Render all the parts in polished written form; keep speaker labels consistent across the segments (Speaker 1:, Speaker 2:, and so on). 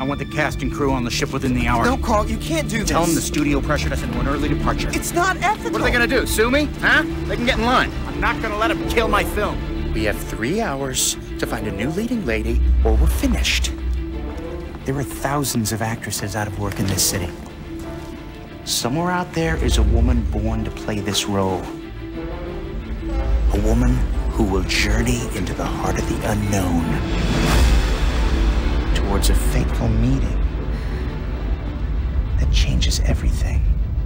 Speaker 1: I want the cast and crew on the ship within the hour.
Speaker 2: No, Carl, you can't do this.
Speaker 1: Tell them the studio pressured us into an early departure.
Speaker 2: It's not ethical.
Speaker 1: What are they gonna do, sue me? Huh? They can get in line. I'm not gonna let them kill my film. We have 3 hours to find a new leading lady, or we're finished. There are thousands of actresses out of work in this city. Somewhere out there is a woman born to play this role. A woman who will journey into the heart of the unknown towards a fateful meeting that changes everything.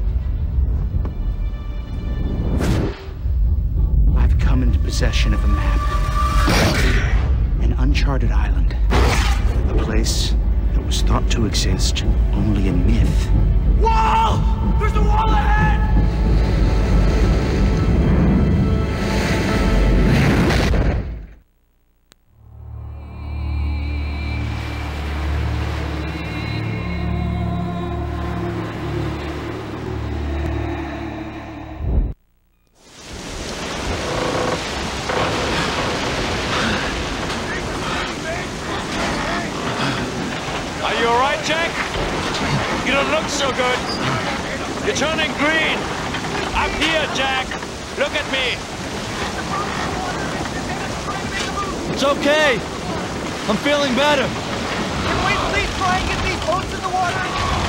Speaker 1: I've come into possession of a map. An uncharted island. A place that was thought to exist only in myth. Wall! There's a wall ahead!
Speaker 3: So good. You're turning green. Up here, Jack. Look at me.
Speaker 4: It's okay. I'm feeling better.
Speaker 2: Can we please try and get these boats in the water?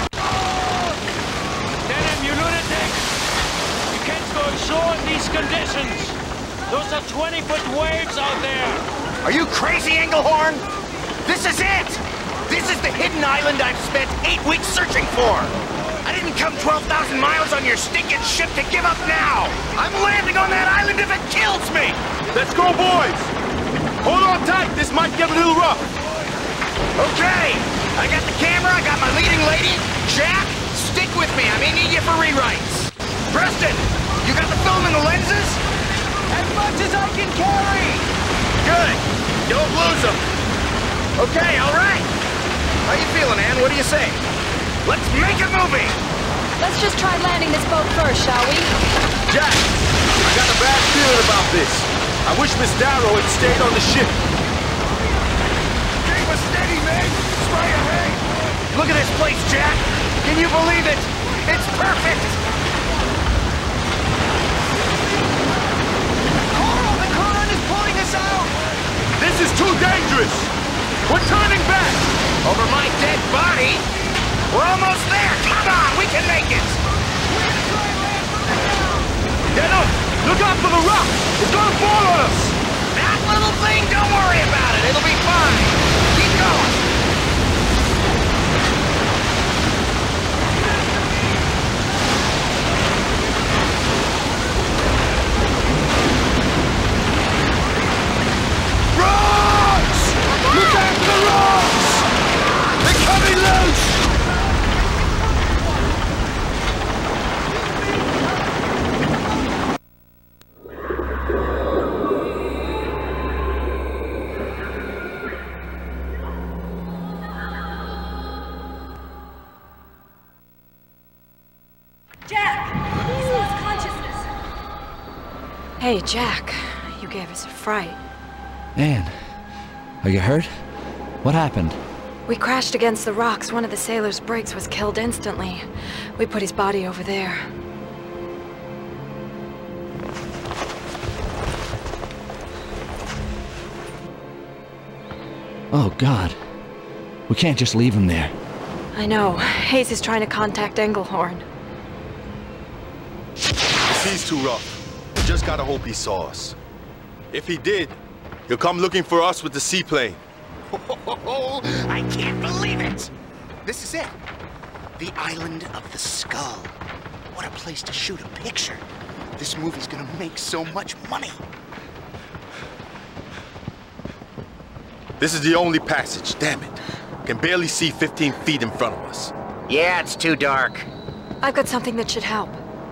Speaker 3: Denim, you lunatic. You can't go ashore in these conditions. Those are 20-foot waves out there.
Speaker 1: Are you crazy, Engelhorn? This is it! This is the hidden island I've spent 8 weeks searching for! I didn't come 12,000 miles on your stinking ship to give up now! I'm landing on that island if it kills me!
Speaker 5: Let's go, boys! Hold on tight, this might get a little rough.
Speaker 1: Okay, I got the camera, I got my leading lady. Jack, stick with me, I may need you for rewrites. Preston, you got the film and the lenses?
Speaker 2: As much as I can carry!
Speaker 1: Good, don't lose them. Okay, all right. How you feeling, Ann? What do you say? Let's make a movie!
Speaker 6: Let's just try landing this boat first, shall we?
Speaker 5: Jack, I got a bad feeling about this. I wish Miss Darrow had stayed on the ship.
Speaker 1: Keep us steady, man! Spray ahead! Look at this place, Jack! Can you believe it? It's perfect!
Speaker 2: Carl, the current is pulling us out!
Speaker 5: This is too dangerous! We're turning back!
Speaker 1: Over my dead body? We're almost there! Come on, we can make it!
Speaker 5: Denim, look out for the rock! It's gonna fall on us!
Speaker 1: That little thing, don't worry about it. It'll be fine. Keep going.
Speaker 5: Rocks! Look out for the rocks! They're coming loose!
Speaker 6: Hey, Jack. You gave us a fright.
Speaker 4: Anne, are you hurt? What happened?
Speaker 6: We crashed against the rocks. One of the sailors' brigs was killed instantly. We put his body over there.
Speaker 4: Oh, God. We can't just leave him there.
Speaker 6: I know. Hayes is trying to contact Engelhorn.
Speaker 5: The sea's too rough. We just gotta hope he saw us. If he did, he'll come looking for us with the seaplane.
Speaker 1: Oh, I can't believe it! This is it. The Island of the Skull. What a place to shoot a picture. This movie's gonna make so much money.
Speaker 5: This is the only passage, damn it. Can barely see 15 feet in front of us.
Speaker 1: Yeah, it's too dark.
Speaker 6: I've got something that should help.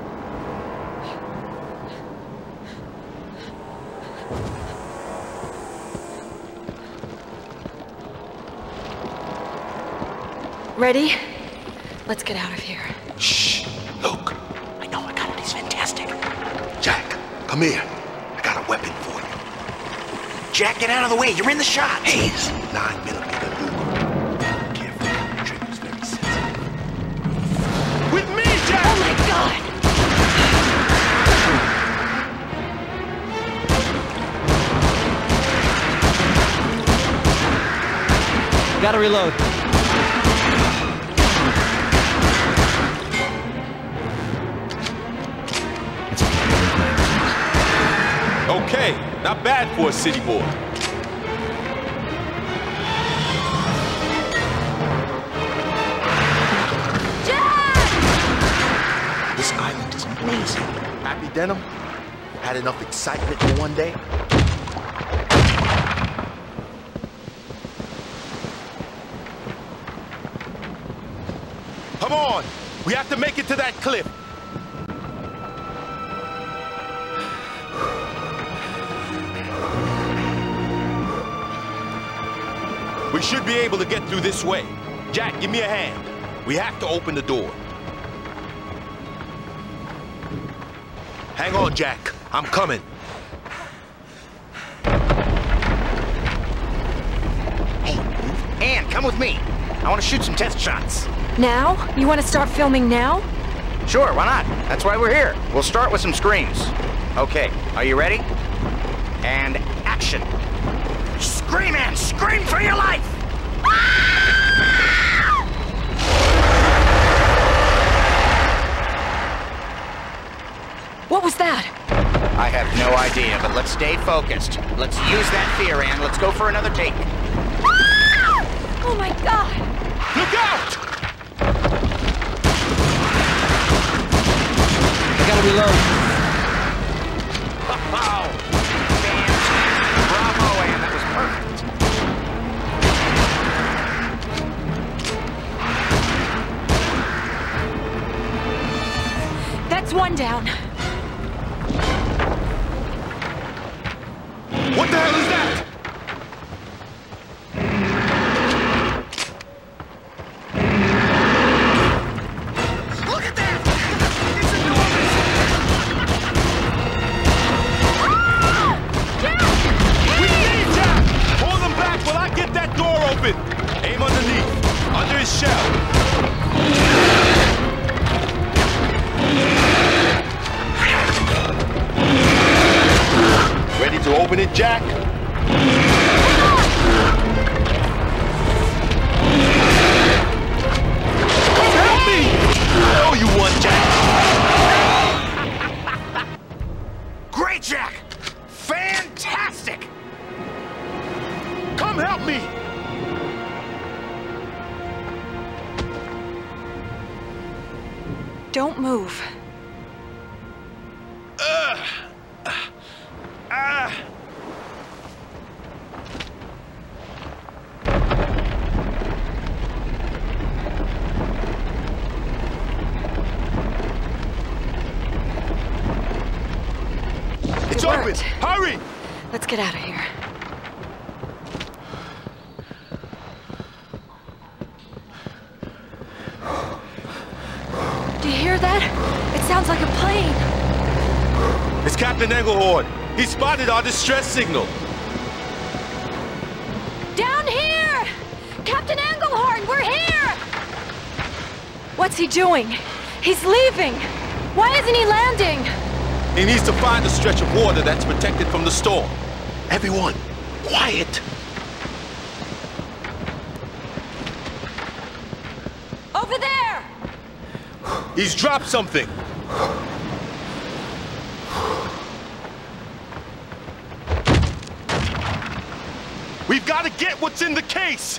Speaker 6: Ready? Let's get out of here.
Speaker 5: Shh, look.
Speaker 1: I know, I got it. He's fantastic.
Speaker 5: Jack, come here. I got a weapon for you.
Speaker 1: Jack, get out of the way. You're in the shot.
Speaker 5: Hayes, 9mm Luger. Careful.
Speaker 6: Oh my God!
Speaker 4: Gotta reload.
Speaker 5: Okay, not bad for a city boy. This island is amazing. Happy Denim? Had enough excitement for one day? Come on! We have to make it to that cliff! We should be able to get through this way. Jack, give me a hand. We have to open the door. Hang on, Jack. I'm coming.
Speaker 1: Hey, Ann, come with me. I want to shoot some test shots.
Speaker 6: Now? You want to start filming now?
Speaker 1: Sure, why not? That's why we're here. We'll start with some screams. Okay, are you ready? And action. Scream, Ann! Scream for your life!
Speaker 6: What was that?
Speaker 1: I have no idea, but let's stay focused. Let's use that fear, Ann. Let's go for another take.
Speaker 6: Oh my God!
Speaker 5: Look out!
Speaker 4: I gotta reload.
Speaker 1: Wow! Fantastic! Bravo, Ann. That was perfect.
Speaker 6: That's one down.
Speaker 5: What the hell is that?
Speaker 1: Look at that! It's enormous!
Speaker 5: We did it, Jack! Hold him back while I get that door open. Aim underneath, under his shell. Ready to open it, Jack? Help me! I know you want, Jack.
Speaker 1: Great, Jack! Fantastic!
Speaker 5: Come help me!
Speaker 6: Don't move.
Speaker 5: It's
Speaker 6: It
Speaker 5: open!
Speaker 6: worked.
Speaker 5: Hurry!
Speaker 6: Let's get out of here. Do you hear that? It sounds like a plane.
Speaker 5: It's Captain Engelhorn. He spotted our distress signal.
Speaker 6: Down here! Captain Engelhorn, we're here! What's he doing? He's leaving! Why isn't he landing?
Speaker 5: He needs to find a stretch of water that's protected from the storm. Everyone, quiet!
Speaker 6: Over there!
Speaker 5: He's dropped something. We've got to get what's in the case!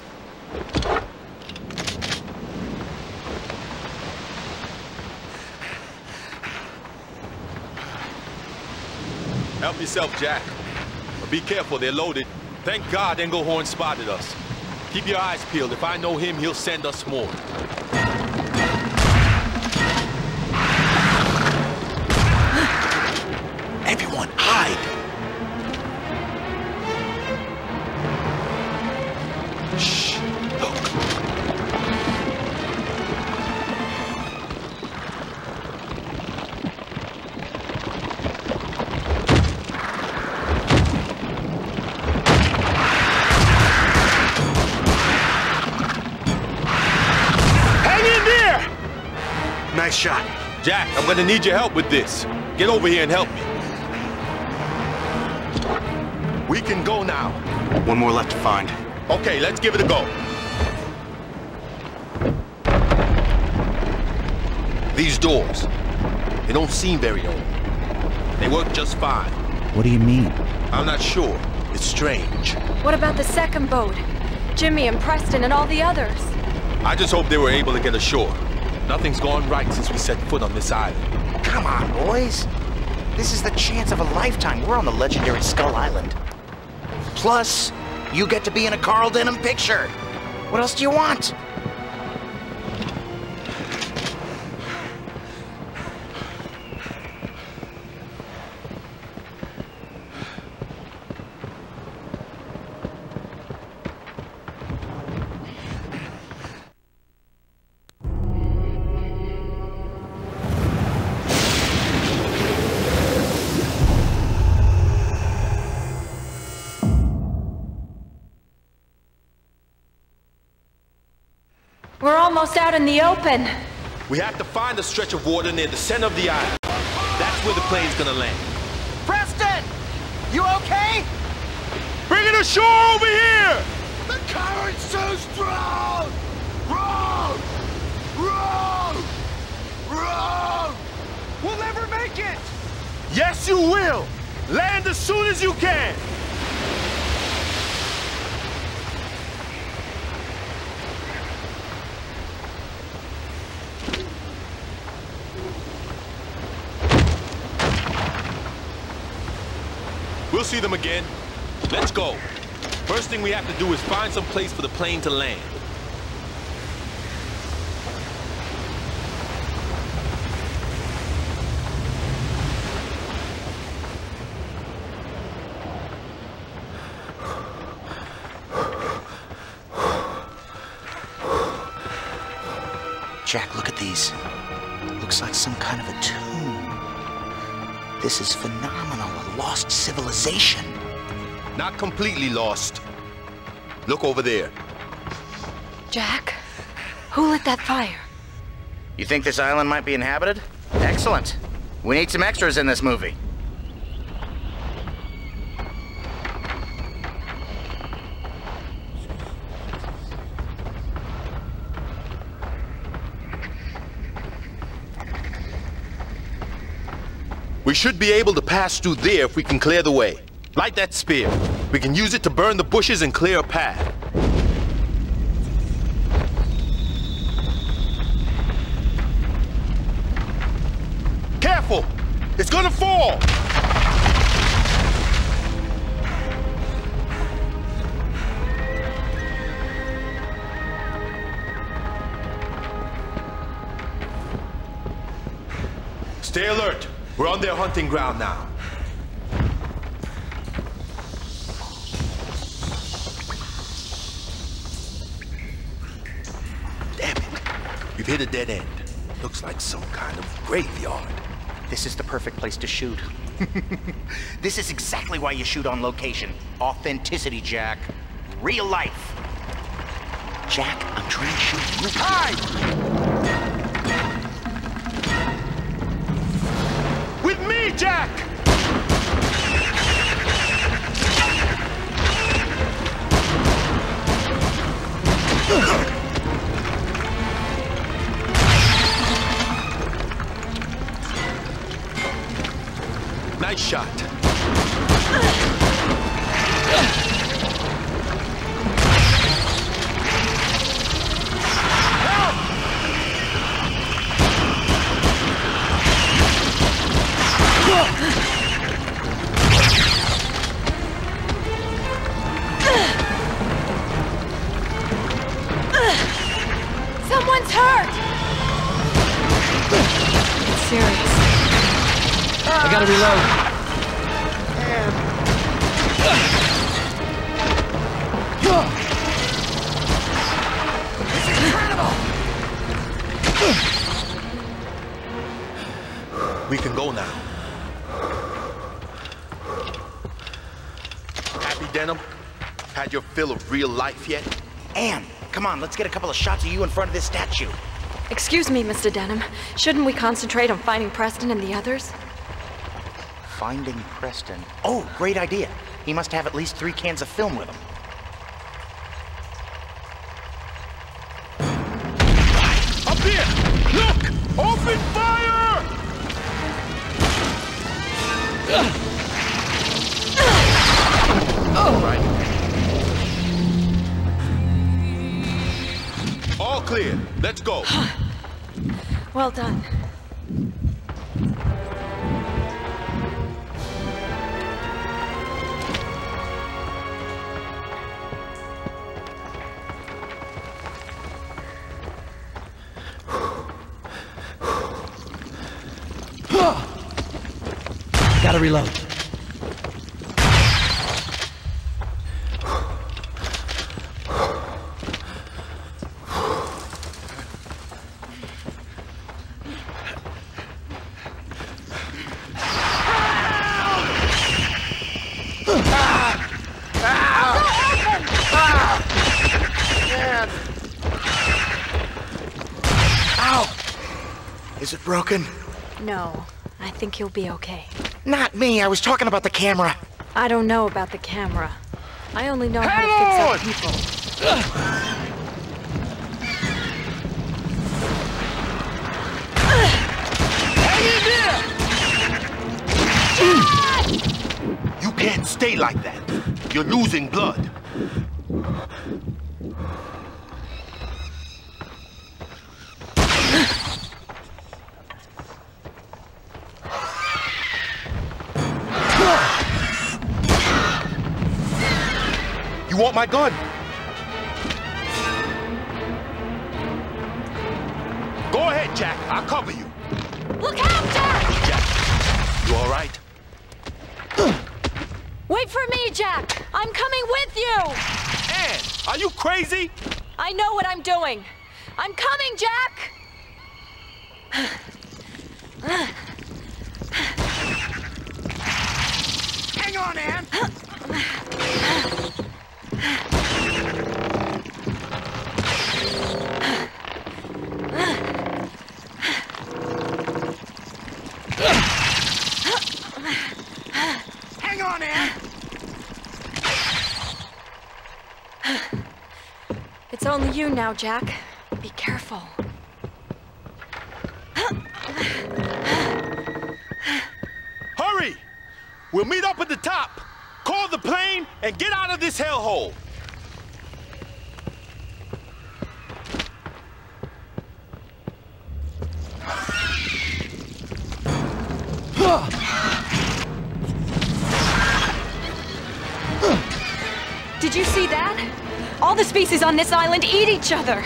Speaker 5: Help yourself, Jack. But be careful, they're loaded. Thank God Engelhorn spotted us. Keep your eyes peeled. If I know him, he'll send us more. Everyone, hide! Shh, look. Hang in there! Nice shot. Jack, I'm gonna need your help with this. Get over here and help me. We can go now.
Speaker 1: One more left to find.
Speaker 5: Okay, let's give it a go. These doors, they don't seem very old. They work just fine.
Speaker 4: What do you mean?
Speaker 5: I'm not sure. It's strange.
Speaker 6: What about the second boat? Jimmy and Preston and all the others?
Speaker 5: I just hope they were able to get ashore. Nothing's gone right since we set foot on this island.
Speaker 1: Come on, boys. This is the chance of a lifetime. We're on the legendary Skull Island. Plus, you get to be in a Carl Denham picture. What else do you want?
Speaker 6: We're almost out in the open.
Speaker 5: We have to find a stretch of water near the center of the island. That's where the plane's gonna land.
Speaker 2: Preston! You okay?
Speaker 5: Bring it ashore over here!
Speaker 2: The current's too strong! Row! Row! Row! We'll never make it!
Speaker 5: Yes, you will! Land as soon as you can! We'll see them again. Let's go. First thing we have to do is find some place for the plane to land.
Speaker 1: Jack, look at these. Looks like some kind of a tomb. This is phenomenal. A lost civilization.
Speaker 5: Not completely lost. Look over there.
Speaker 6: Jack, who lit that fire?
Speaker 1: You think this island might be inhabited? Excellent. We need some extras in this movie.
Speaker 5: We should be able to pass through there if we can clear the way. Light that spear. We can use it to burn the bushes and clear a path. Careful! It's gonna fall! Stay alert. We're on their hunting ground now. Damn it. We've hit a dead end. Looks like some kind of graveyard.
Speaker 1: This is the perfect place to shoot. This is exactly why you shoot on location. Authenticity, Jack. Real life. Jack, I'm trying to shoot you.
Speaker 5: Hi! With me, Jack! Nice shot.
Speaker 6: Someone's hurt! It's serious.
Speaker 4: I gotta reload.
Speaker 2: It's incredible!
Speaker 5: We can go now. Happy, Denham? Had your fill of real life yet?
Speaker 1: Anne, come on, let's get a couple of shots of you in front of this statue.
Speaker 6: Excuse me, Mr. Denham. Shouldn't we concentrate on finding Preston and the others?
Speaker 1: Finding Preston. Oh, great idea. He must have at least 3 cans of film with him.
Speaker 5: Up here! Look! Open fire! All right. All clear. Let's go.
Speaker 6: Well done.
Speaker 4: Gotta reload.
Speaker 1: Is it broken?
Speaker 6: No, I think you'll be okay.
Speaker 1: Not me, I was talking about the camera.
Speaker 6: I don't know about the camera. I only know how to fix up people.
Speaker 5: You can't stay like that. You're losing blood. You want my gun? Go ahead, Jack. I'll cover you.
Speaker 6: Look out, Jack!
Speaker 5: Jack, you all right?
Speaker 6: Wait for me, Jack! I'm coming with you!
Speaker 5: Ann, are you crazy?
Speaker 6: I know what I'm doing. I'm coming, Jack!
Speaker 2: Hang on, Ann! Hang on, Ann!
Speaker 6: It's only you now, Jack. Be careful.
Speaker 5: Hurry! We'll meet up at the top. Call the plane and get out of this hellhole.
Speaker 6: Did you see that? All the species on this island eat each other.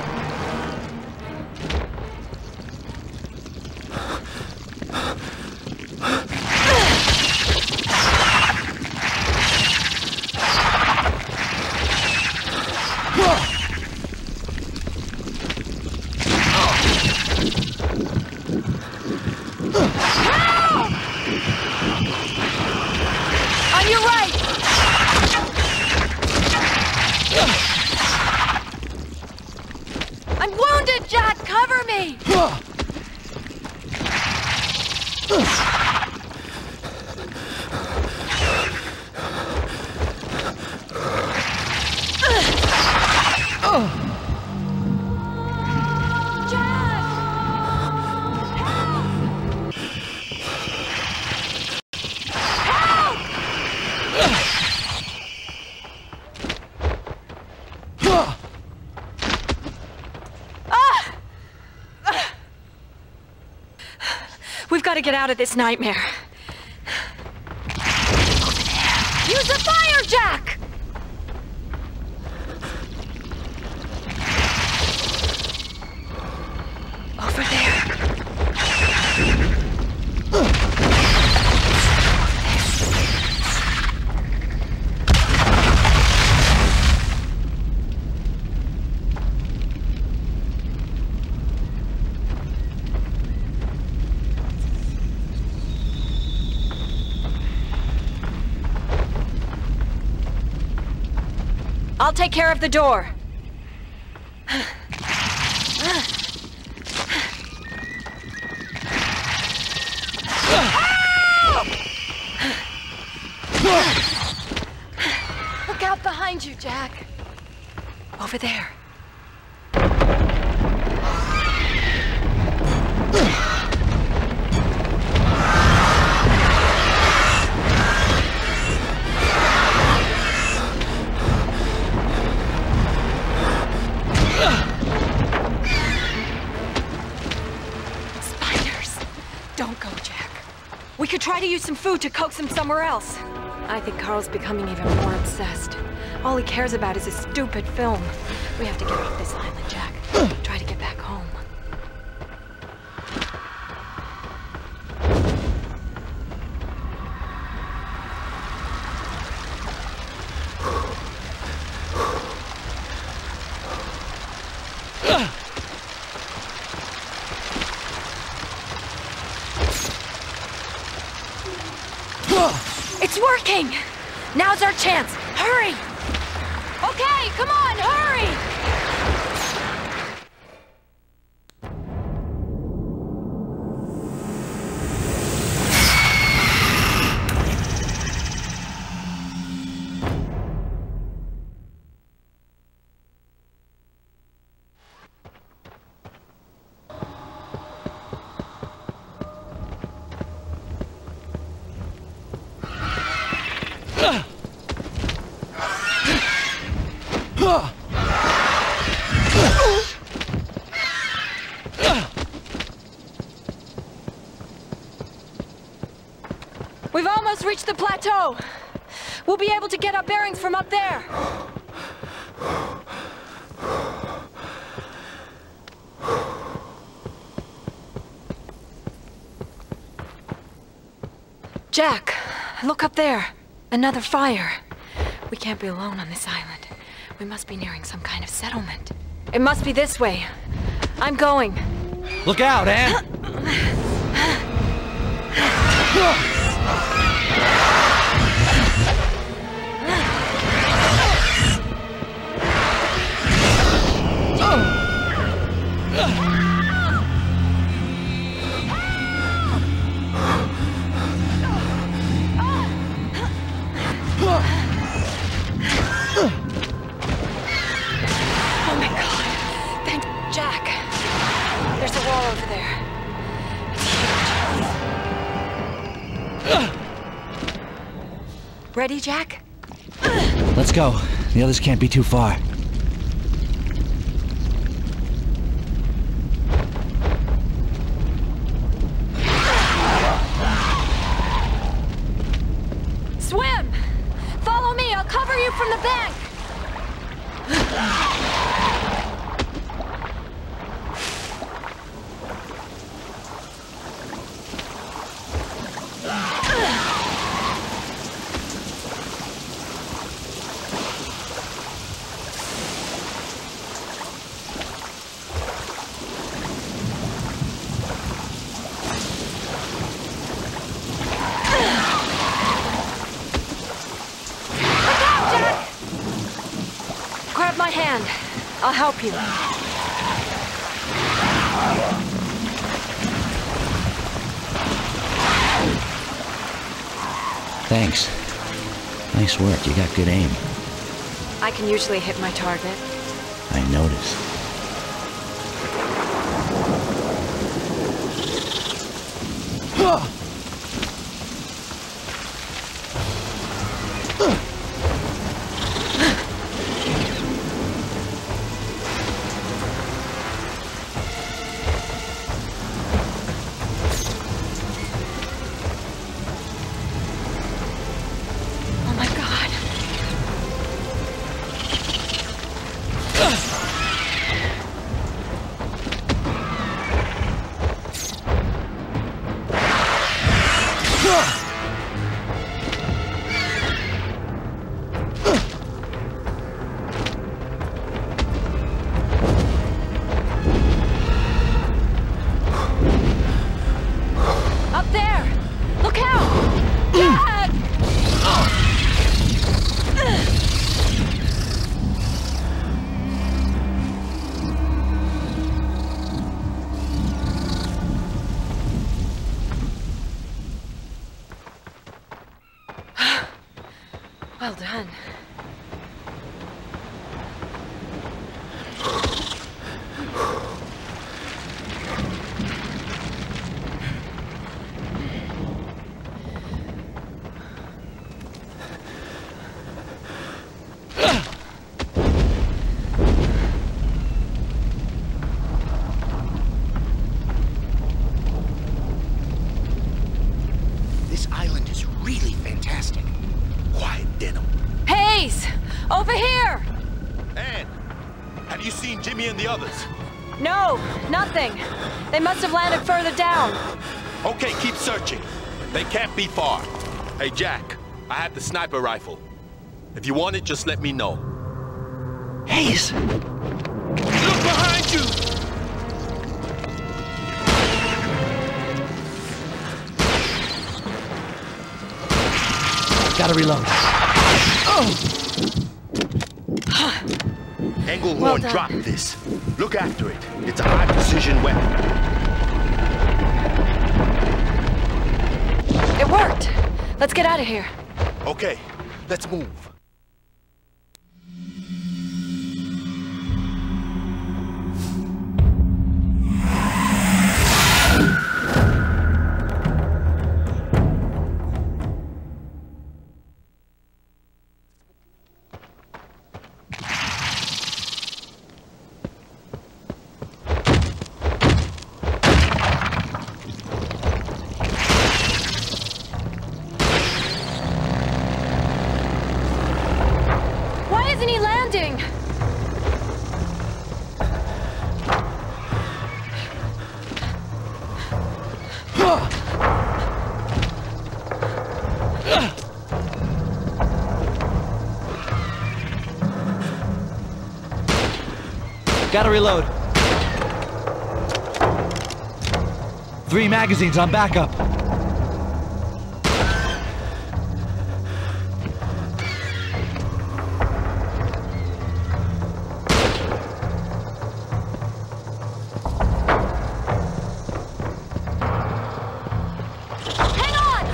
Speaker 6: On your right! I'm wounded, Jack! Cover me! We've got to get out of this nightmare. Use the fire, Jack! Over there. I'll take care of the door. out behind you, Jack. Over there. Spiders. Don't go, Jack. We could try to use some food to coax him somewhere else. I think Carl's becoming even more obsessed. All he cares about is his stupid film. We have to get off this island, Jack. Try to get back home. It's working! Now's our chance! Hurry! Okay, come on, hurry! We've almost reached the plateau. We'll be able to get our bearings from up there. Jack, look up there. Another fire. We can't be alone on this island. We must be nearing some kind of settlement. It must be this way. I'm going.
Speaker 4: Look out, Anne!
Speaker 6: Oh my God. Thank Jack. There's a wall over there. It's huge. Ready, Jack?
Speaker 4: Let's go. The others can't be too far.
Speaker 6: Swim! Follow me, I'll cover you from the bank! Grab my hand. I'll help you.
Speaker 4: Thanks. Nice work. You got good aim.
Speaker 6: I can usually hit my target.
Speaker 4: I noticed.
Speaker 6: Oh my God. Up there! Look out! Jack! Well done. Hayes! Over here!
Speaker 5: Ann, have you seen Jimmy and the others?
Speaker 6: No, nothing. They must have landed further down.
Speaker 5: Okay, keep searching. They can't be far. Hey, Jack, I have the sniper rifle. If you want it, just let me know.
Speaker 4: Hayes!
Speaker 5: Look behind you!
Speaker 4: Gotta reload.
Speaker 5: Engelhorn
Speaker 6: Well done.
Speaker 5: dropped this. Look after it. It's a high-precision weapon.
Speaker 6: It worked. Let's get out of here.
Speaker 5: Okay, let's move.
Speaker 6: Why isn't he landing?
Speaker 4: Gotta reload. 3 magazines on backup.
Speaker 6: Hang on!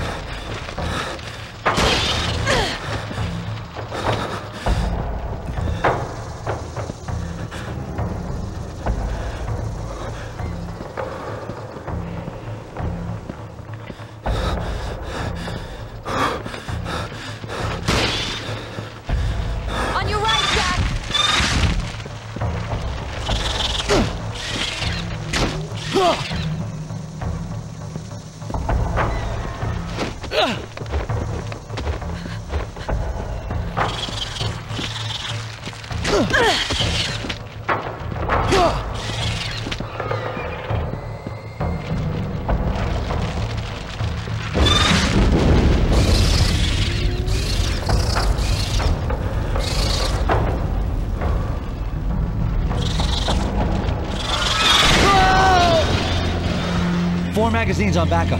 Speaker 6: On your right, Jack!
Speaker 4: Four magazines on backup.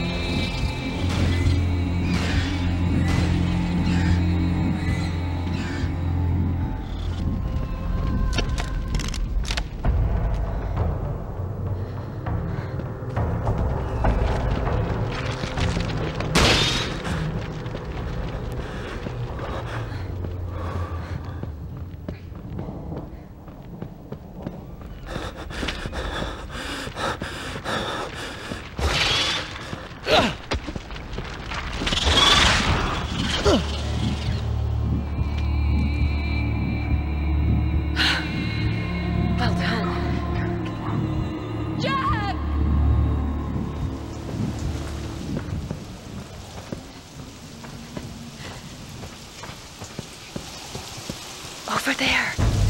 Speaker 6: Well done. Jack! Over there.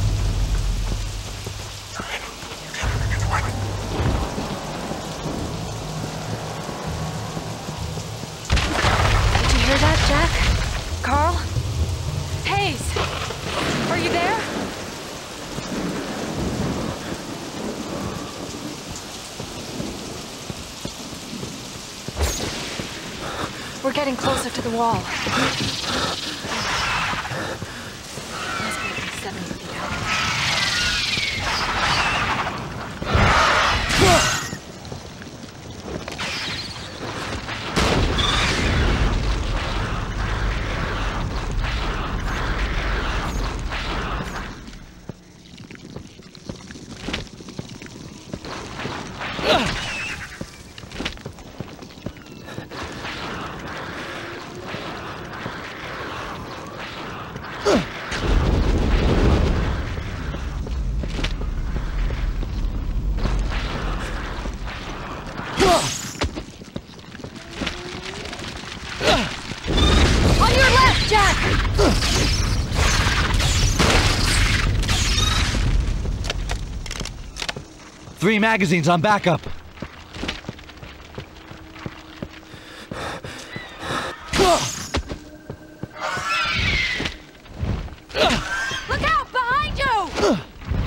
Speaker 6: Did you hear that, Jack? Carl? Hayes! Are you there? We're getting closer to the wall. Must be at least 70 feet out. On your left, Jack!
Speaker 4: 3 magazines on backup.
Speaker 6: Look out! Behind you!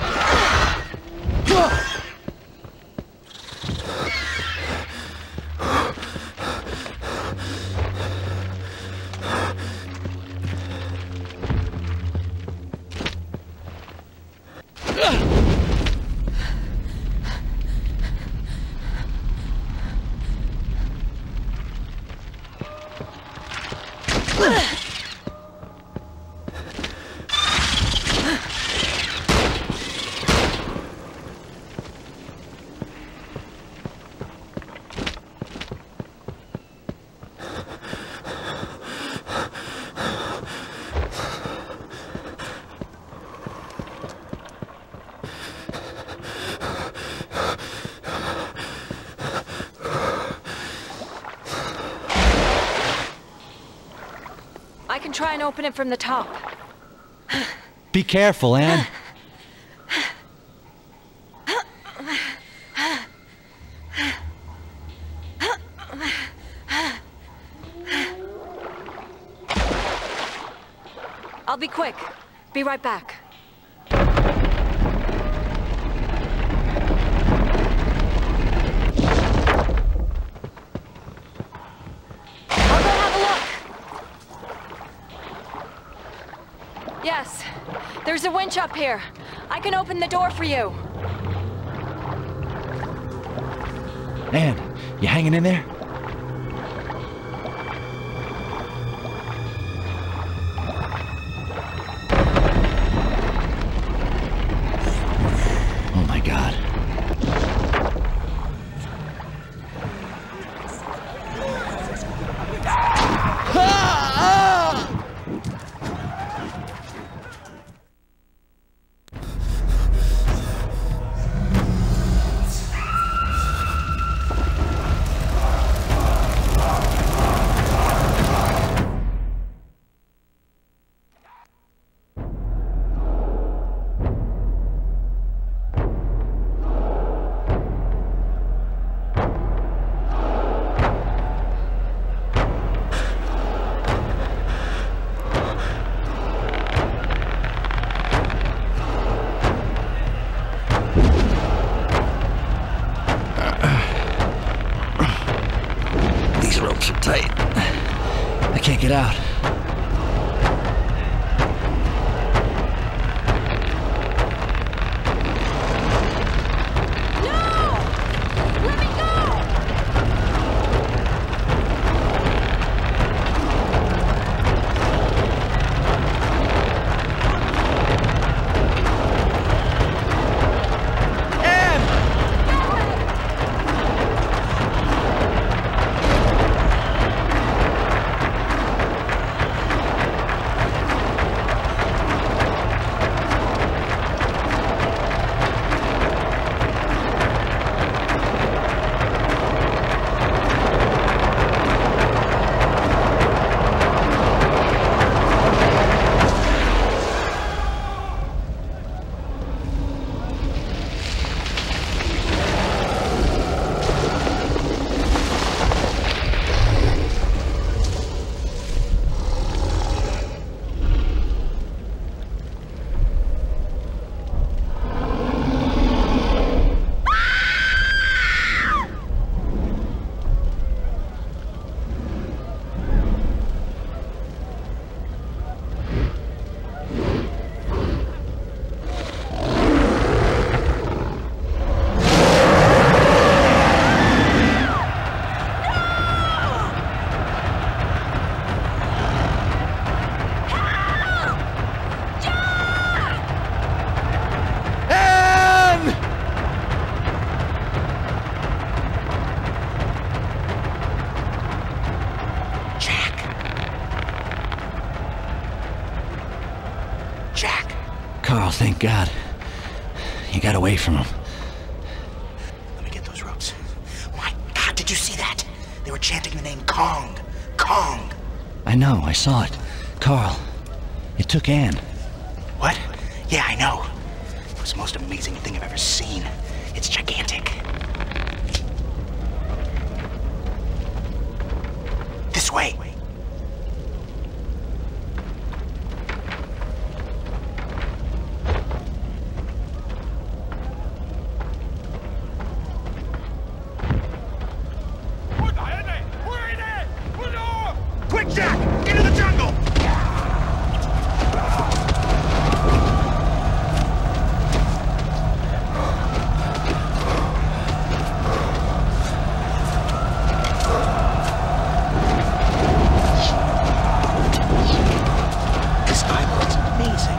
Speaker 6: I can try and open it from the top.
Speaker 4: Be careful, Anne.
Speaker 6: I'll be quick. Be right back. I'll go have a look. Yes, there's a winch up here. I can open the door for you.
Speaker 4: Anne, you hanging in there? Oh my God. These ropes are tight. I can't get out. Carl, thank God. You got away from him.
Speaker 1: Let me get those ropes. My God, did you see that? They were chanting the name Kong. Kong.
Speaker 4: I know, I saw it. Carl, it took Anne.
Speaker 1: What? Yeah, I know. It was the most amazing thing I've ever seen. It's gigantic. This way.
Speaker 2: Quick, Jack! Into the jungle!
Speaker 1: This island's amazing.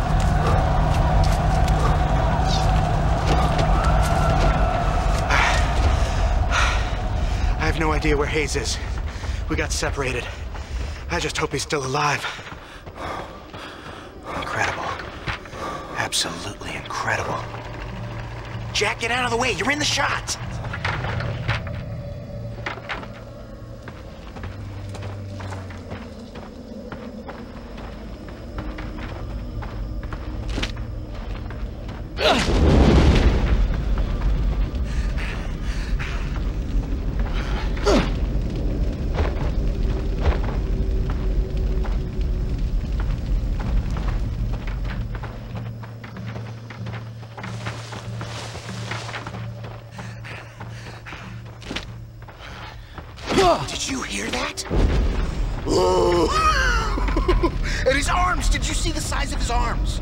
Speaker 1: I have no idea where Hayes is. We got separated. I just hope he's still alive. Incredible. Absolutely incredible. Jack, get out of the way. You're in the shot. Did you hear that? Oh. And his arms! Did you see the size of his arms?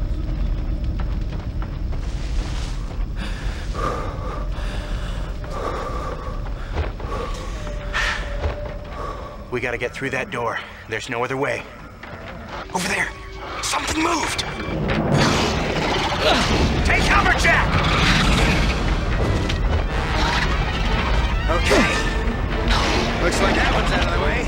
Speaker 1: We gotta get through that door. There's no other way. Over there! Something moved!
Speaker 2: Take cover, Jack!
Speaker 1: Okay. Looks like that one's out of the way.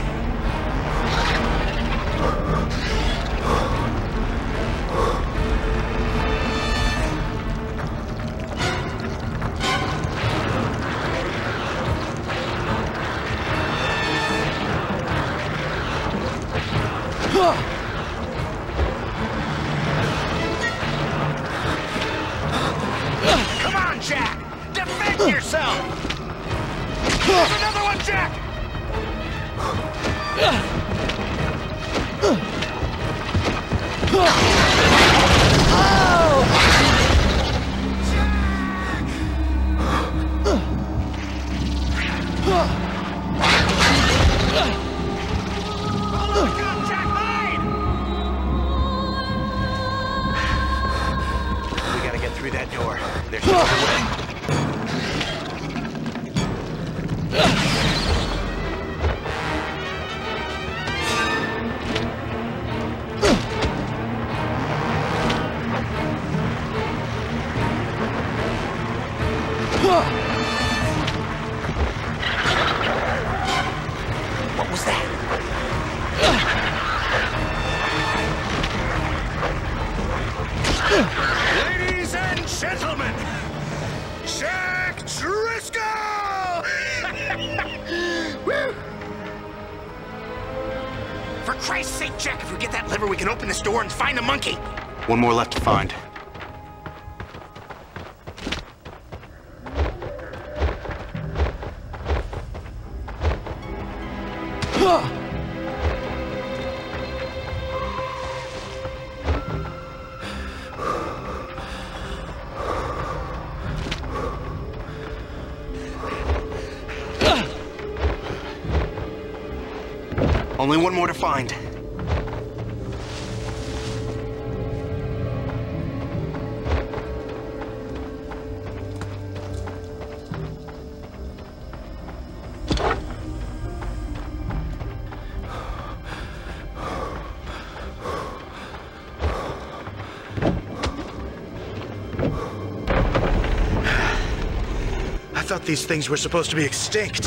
Speaker 2: Come on, Jack! Defend yourself! There's another one, Jack! Follow the gun, Jack! Hide!
Speaker 1: We gotta get through that door. There's no other way. What was that?
Speaker 2: Ladies and gentlemen, Jack Driscoll!
Speaker 1: Woo! For Christ's sake, Jack, if we get that lever, we can open this door and find the monkey. One more left to find. Only one more to find. I thought these things were supposed to be extinct.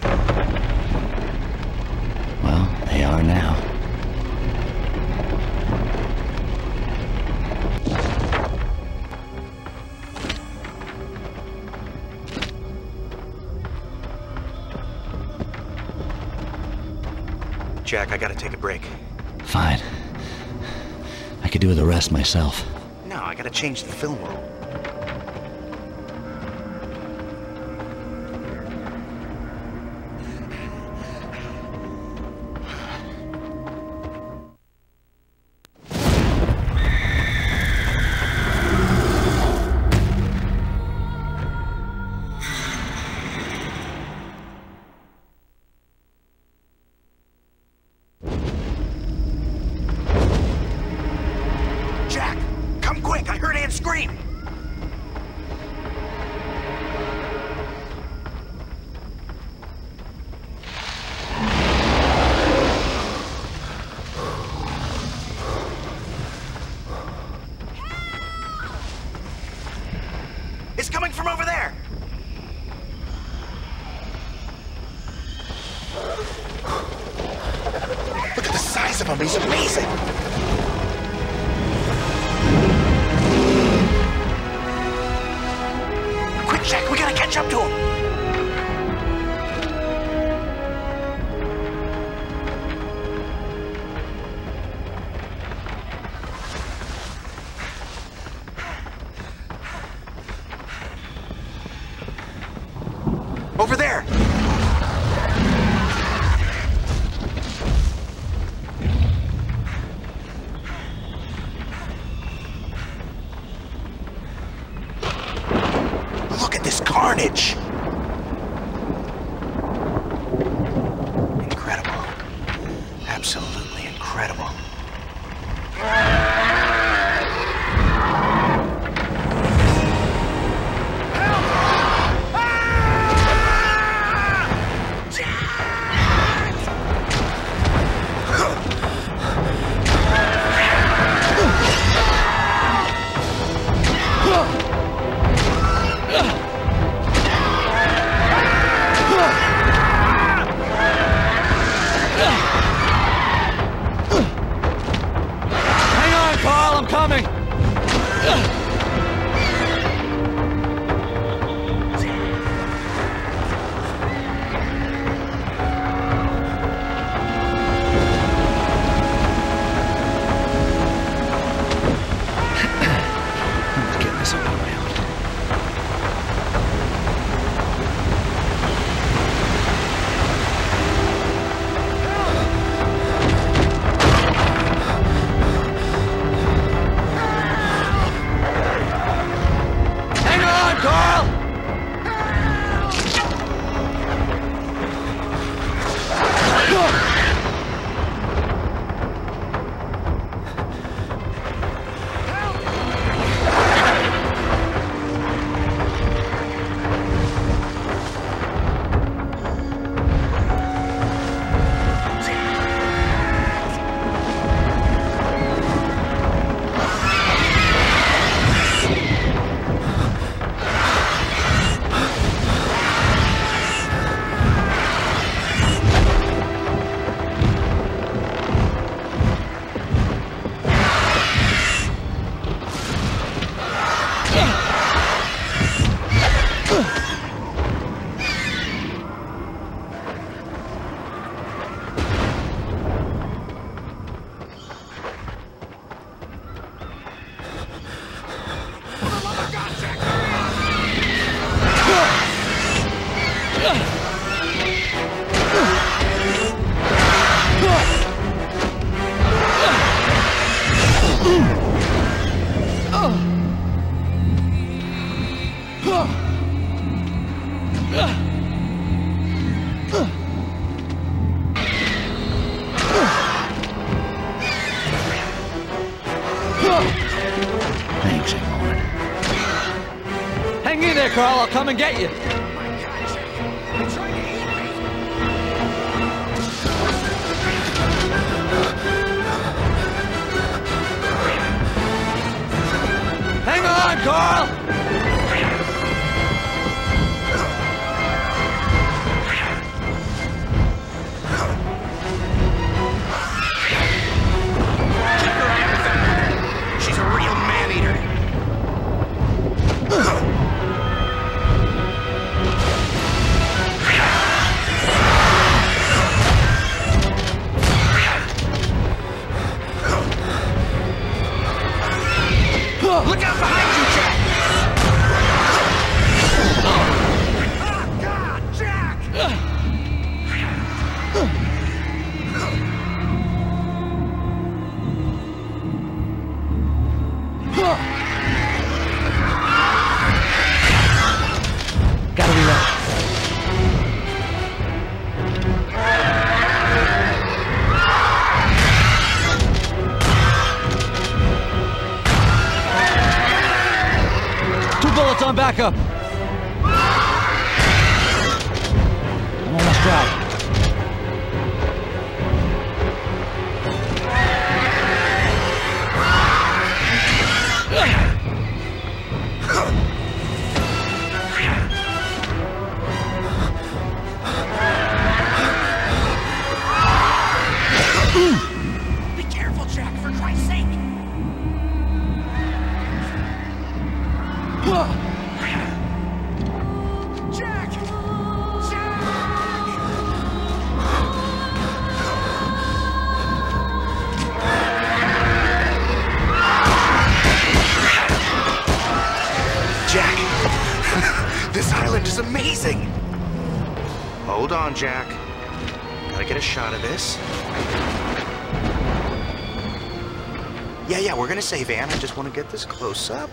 Speaker 4: Well, they are now.
Speaker 1: Jack, I gotta take a break.
Speaker 4: Fine. I could do the rest myself.
Speaker 1: No, I gotta change the film roll. scream! It's coming from over there! Look at the size of him, he's amazing! Quick, Jack, we gotta catch up to him! Over there! Look at this carnage! Incredible. Absolutely incredible.
Speaker 4: Coming! Get this other way out. Carl! Thanks, everyone. Hang in there, Carl. I'll come and get you. Hang on, Carl!
Speaker 1: She's a real man-eater. Look out behind you, Jack! Oh, God, Jack!
Speaker 4: Gotta reload. on backup. I'm almost dry.
Speaker 1: Be careful, Jack, for Christ's sake. Jack! Jack! This island is amazing! Hold on, Jack. Gotta get a shot of this. Yeah, we're gonna save Anne. I just want to get this close up.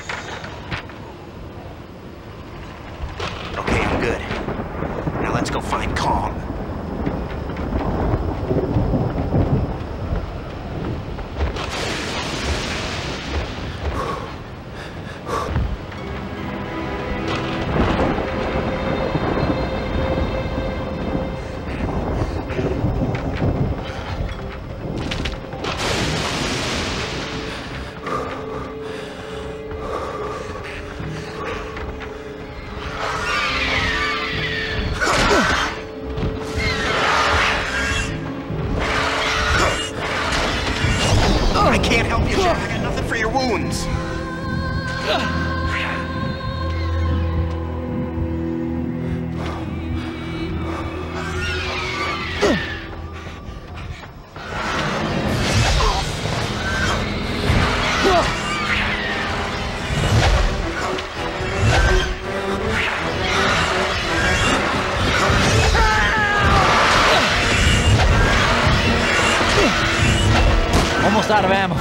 Speaker 1: Okay, I'm good. Now let's go find Kong. I can't help you, Jack. I got nothing for your wounds.
Speaker 4: Almost out of ammo.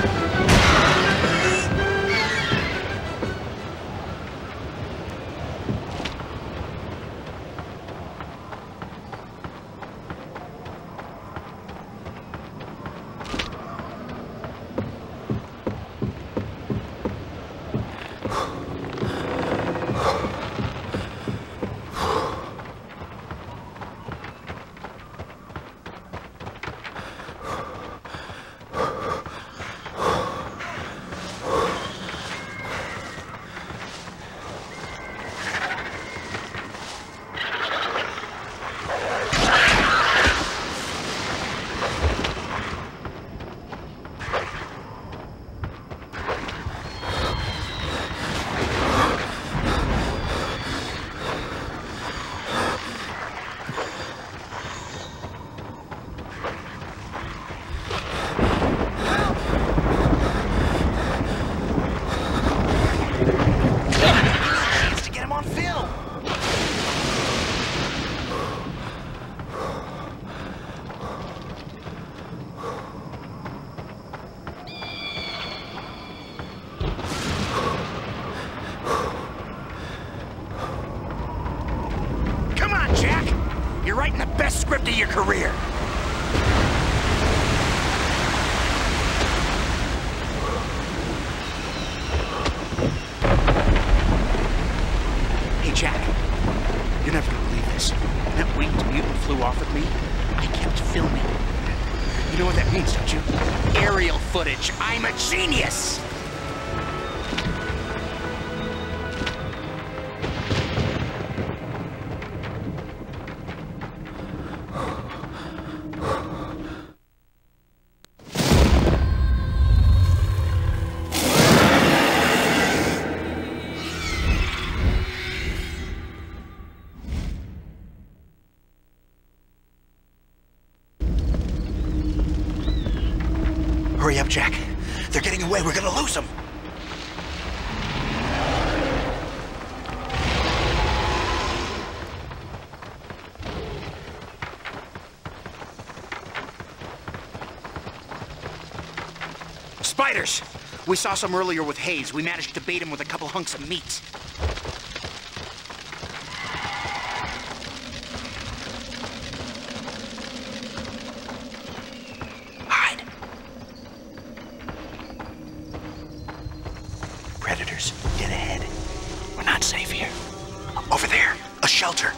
Speaker 4: Script of your career. Hey, Jack. You're never gonna believe this. That winged mutant flew off with me. I kept filming. You know what that means, don't you? Aerial footage. I'm a genius! Hurry up, Jack. They're getting away. We're gonna lose them. Spiders! We saw some earlier with Hayes. We managed to bait him with a couple hunks of meat. Predators, dead ahead. not safe here. Over there, a shelter.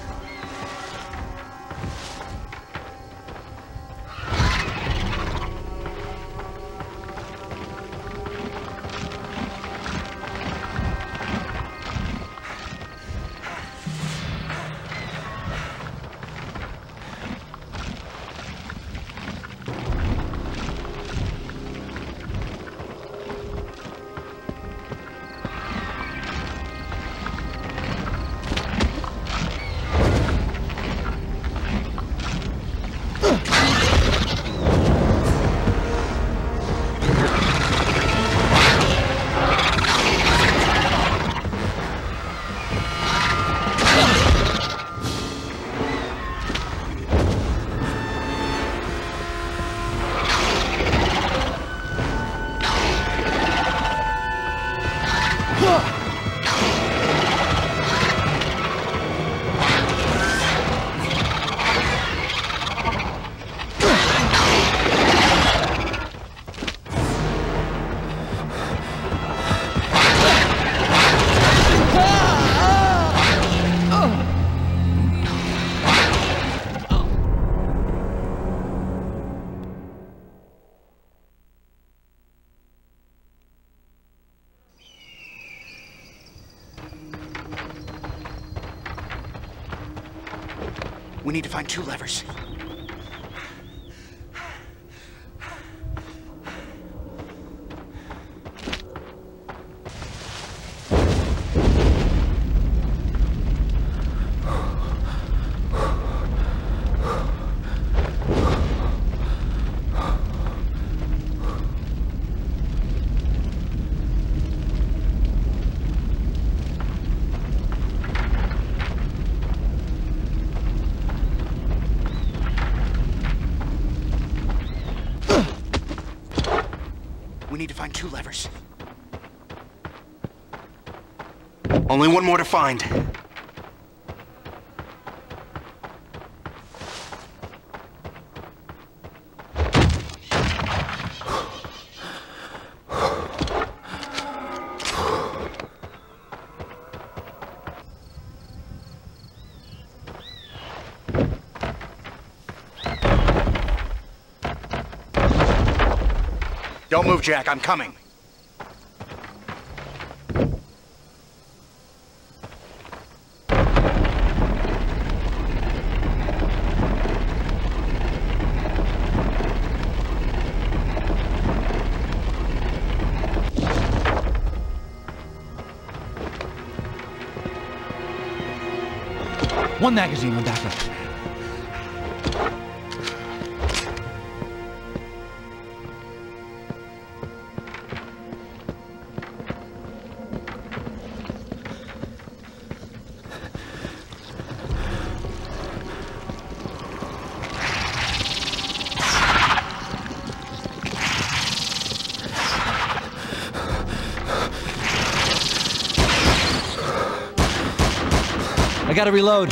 Speaker 4: We need to find 2 levers. We need to find 2 levers. Only one more to find. Don't move, Jack. I'm coming.
Speaker 2: One magazine, one backup. I gotta reload.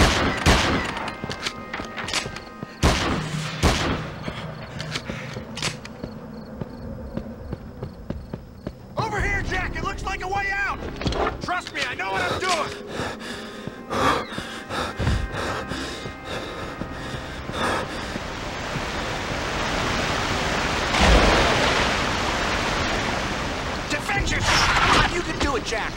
Speaker 4: Over here, Jack! It looks like a way out! Trust me, I know what I'm doing! Defend yourself! You can do it, Jack!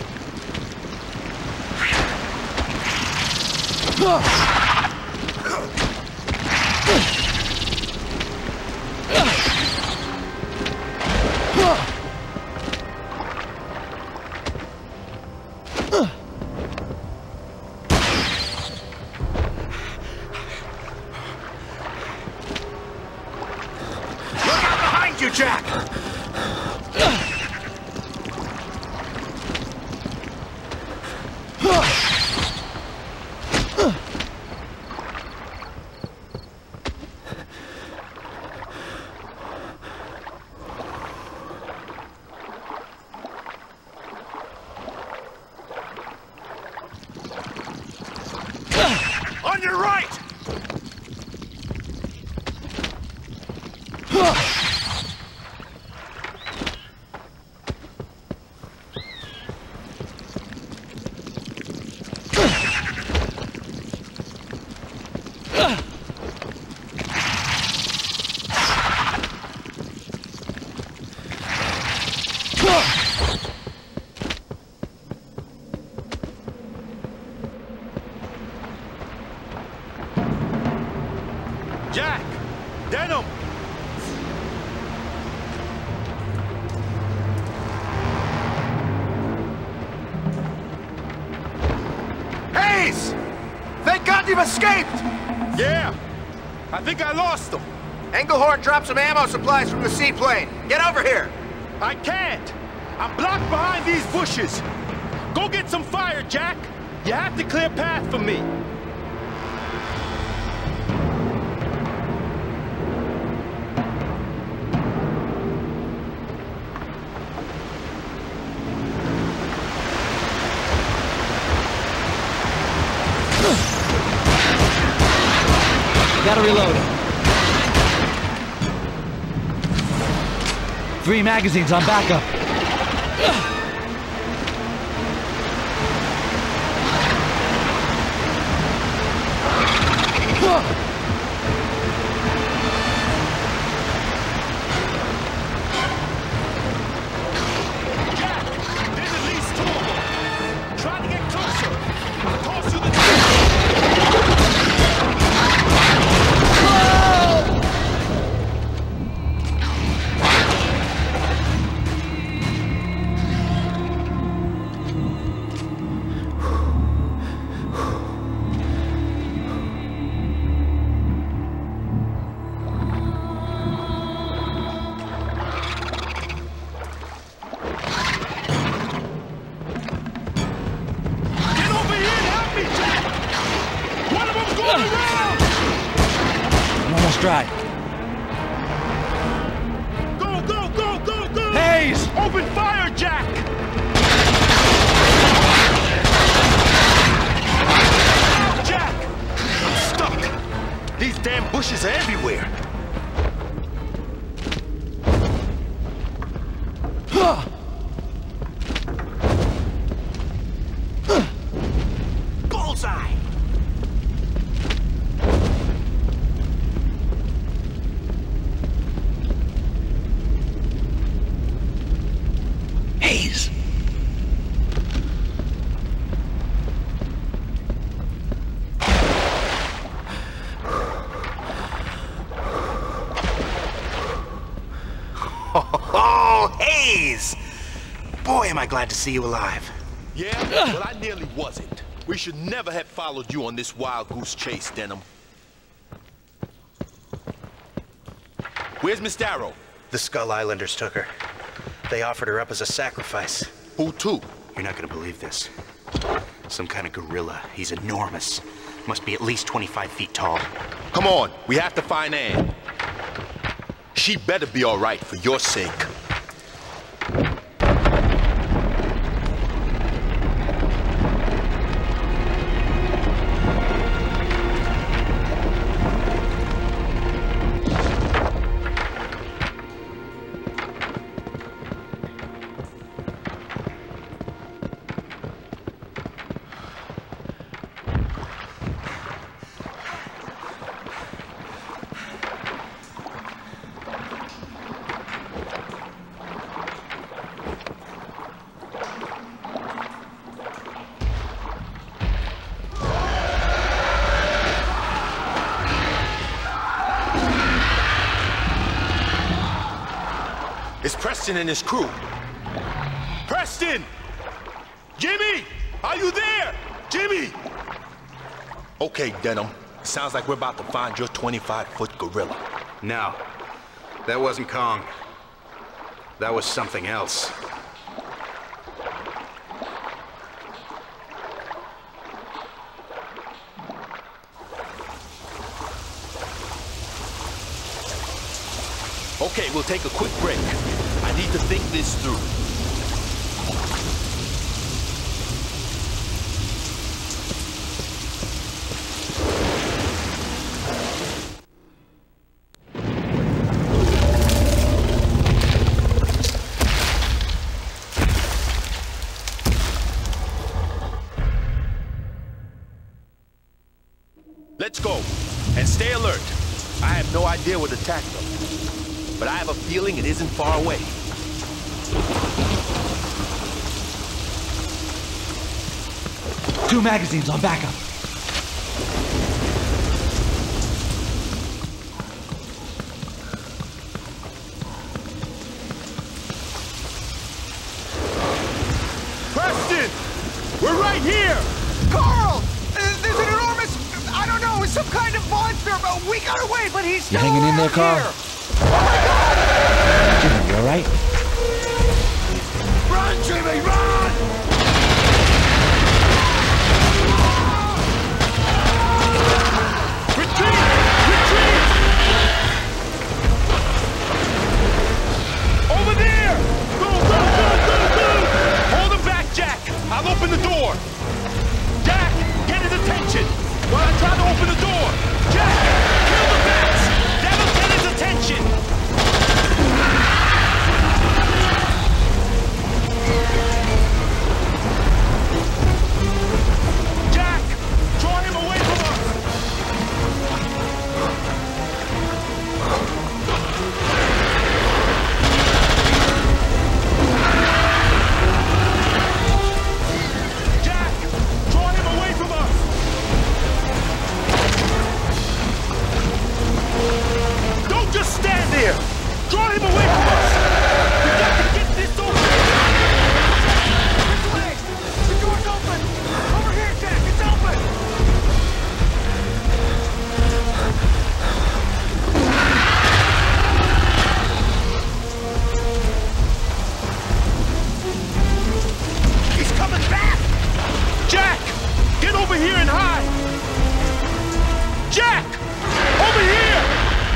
Speaker 4: You, Jack! On your right!
Speaker 2: They've escaped!
Speaker 5: Yeah, I think I lost them.
Speaker 2: Engelhorn dropped some ammo supplies from the seaplane. Get over here!
Speaker 5: I can't. I'm blocked behind these bushes. Go get some fire, Jack. You have to clear path for me.
Speaker 7: Gotta reload. 3 magazines on backup.
Speaker 5: Jack, there's at least 2 of them. Try to get closer. I'll toss you the
Speaker 7: Dry.
Speaker 5: Go, go, go, go, go!
Speaker 7: Hayes!
Speaker 5: Open fire, Jack! Jack! I'm stuck. These damn bushes are everywhere. Bullseye!
Speaker 7: Hayes!
Speaker 4: Oh, Hayes! Boy, am I glad to see you alive.
Speaker 5: Yeah? Well, I nearly wasn't. We should never have followed you on this wild goose chase, Denham. Where's Miss Darrow?
Speaker 4: The Skull Islanders took her. They offered her up as a sacrifice.
Speaker 5: Who to?
Speaker 4: You're not gonna believe this. Some kind of gorilla. He's enormous. Must be at least 25 feet tall.
Speaker 5: Come on, we have to find Anne. She better be all right for your sake. It's Preston and his crew. Preston! Jimmy! Are you there? Jimmy! Okay, Denham. Sounds like we're about to find your 25-foot gorilla.
Speaker 4: No, that wasn't Kong. That was something else.
Speaker 5: Okay, we'll take a quick break. I need to think this through. Let's go, and stay alert. I have no idea what attacked them, but I have a feeling it isn't far away.
Speaker 7: Two magazines on backup.
Speaker 5: Preston! We're right here!
Speaker 2: Carl! There's an enormous... I was some kind of monster, but we got away, but he's still
Speaker 7: You hanging in there, Carl?
Speaker 2: here. Oh my God!
Speaker 7: Jimmy, you all right?
Speaker 2: Run, Jimmy, run!
Speaker 5: Retreat! Retreat! Over there! Go, go, go, go, go! Hold him back, Jack! I'll open the door! Jack, get his attention! While I try to open the door! Jack, kill the bats! That'll get his attention! Jack, draw him away from us! Jack, draw him away from us! Don't just stand there! Draw him away from us! We got to get this over!
Speaker 2: This way! The door's open! Over here, Jack! It's open!
Speaker 5: He's coming back! Jack! Get over here and hide! Jack! Over here!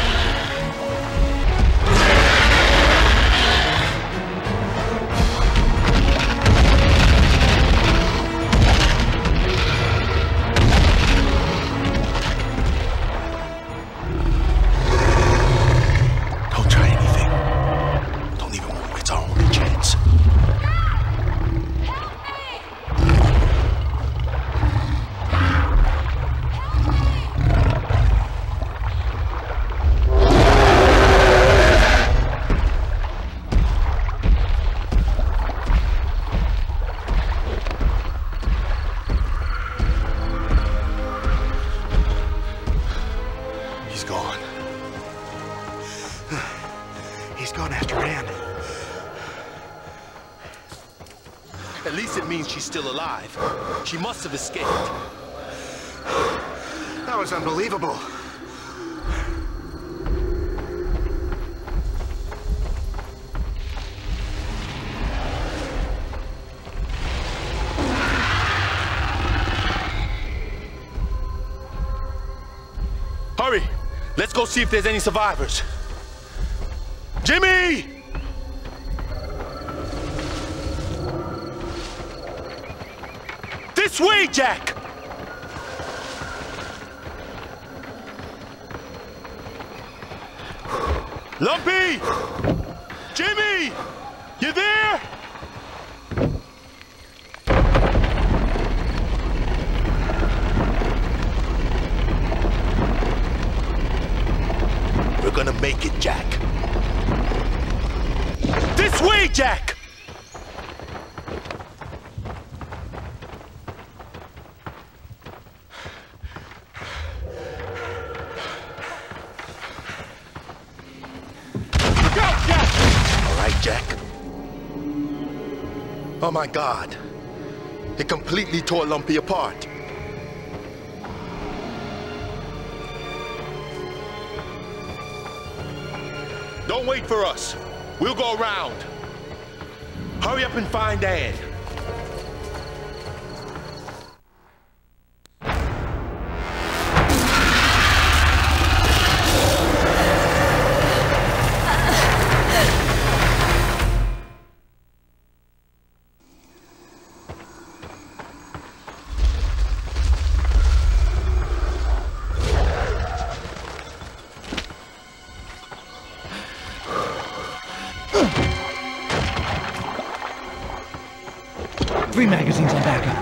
Speaker 5: Don't try anything. Don't even move. It's our only chance. He's gone.
Speaker 4: He's gone after Ann.
Speaker 5: At least it means she's still alive. She must have escaped.
Speaker 4: That was unbelievable.
Speaker 5: Hurry! Let's go see if there's any survivors. Jimmy! This way, Jack! Lumpy! Jimmy! You there? We're gonna make it, Jack. This way, Jack! Look out, Jack! All right, Jack. Oh my God. It completely tore Lumpy apart. Don't wait for us. We'll go around. Hurry up and find Ann.
Speaker 7: Three magazines on backup.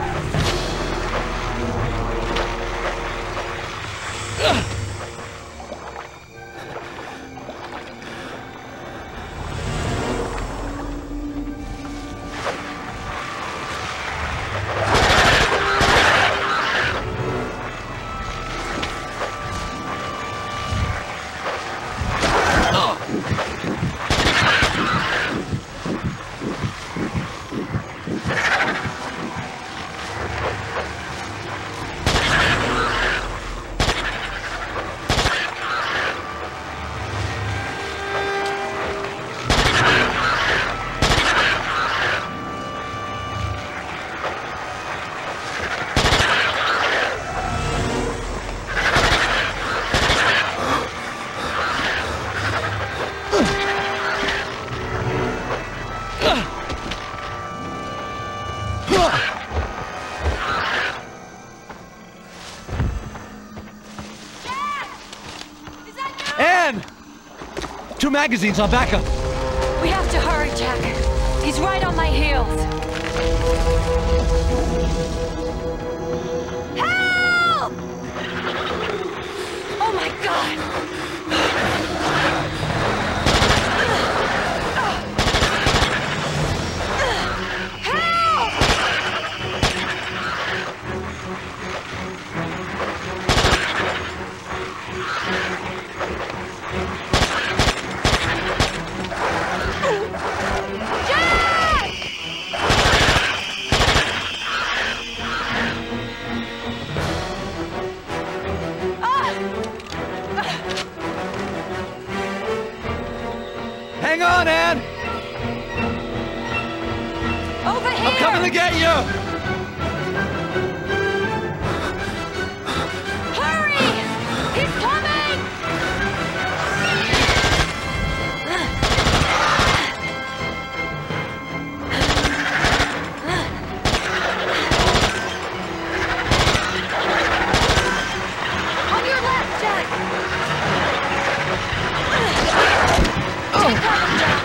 Speaker 7: 2 magazines on backup.
Speaker 6: We have to hurry, Jack. He's right on my heels. Help! Oh my God!
Speaker 7: Hang on, Ann!
Speaker 6: Over here!
Speaker 7: I'm coming to get you!
Speaker 6: Hurry! He's coming! On your left, Jack! Take cover, Jack!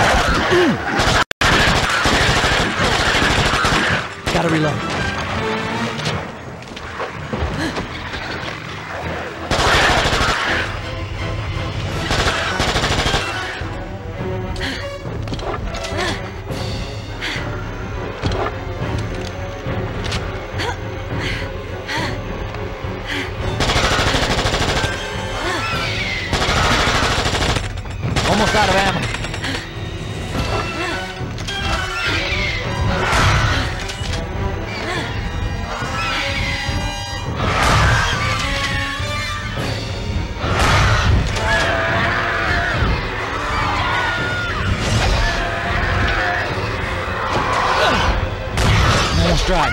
Speaker 7: Gotta reload. Almost out of ammo. Nice try.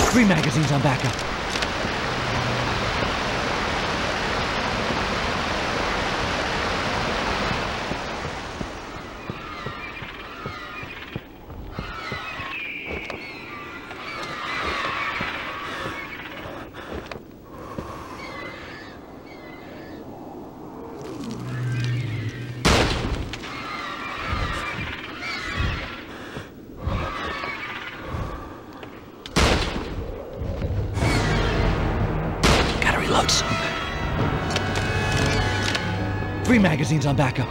Speaker 7: 3 magazines on backup.
Speaker 2: Reload some.
Speaker 7: 3 magazines on backup.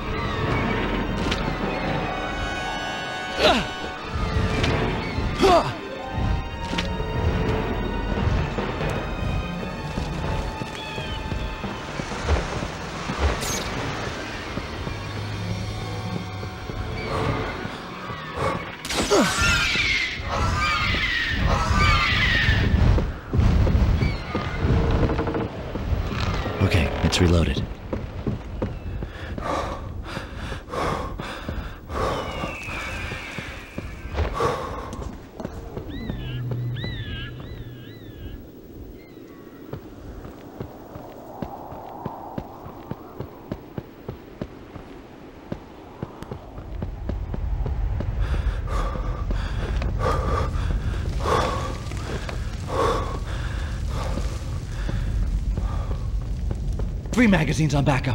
Speaker 2: Okay, it's reloaded.
Speaker 7: Three magazines on backup.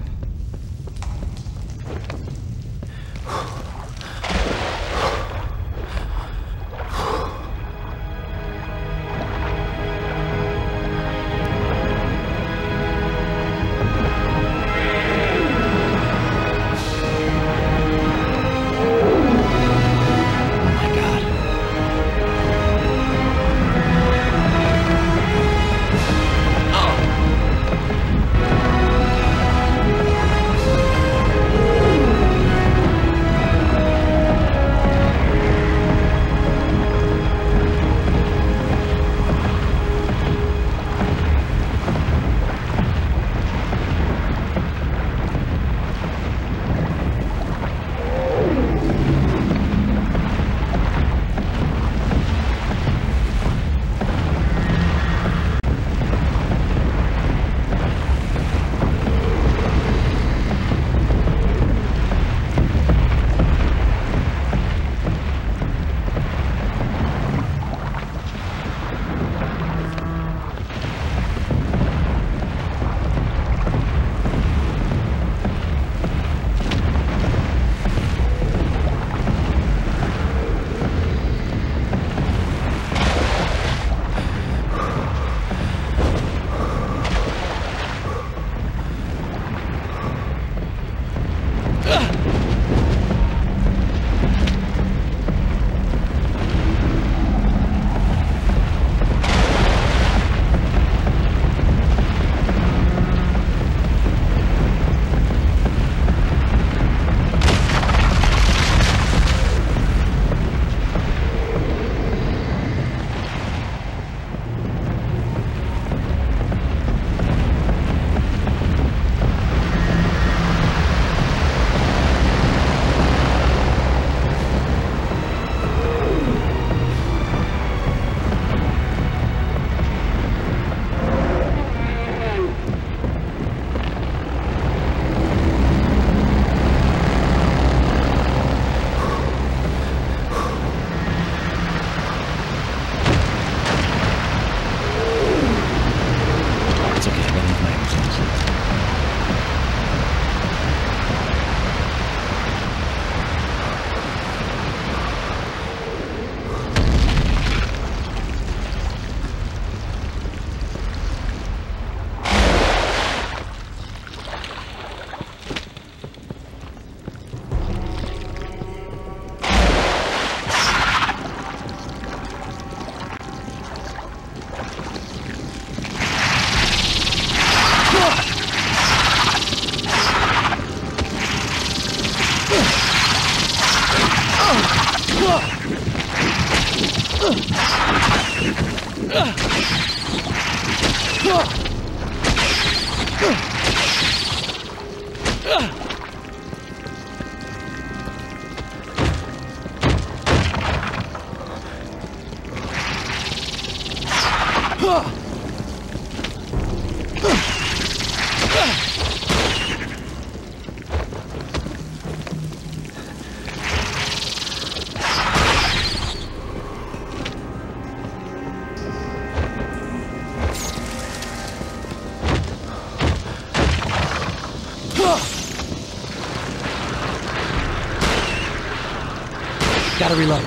Speaker 7: Gotta reload.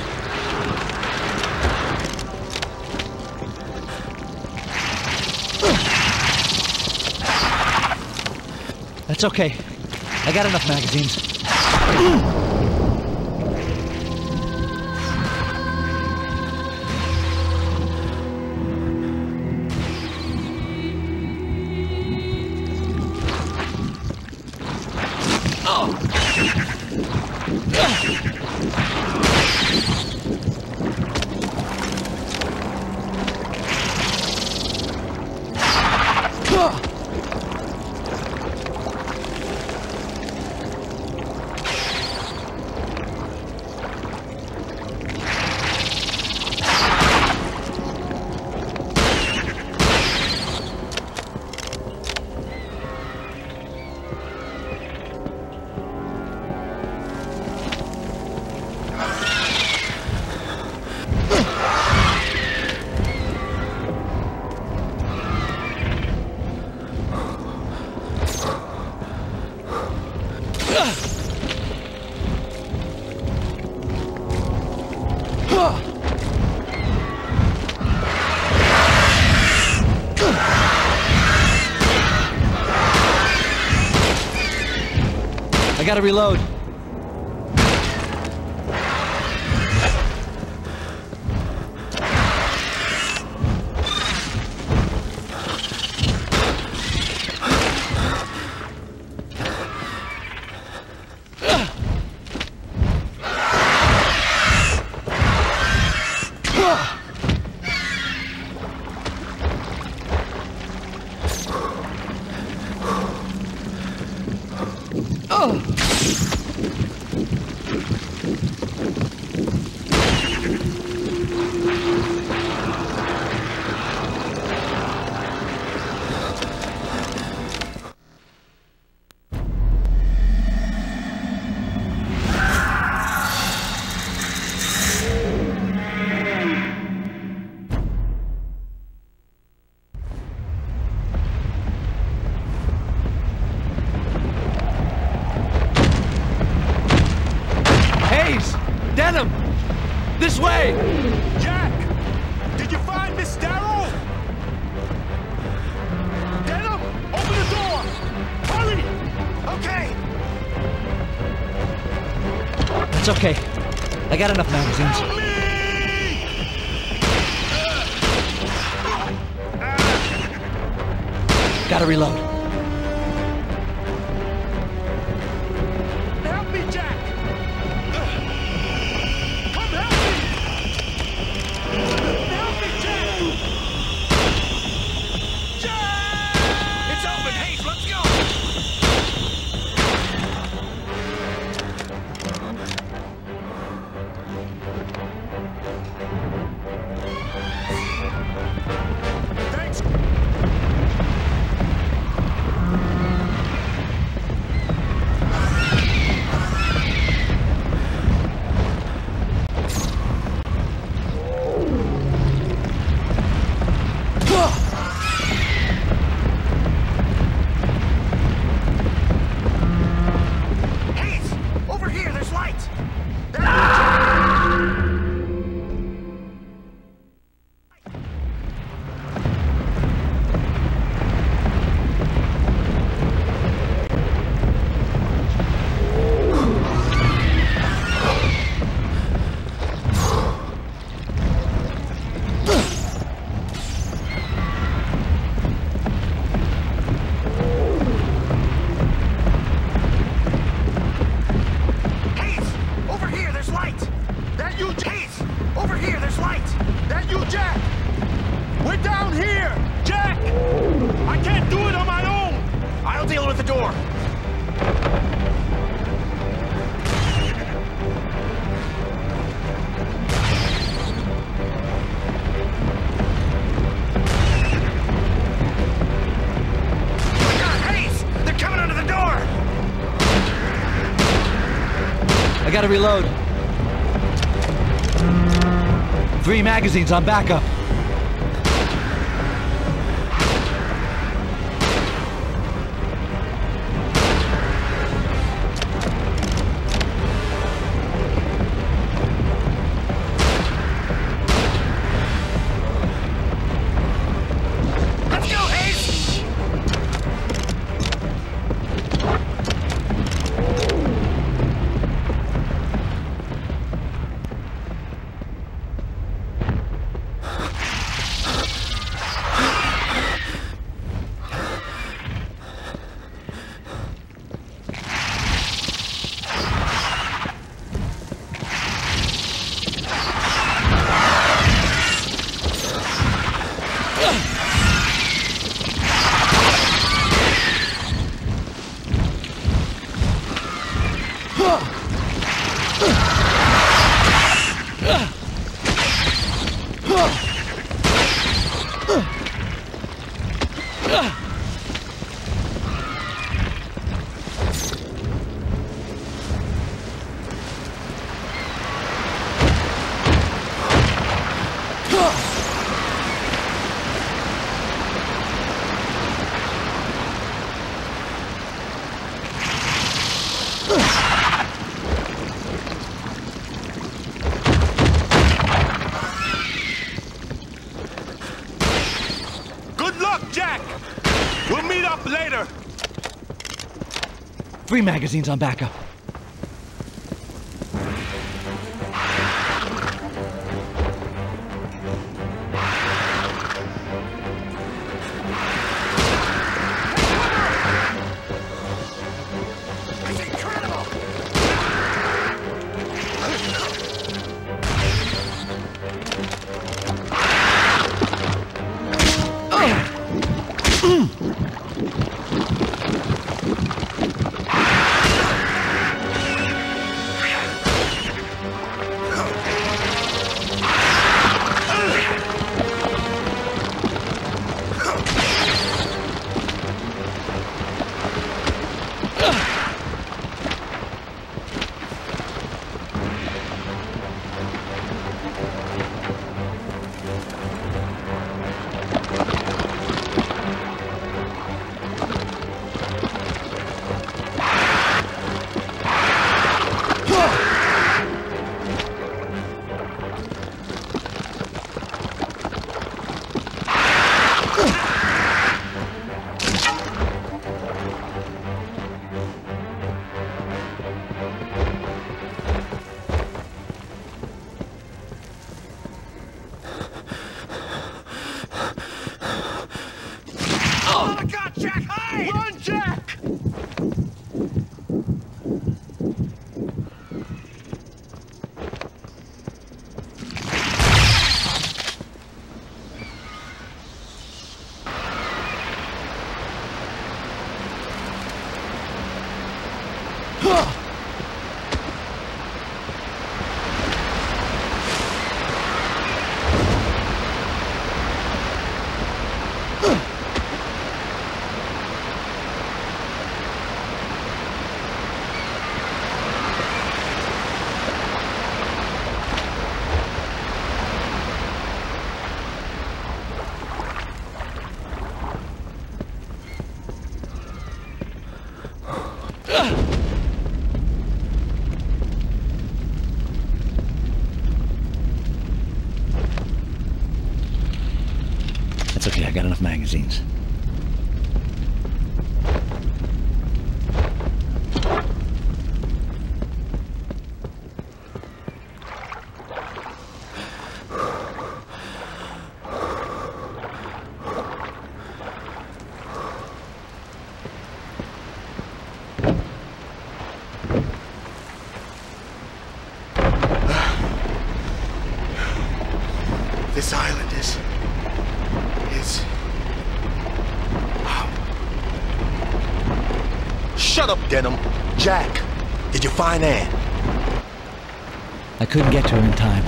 Speaker 7: That's okay. I got enough magazines. I gotta reload. This way!
Speaker 5: Jack! Did you find Miss Darrow? Denim! Open the door! Hurry! Okay!
Speaker 7: It's okay. I got enough magazines.
Speaker 5: Help me!
Speaker 7: Gotta reload.
Speaker 5: Help me, Jack! Come help me! Help me, Jack! Jack!
Speaker 4: It's open! Hayes, let's go!
Speaker 5: Thanks!
Speaker 4: Hayes! Over here, there's light! Hayes! Over here, there's light!
Speaker 5: That you,
Speaker 4: Hayes! Over here, there's light!
Speaker 5: that you, Jack! We're down here! Jack! I can't do it on my own!
Speaker 4: I'll deal with the door.
Speaker 7: gotta reload. 3 magazines on backup.
Speaker 5: Good luck, Jack! We'll meet up later!
Speaker 7: 3 magazines on backup. That's okay, I got enough magazines.
Speaker 4: This island is...
Speaker 5: Shut up, Denim. Jack, did you find Ann?
Speaker 7: I couldn't get to her in time.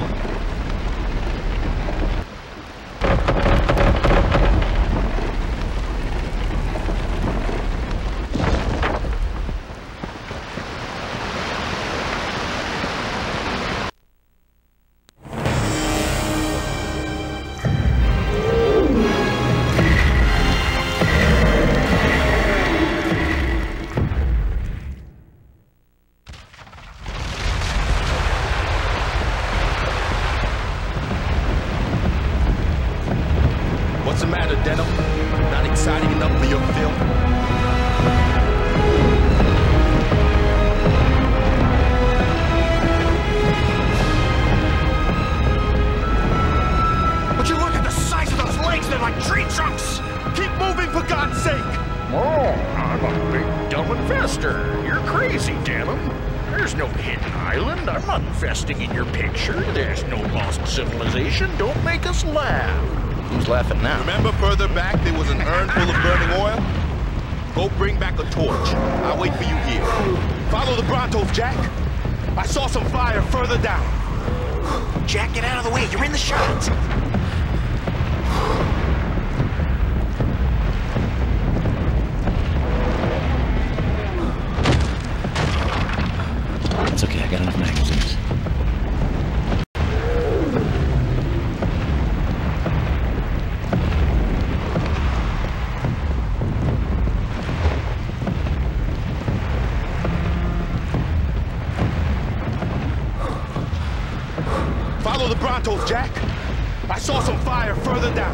Speaker 5: matter, Denim? Not exciting enough for your film?
Speaker 4: Would you look at the size of those legs? They're like tree trunks!
Speaker 5: Keep moving, for God's sake!
Speaker 8: Oh, I'm a big dumb investor. You're crazy, Denim. There's no hidden island. I'm not investing in your picture. There's no lost civilization. Don't make us laugh.
Speaker 1: Who's laughing now?
Speaker 5: Remember further back there was an urn full of burning oil? Go bring back a torch. I'll wait for you here. Follow the Brontos, Jack. I saw some fire further down.
Speaker 4: Jack, get out of the way. You're in the shot.
Speaker 7: It's okay, I got enough magazines.
Speaker 5: Follow the Brontos, Jack. I saw some fire further down.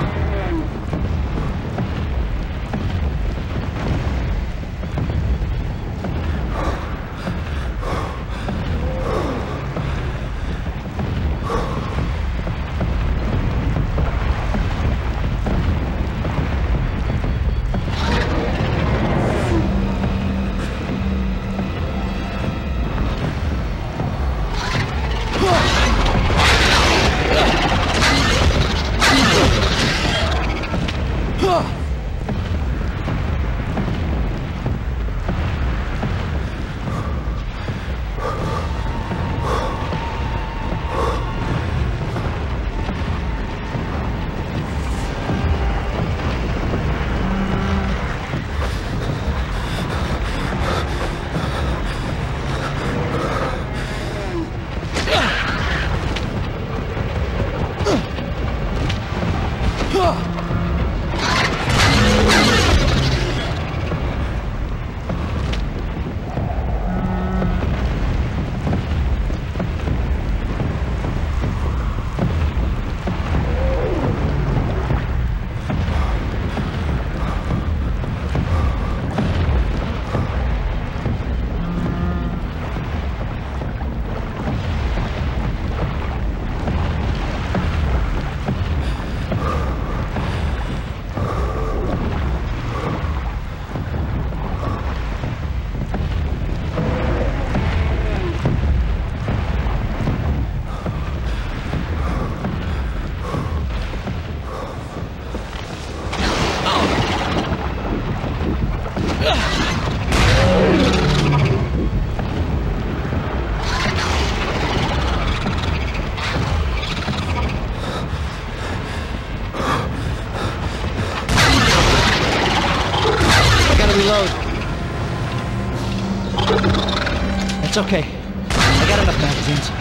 Speaker 7: It's okay. I got enough magazines.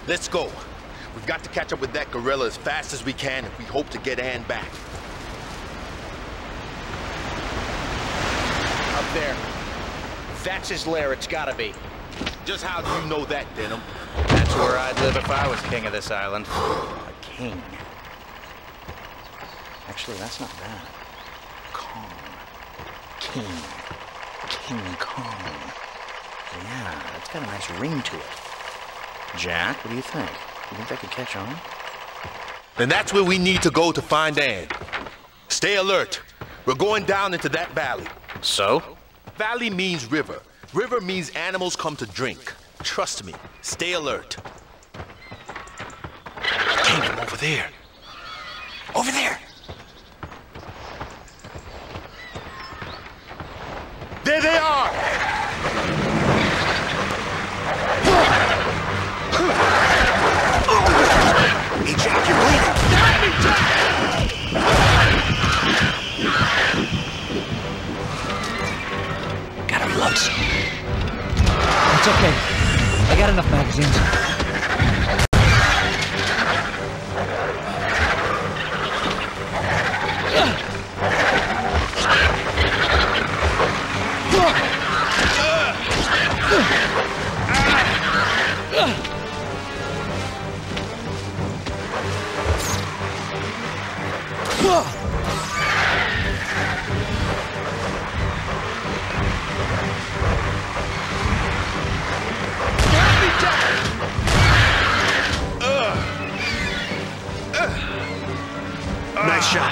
Speaker 5: Let's go. We've got to catch up with that gorilla as fast as we can if we hope to get Ann back.
Speaker 4: Up there. That's his lair, it's gotta be.
Speaker 5: Just how do you know that, Denham?
Speaker 4: That's where I'd live if I was king of this island.
Speaker 1: A king. Actually, that's not bad. Kong. King. King Kong. Yeah, that's got a nice ring to it. Jack, what do you think? You think that could catch on?
Speaker 5: Then that's where we need to go to find Ann. Stay alert. We're going down into that valley.
Speaker 4: So?
Speaker 5: Valley means river. River means animals come to drink. Trust me. Stay alert.
Speaker 4: Came from over there. Over there!
Speaker 5: There they are!
Speaker 4: Hey, Jack, you're bleeding!
Speaker 5: Help me, Jack!
Speaker 4: Gotta reload some.
Speaker 7: It's okay. I got enough magazines.
Speaker 4: Nice shot.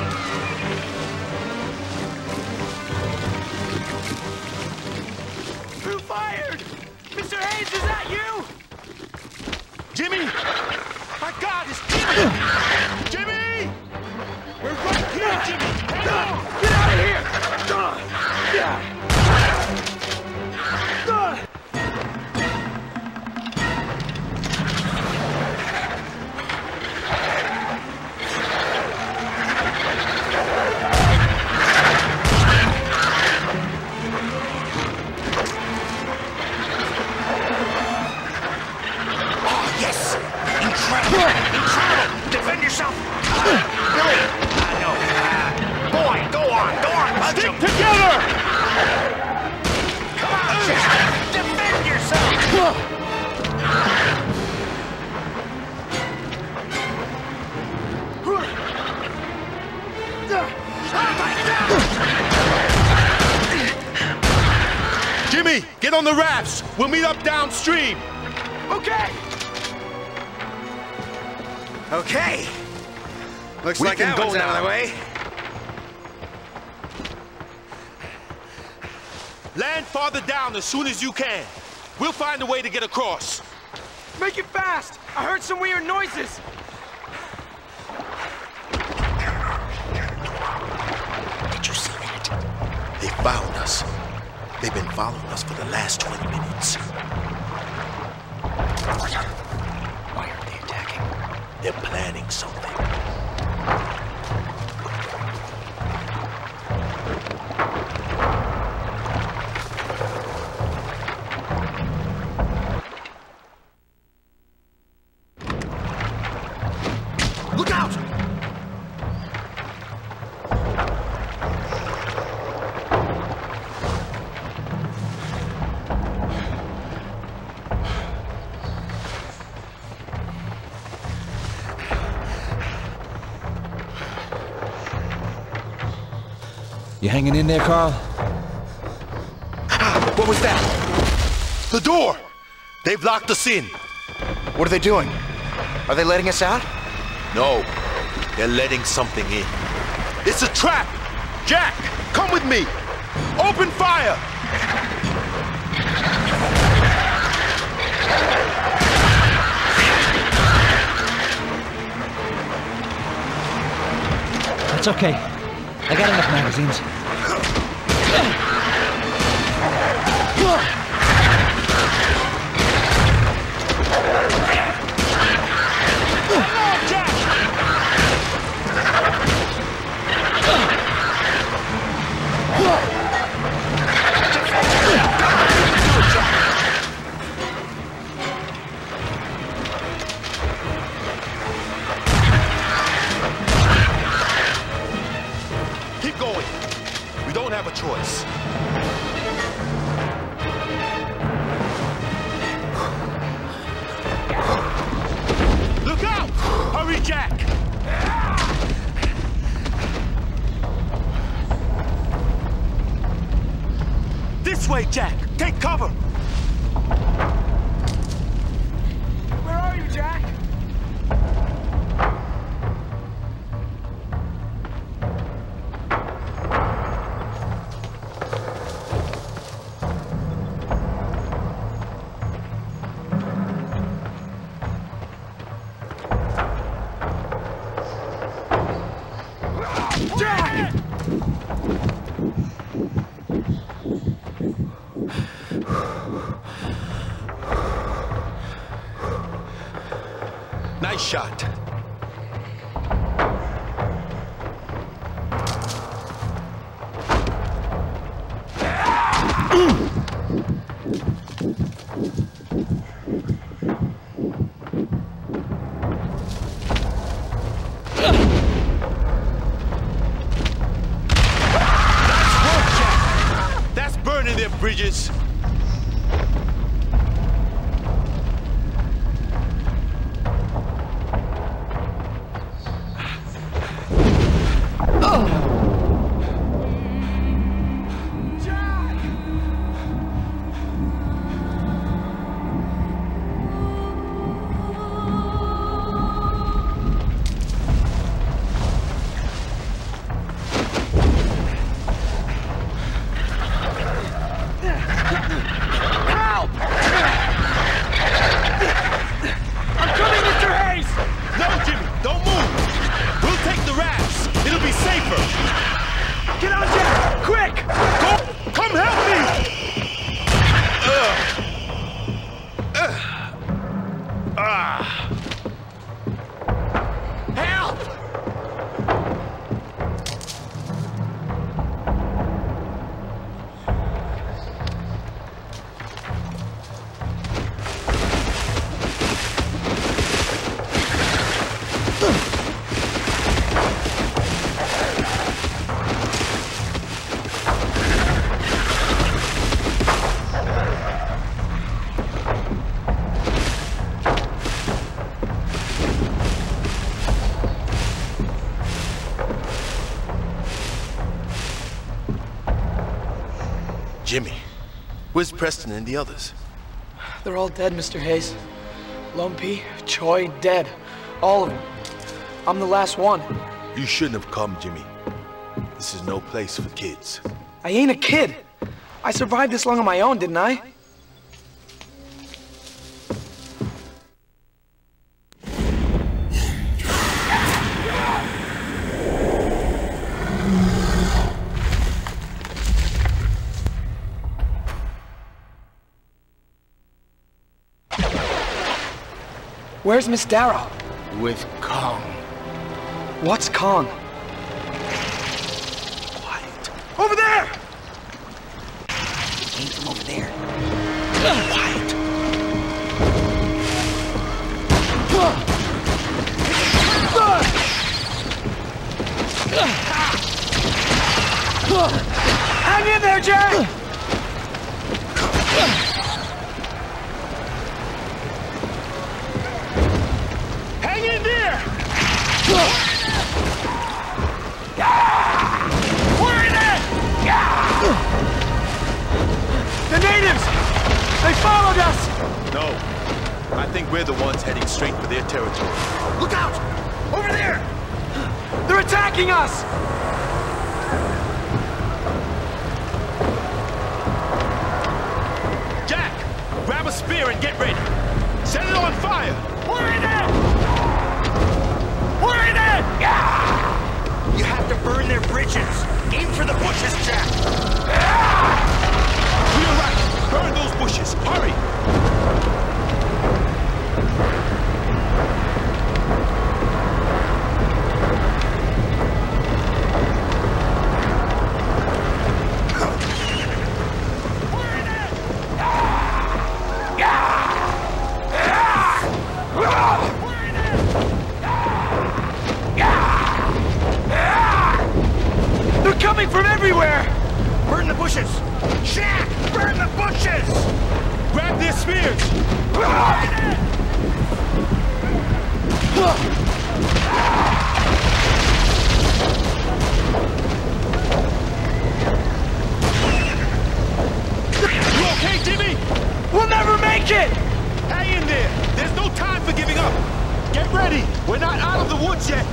Speaker 2: Who fired? Mr. Hayes, is that you?
Speaker 5: Jimmy! My God, it's Jimmy! Jimmy! We're right here, Jimmy! Hang on!
Speaker 2: Get out of here! Yeah.
Speaker 4: Defend yourself! Billy! No. Boy, go on! Punch him!
Speaker 5: Stick together!
Speaker 4: Come on, Jack! Defend yourself!
Speaker 5: Jimmy, get on the rafts! We'll meet up downstream!
Speaker 2: Okay!
Speaker 4: Okay. Looks
Speaker 5: We
Speaker 4: like
Speaker 5: can
Speaker 4: that
Speaker 5: go
Speaker 4: one's out of
Speaker 5: now.
Speaker 4: the way.
Speaker 5: Land farther down as soon as you can. We'll find a way to get across.
Speaker 2: Make it fast! I heard some weird noises!
Speaker 5: Did you see that? They found us. They've been following us for the last 20 minutes.
Speaker 1: Why aren't they attacking?
Speaker 5: They're planning something.
Speaker 4: Look out!
Speaker 7: You hanging in there, Carl?
Speaker 5: What was that? The door! They've locked us in.
Speaker 1: What are they doing? Are they letting us out?
Speaker 5: No, they're letting something in. It's a trap! Jack, come with me! Open fire!
Speaker 7: It's okay. I got enough magazines.
Speaker 5: a choice. Look out! Hurry, Jack! This way, Jack! Take cover!
Speaker 2: Where are you, Jack?
Speaker 5: Nice shot. That's burning their bridges.
Speaker 2: Get on, Jack! Quick!
Speaker 5: Come help me!
Speaker 2: Help!
Speaker 5: Jimmy, where's Preston and the others?
Speaker 2: They're all dead, Mr. Hayes. Lumpy, Choi, dead. All of them. I'm the last one.
Speaker 5: You shouldn't have come, Jimmy. This is no place for kids.
Speaker 2: I ain't a kid. I survived this long on my own, didn't I? Where's Miss Darrow?
Speaker 5: With Kong.
Speaker 2: What's Kong?
Speaker 5: Quiet.
Speaker 2: Over there!
Speaker 4: It came from over there.
Speaker 5: Quiet.
Speaker 2: Hang in there, Jack!
Speaker 5: Hang in there!
Speaker 2: We're in it! The natives! They followed us!
Speaker 5: No. I think we're the ones heading straight for their territory.
Speaker 2: Look out! Over there! They're attacking us!
Speaker 5: Jack, grab a spear and get ready. Set it on fire!
Speaker 2: We're in it! We're in it!
Speaker 4: You have to burn their bridges. Aim for the bushes, Jack.
Speaker 5: You're right. Burn those bushes. Hurry!
Speaker 2: They're coming from everywhere!
Speaker 4: bushes! Jack! Burn the bushes!
Speaker 5: Grab their spears! You okay, Jimmy?
Speaker 2: We'll never make it!
Speaker 5: Hang in there! There's no time for giving up! Get ready! We're not out of the woods yet!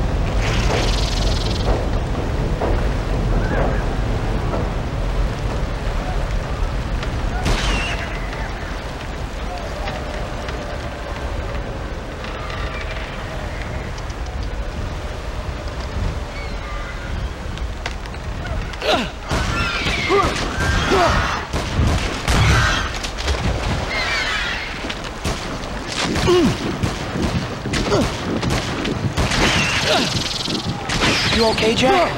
Speaker 2: You okay, Jack?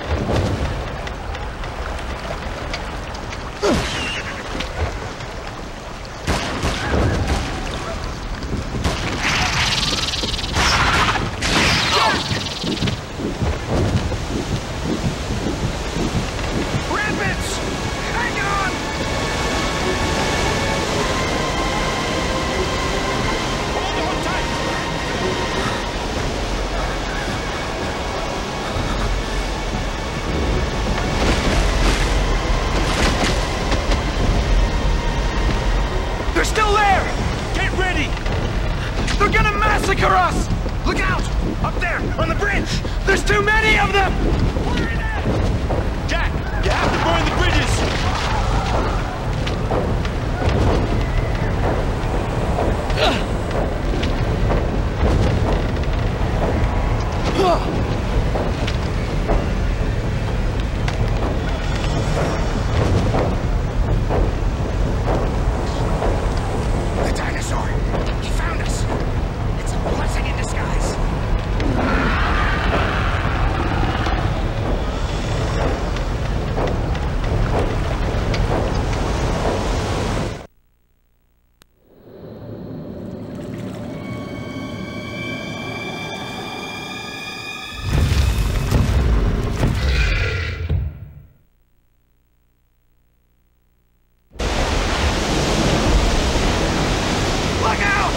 Speaker 4: Rabbits! Hang on!
Speaker 5: Hold on tight!
Speaker 2: They're still there!
Speaker 5: Get ready!
Speaker 2: They're gonna massacre us!
Speaker 4: Look out! Up there, on the bridge!
Speaker 2: There's too many of them!
Speaker 5: Jack, you have to burn the bridges!
Speaker 4: The dinosaur! He found us! It's a blessing in disguise! Look out!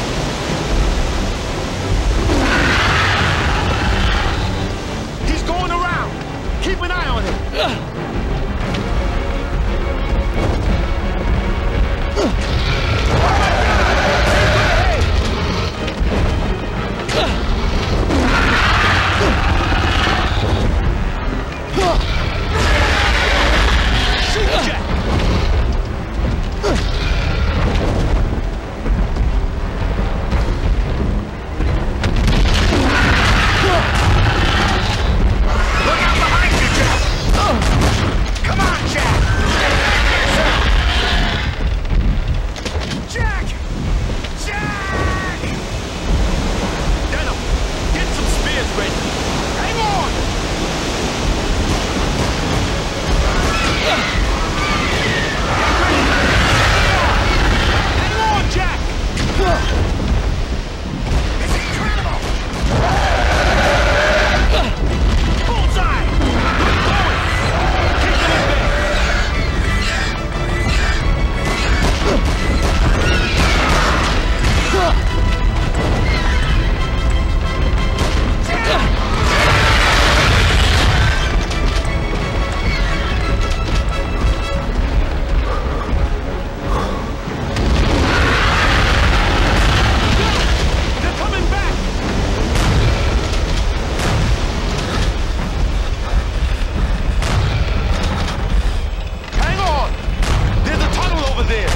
Speaker 5: He's going around! Keep an eye on him! Shoot Jack!
Speaker 4: Look out behind you, Jack! Come on, Jack! Jack! Jack!
Speaker 5: Denim, get some spears ready! Hang on! Hang on, Jack!
Speaker 4: It's incredible!
Speaker 5: Bullseye! Good going! Keep them at bay! They're coming back! Hang on! There's a tunnel over there!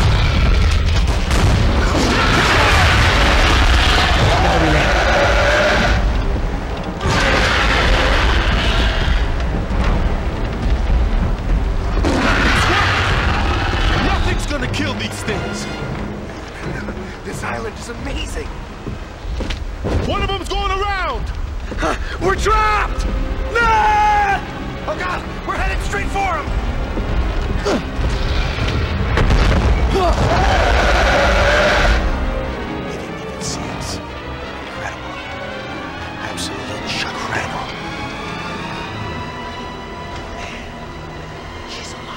Speaker 5: Nothing's gonna kill these things!
Speaker 4: This island is amazing!
Speaker 5: One of them's going around!
Speaker 2: We're trapped! No!
Speaker 4: Oh god, we're headed straight for him!
Speaker 1: They didn't even see us. Incredible. Absolute incredible. Man, she's alive.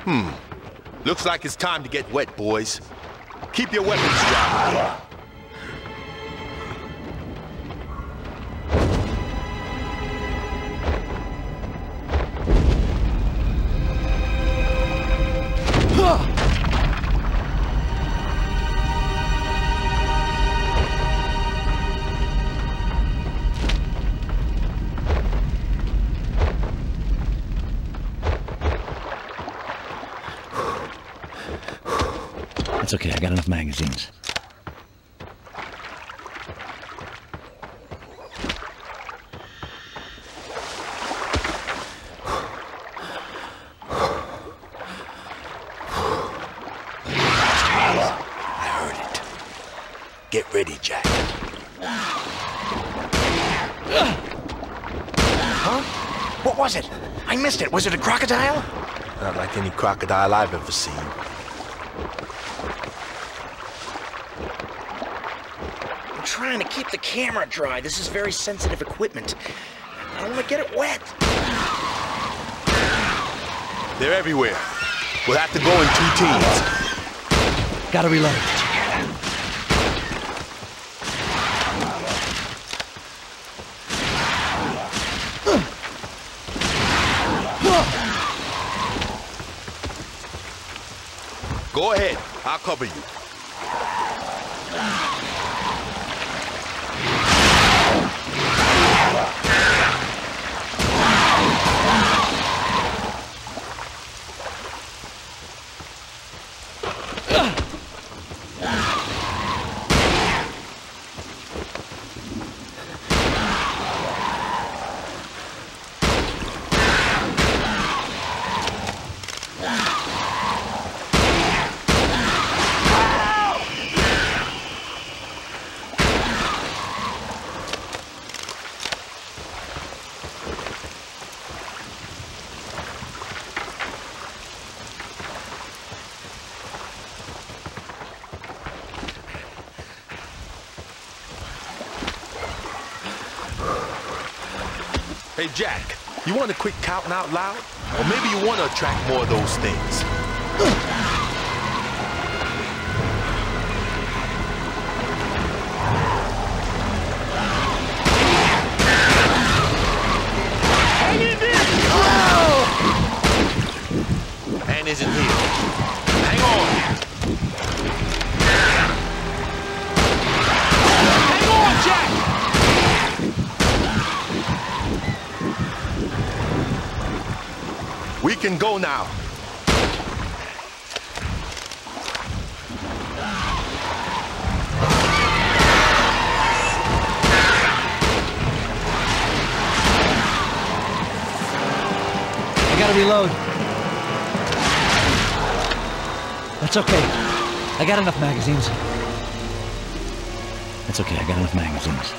Speaker 5: Looks like it's time to get wet, boys. Keep your weapons dry.
Speaker 7: It's okay, I got enough magazines.
Speaker 1: I heard it. Get ready, Jack.
Speaker 4: Huh? What was it? I missed it. Was it a crocodile?
Speaker 5: Not like any crocodile I've ever seen.
Speaker 4: I'm trying to keep the camera dry. This is very sensitive equipment. I don't want to get it wet.
Speaker 5: They're everywhere. We'll have to go in 2 teams.
Speaker 7: Gotta reload.
Speaker 5: Go ahead. I'll cover you. Hey, Jack, you want to quit counting out loud? Or maybe you want to attract more of those things.
Speaker 3: Hang in there!
Speaker 5: Man isn't here. Hang on.
Speaker 3: Hang on, Jack!
Speaker 5: We can go now.
Speaker 7: I gotta reload. That's okay. I got enough magazines. That's okay, I got enough magazines.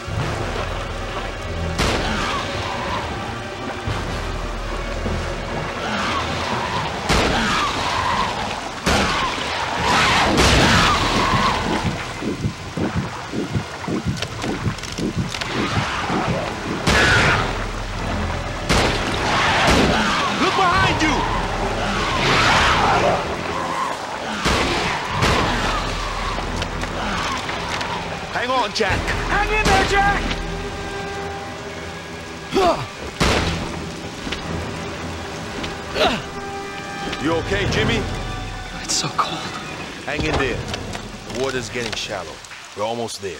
Speaker 5: Look behind you! Hang on, Jack.
Speaker 3: Hang in there, Jack!
Speaker 5: You okay, Jimmy?
Speaker 2: It's so cold.
Speaker 5: Hang in there. The water's getting shallow. We're almost there.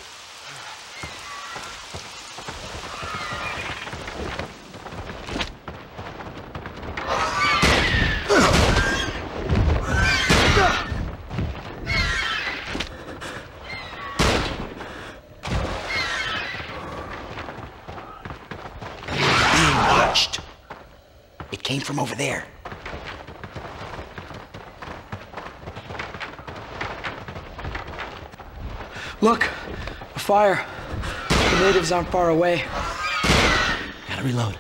Speaker 4: Being watched. It came from over there.
Speaker 2: Look, a fire. The natives aren't far away.
Speaker 7: Gotta reload.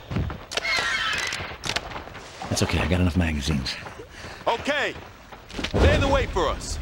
Speaker 7: That's okay, I got enough magazines.
Speaker 5: Okay. Clear the way for us.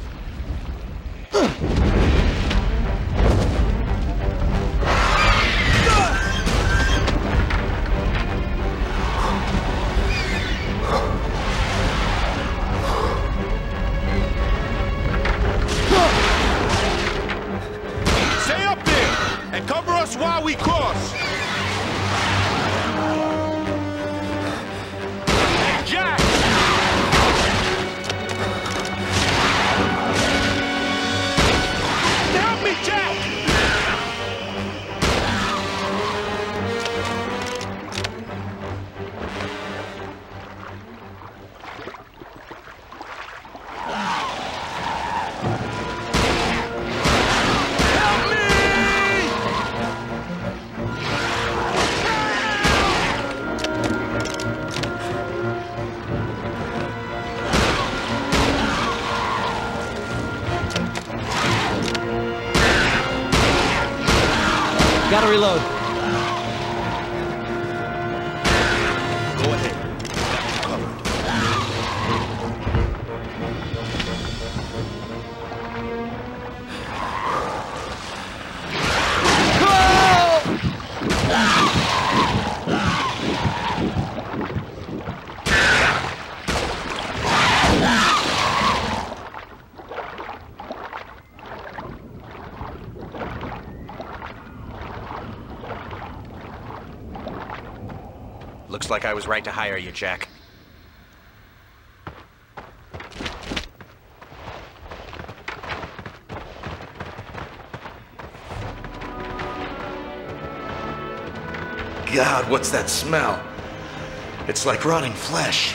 Speaker 7: Gotta reload.
Speaker 5: Go ahead. Covered.
Speaker 4: Looks like I was right to hire you, Jack.
Speaker 5: God, what's that smell? It's like rotting flesh.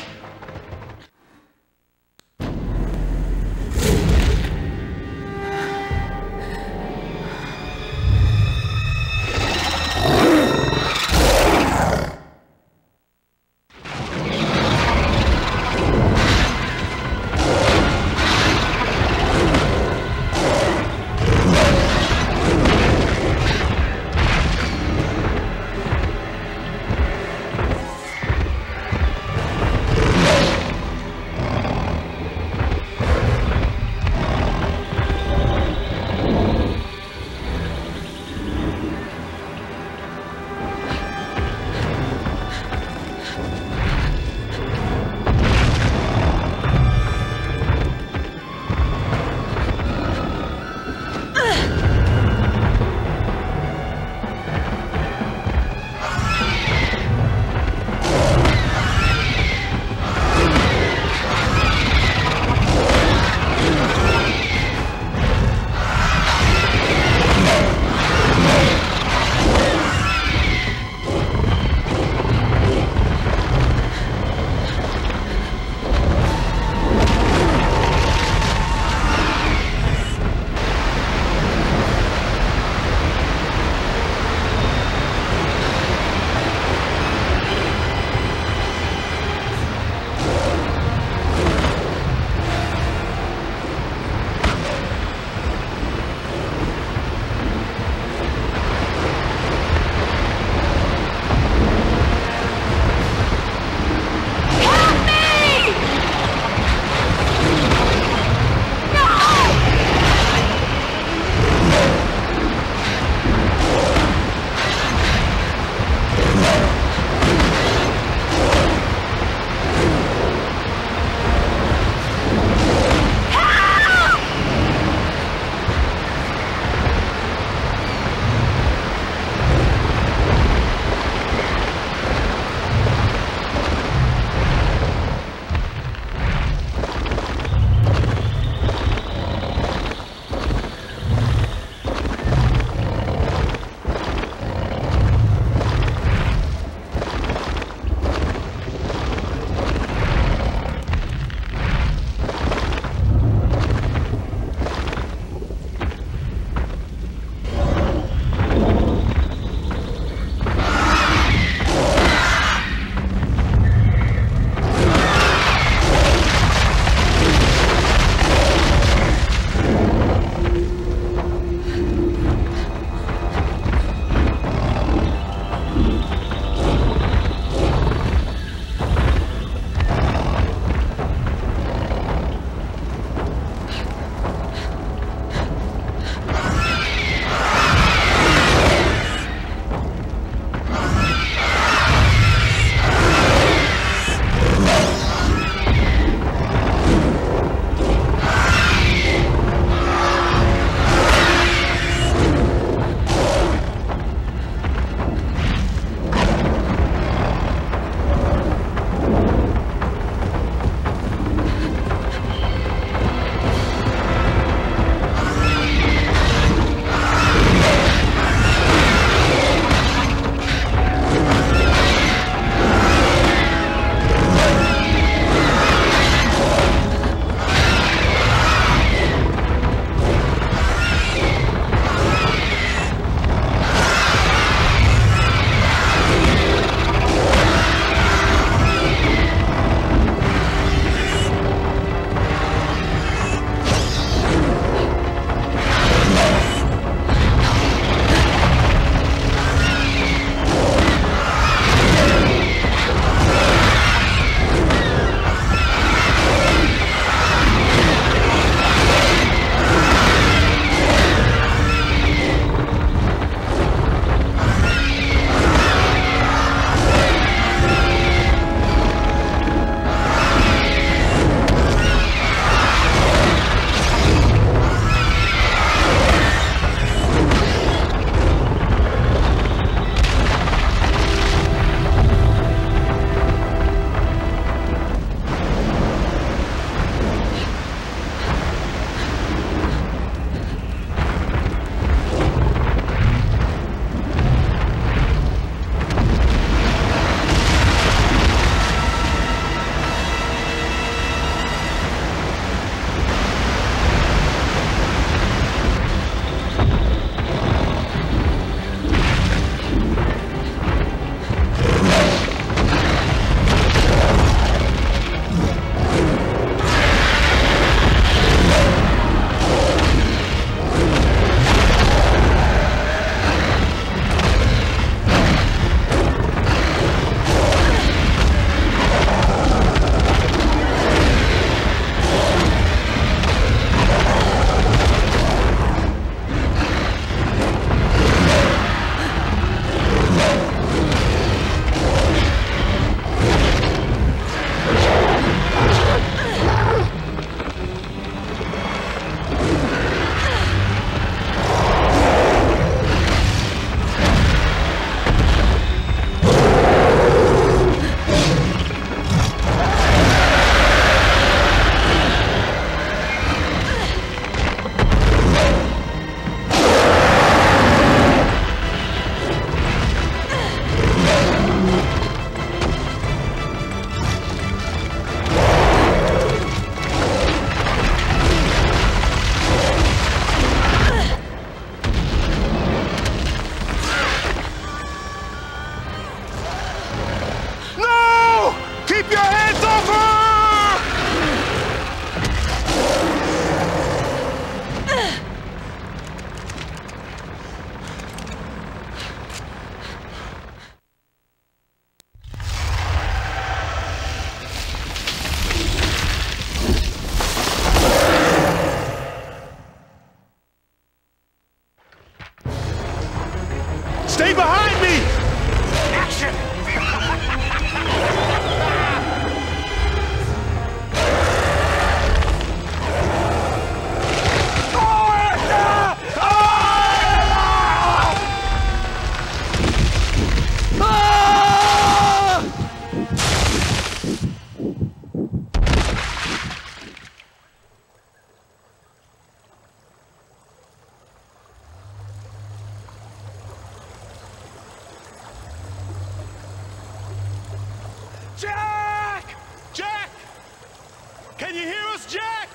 Speaker 5: Can you hear us, Jack?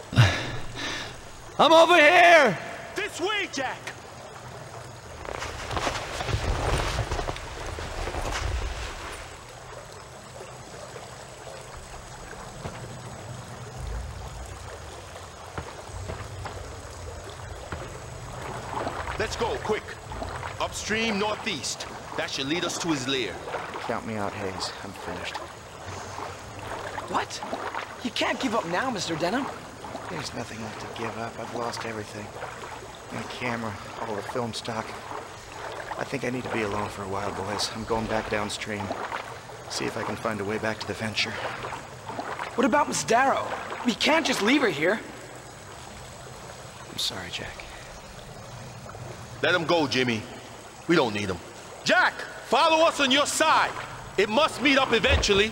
Speaker 7: I'm over here!
Speaker 5: This way, Jack! Let's go, quick. Upstream, northeast. That should lead us to his lair.
Speaker 1: Count me out, Hayes. I'm finished.
Speaker 2: What? You can't give up now, Mr. Denham.
Speaker 1: There's nothing left to give up. I've lost everything. My camera, all the film stock. I think I need to be alone for a while, boys. I'm going back downstream. See if I can find a way back to the venture.
Speaker 2: What about Miss Darrow? We can't just leave her here.
Speaker 1: I'm sorry, Jack.
Speaker 5: Let him go, Jimmy. We don't need him. Jack, follow us on your side. It must meet up eventually.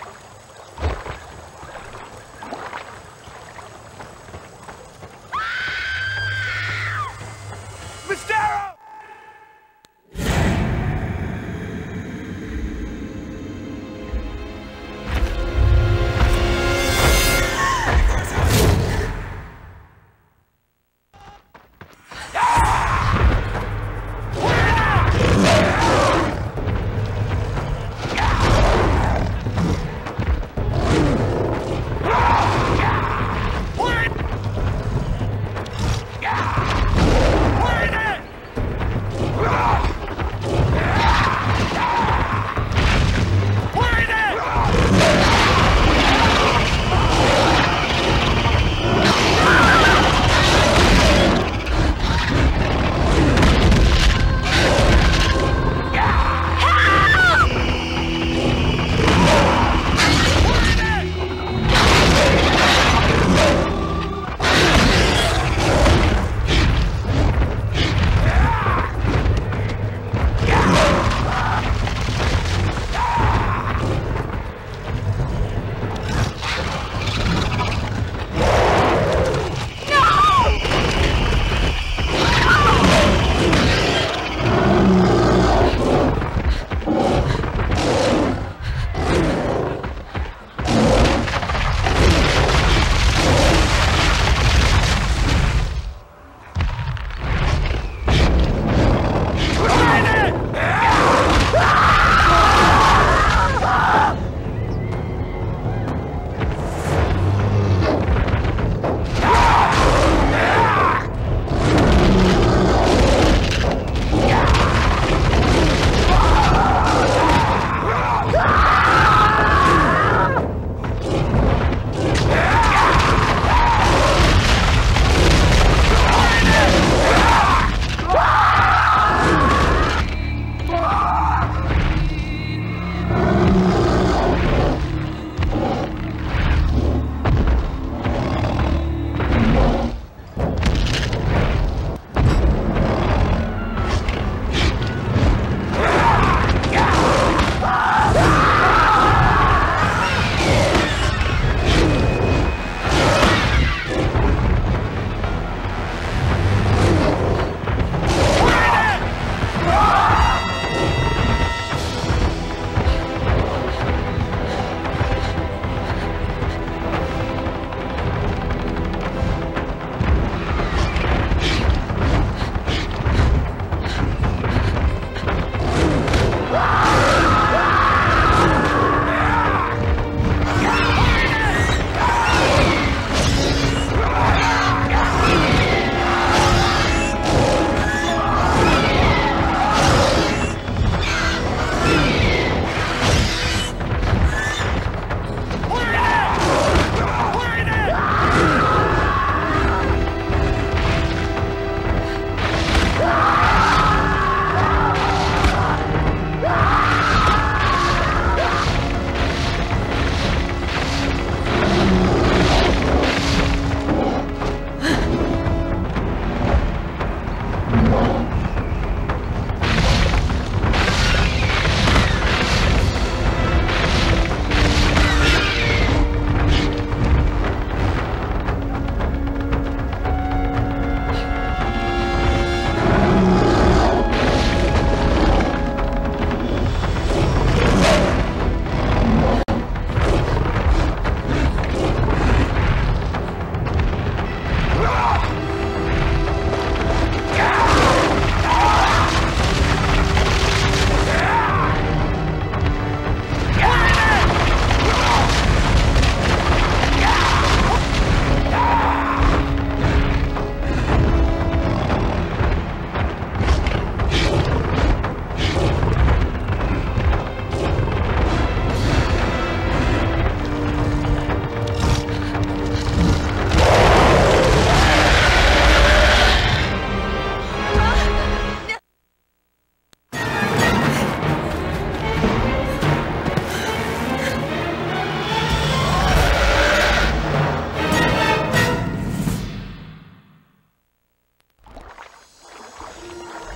Speaker 5: Miss Darrow!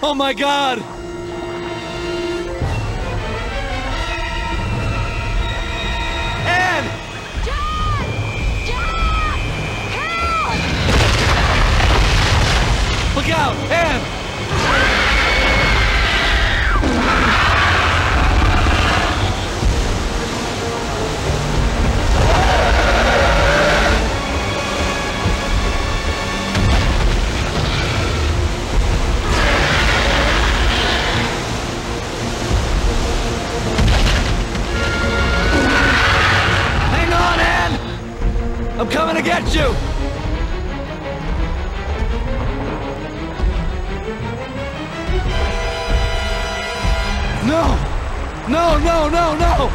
Speaker 7: Oh my God! Ann!
Speaker 6: Jack! Jack! Help!
Speaker 7: Look out! Ann! I'm coming to get you! No! No, no, no, no!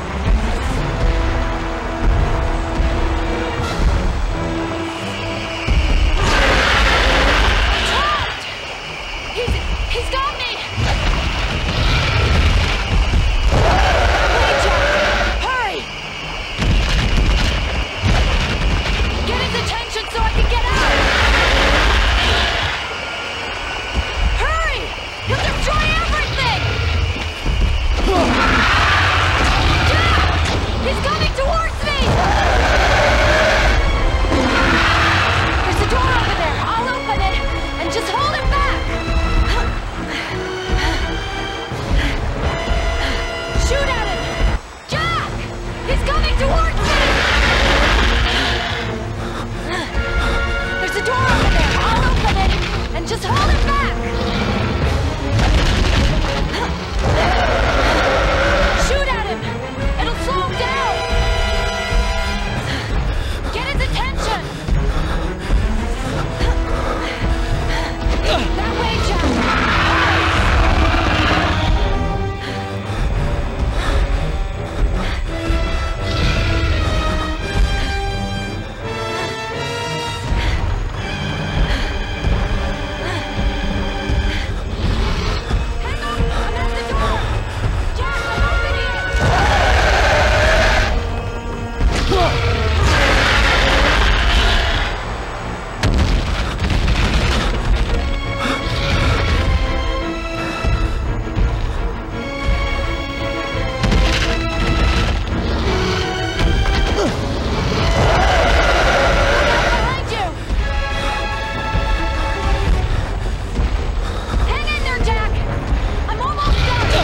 Speaker 6: Trapped! He's got me! Wait, Jack! Hurry! Get his attention so I can get out! Hurry! He'll destroy everything! Jack! He's coming towards me! There's a door over there. I'll open it and just hold him back! Shoot at him! Jack! He's coming towards me! There's a door over there. I'll open it and just hold him back! Shoot at him! It'll slow him down! Get his attention! That way, Jack! Hang on! I'm at the door! Jack, I'm opening it! Behind you! Hang in there, Jack! I'm almost done!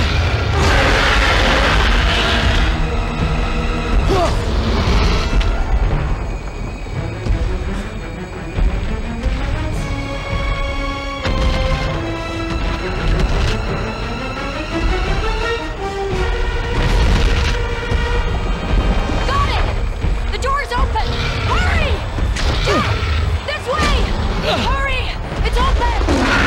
Speaker 6: Got it! The door's open! Hurry! Jack! This way! Hurry! It's open!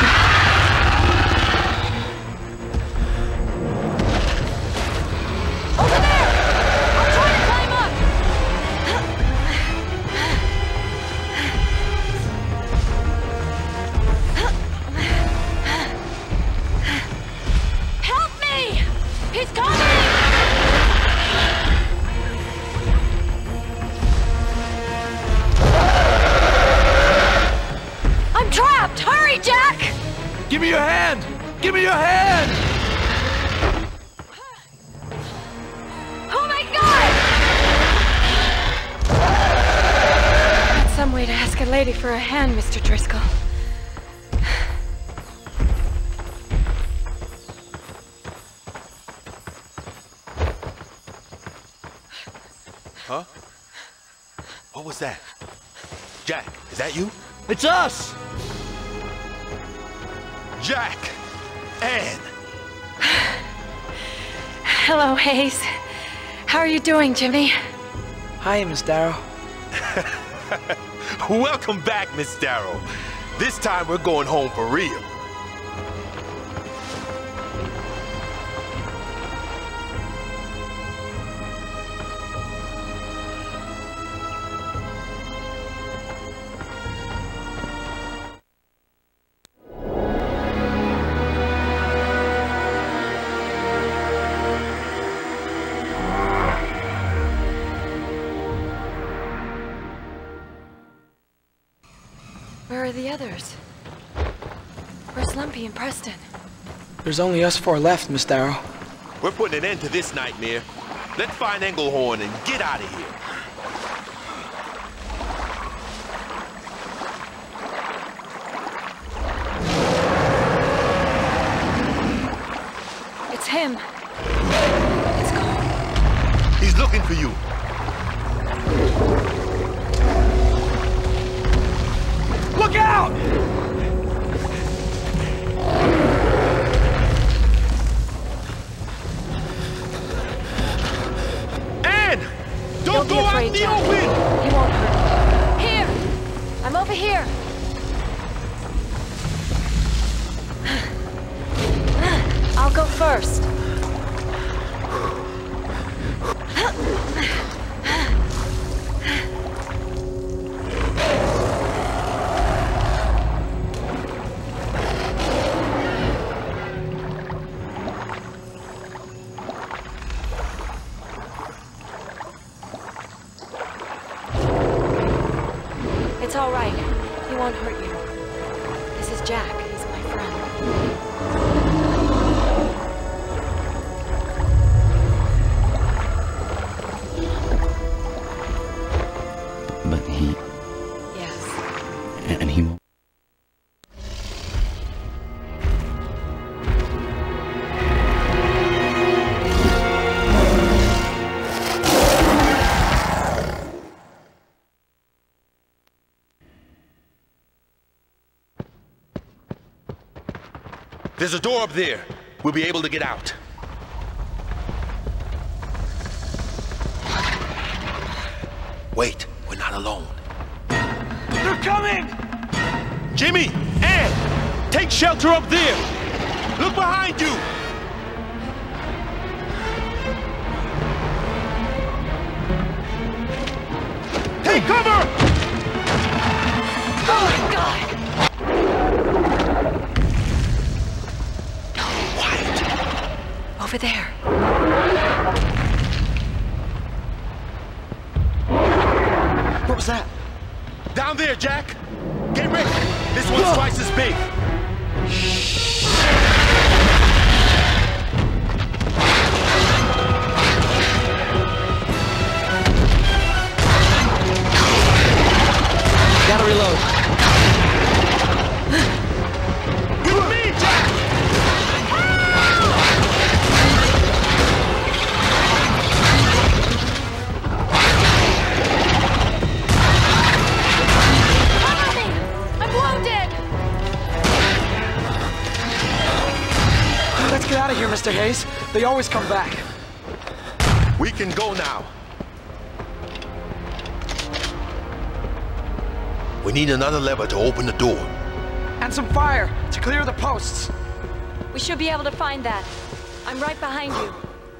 Speaker 6: Over there! I'll try to climb up! Help me! He's coming! I'm trapped! Hurry, Jack!
Speaker 7: Give me your hand! Give me your hand!
Speaker 6: Oh my God! That's some way to ask a lady for a hand, Mr. Driscoll.
Speaker 5: Huh? What was that? Jack, is that you?
Speaker 7: It's us!
Speaker 5: Jack! Ann!
Speaker 6: Hello, Hayes. How are you doing, Jimmy?
Speaker 2: Hi, Miss Darrow.
Speaker 5: Welcome back, Miss Darrow. This time we're going home for real.
Speaker 6: Where are the others? Where's Where's Lumpy and Preston?
Speaker 2: There's only us four left, Miss Darrow.
Speaker 5: We're putting an end to this nightmare. Let's find Englehorn and get out of here.
Speaker 6: It's him. It's gone.
Speaker 5: He's looking for you.
Speaker 2: Look out!
Speaker 5: Anne! Don't go out in the open!
Speaker 6: He won't hurt me. Here! I'm over here. I'll go first. It's all right. He won't hurt you. This is Jack. He's my friend.
Speaker 9: But he...
Speaker 6: Yes.
Speaker 9: And he won't...
Speaker 5: There's a door up there. We'll be able to get out. Wait, we're not alone.
Speaker 2: They're coming!
Speaker 5: Jimmy! Ann! Take shelter up there! Look behind you! Take cover!
Speaker 6: Oh my God! Over there.
Speaker 2: What was that?
Speaker 5: Down there, Jack! Get ready! This one's twice as big!
Speaker 7: Gotta reload.
Speaker 5: With me, Jack!
Speaker 6: I'm wounded!
Speaker 2: Let's get out of here, Mr. Hayes. They always come back.
Speaker 5: We can go now. We need another lever to open the door.
Speaker 2: And some fire to clear the posts.
Speaker 6: We should be able to find that. I'm right behind you.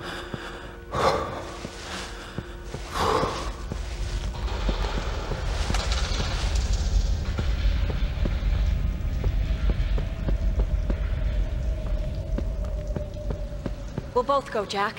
Speaker 6: We'll both go, Jack.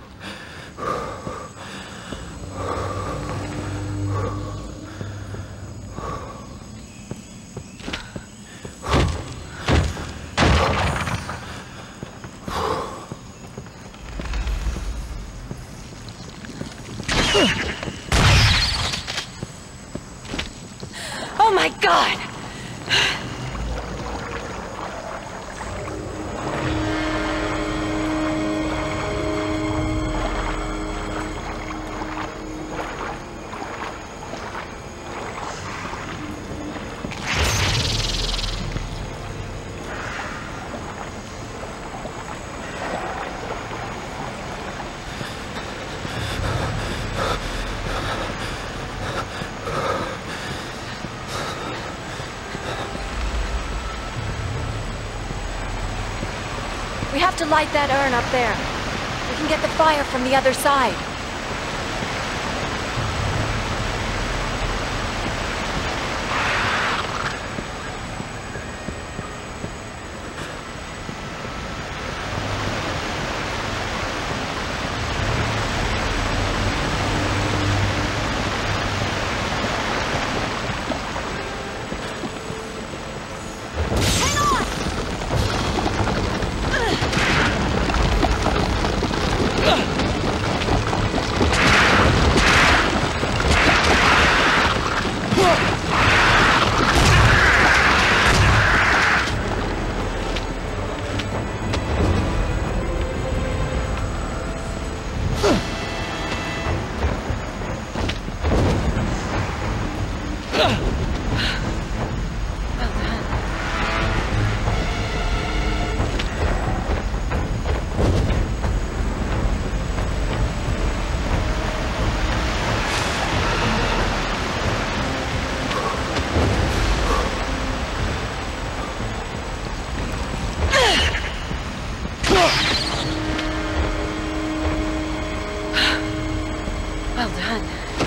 Speaker 6: Oh my God! We have to light that urn up there. We can get the fire from the other side. Hang on! Well done.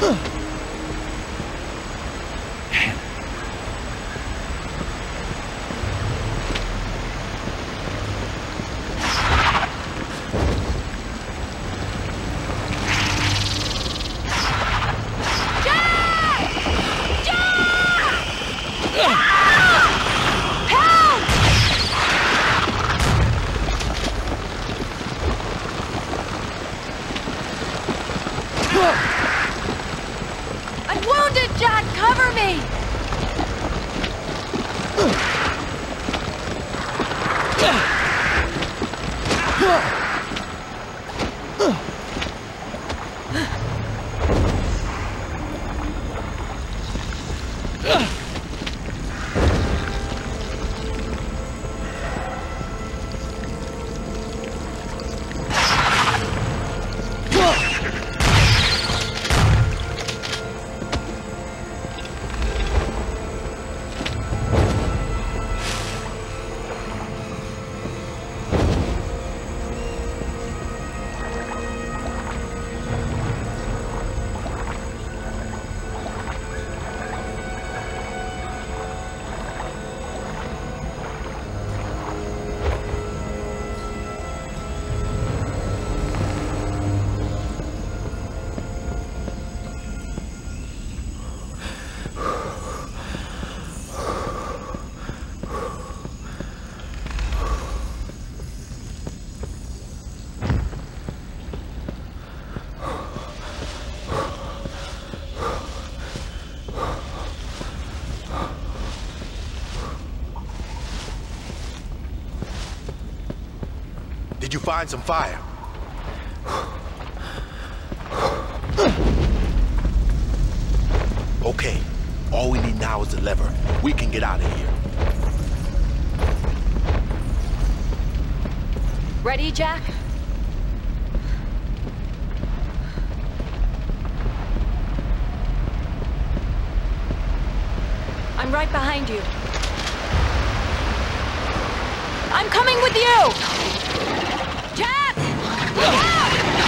Speaker 6: I'm wounded, Jack! Cover me!
Speaker 5: Did you find some fire? Okay, all we need now is the lever. We can get out of here.
Speaker 6: Ready, Jack? I'm right behind you. I'm coming with you! Jack! Look out!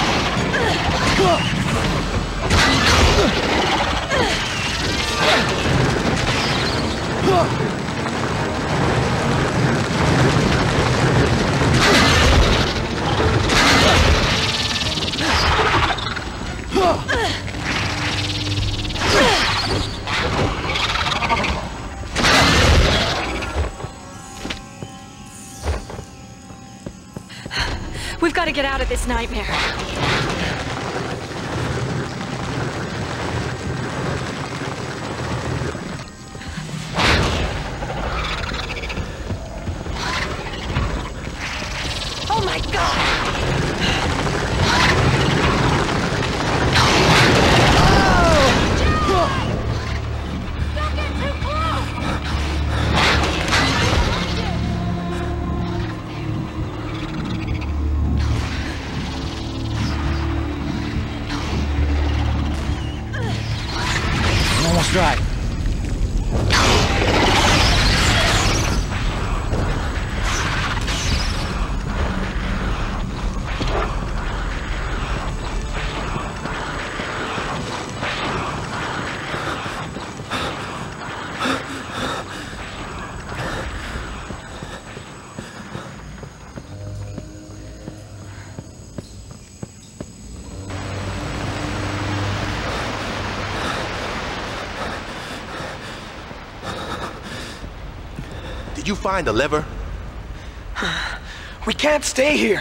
Speaker 6: We've got to get out of this nightmare. Oh my God! Don't get too close!
Speaker 7: Almost dry.
Speaker 5: Did you find the lever?
Speaker 2: We can't stay here.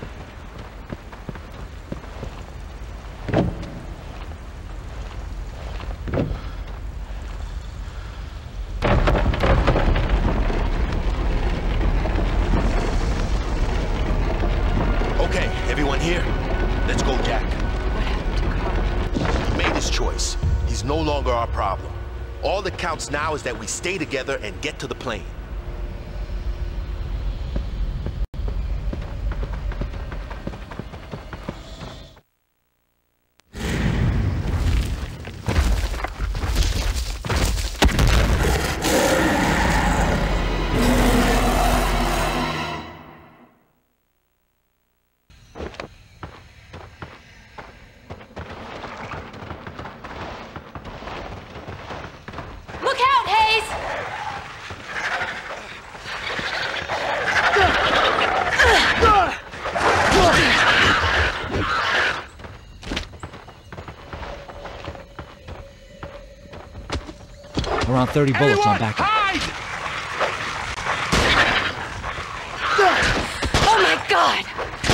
Speaker 5: Okay, everyone here? Let's go, Jack.
Speaker 6: What happened to Carl?
Speaker 5: He made his choice. He's no longer our problem. All that counts now is that we stay together and get to the plane.
Speaker 7: Around 30 bullets on back.
Speaker 6: Oh my God!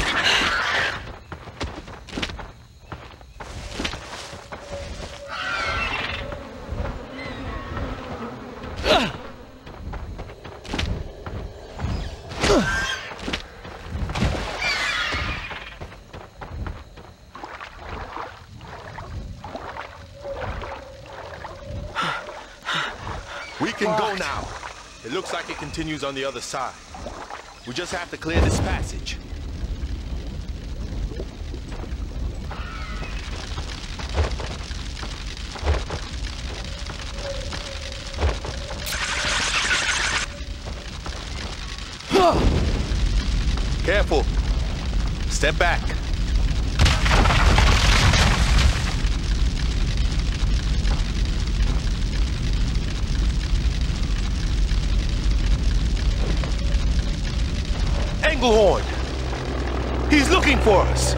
Speaker 5: We can go now. It looks like it continues on the other side. We just have to clear this passage. Careful. Step back. Engelhorn! He's looking for us!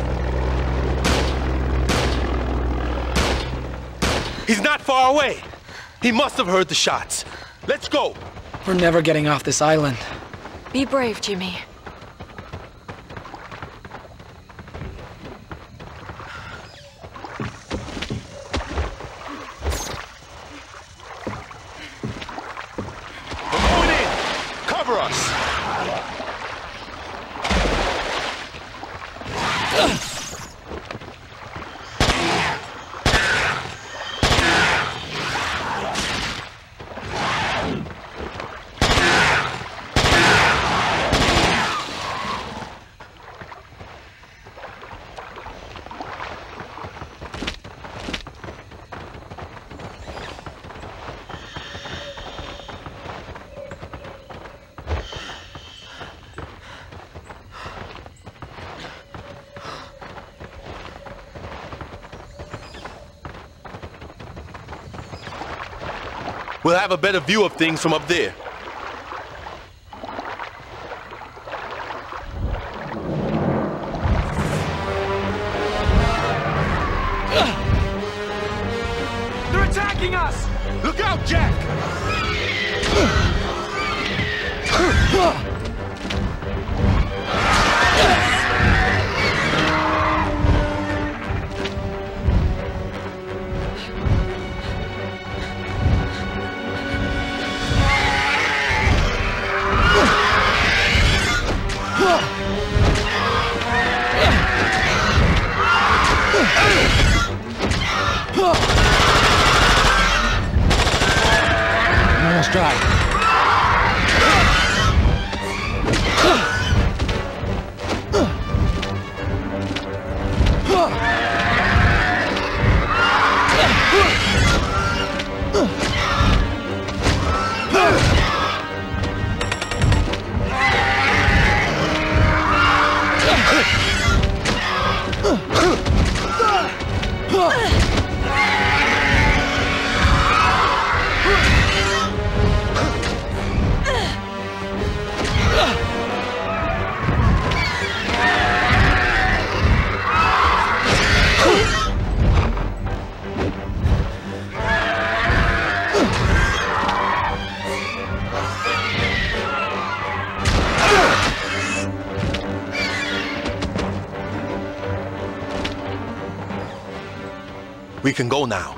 Speaker 5: He's not far away! He must have heard the shots. Let's go!
Speaker 2: We're never getting off this island.
Speaker 6: Be brave, Jimmy.
Speaker 5: We're going in! Cover us! We'll have a better view of things from up there.
Speaker 2: They're attacking us!
Speaker 5: Look out, Jack!
Speaker 7: Almost dry. We can go now.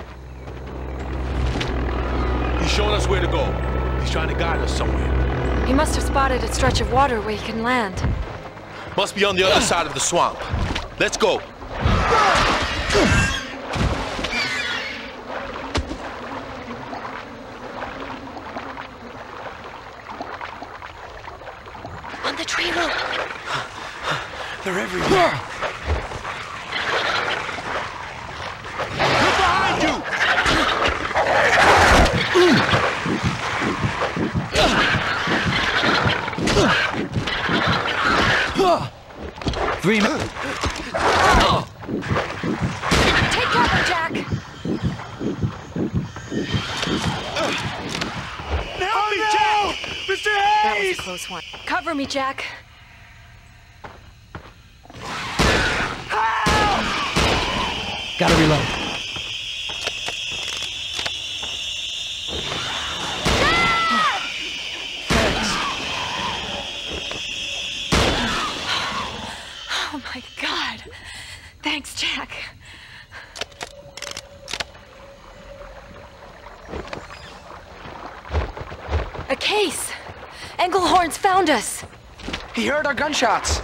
Speaker 7: He's showing us where to go. He's trying to guide us somewhere.
Speaker 6: He must have spotted a stretch of water where he can land.
Speaker 5: Must be on the other side of the swamp. Let's go.
Speaker 6: On the tree root.
Speaker 2: They're everywhere.
Speaker 5: Look behind you!
Speaker 7: 3 minutes.
Speaker 6: Take cover, Jack.
Speaker 5: Help me, Jack! Mr.
Speaker 6: That was a
Speaker 5: Hayes!
Speaker 6: close one. Cover me, Jack.
Speaker 7: Gotta reload.
Speaker 6: Oh my God. Thanks, Jack. A case. Englehorn's found us.
Speaker 2: He heard our gunshots.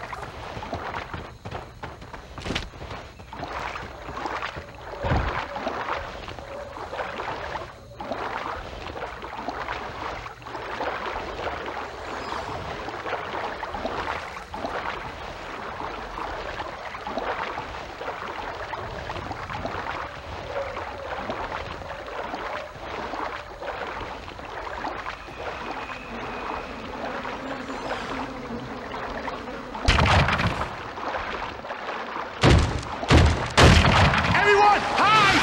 Speaker 5: Everyone, hide!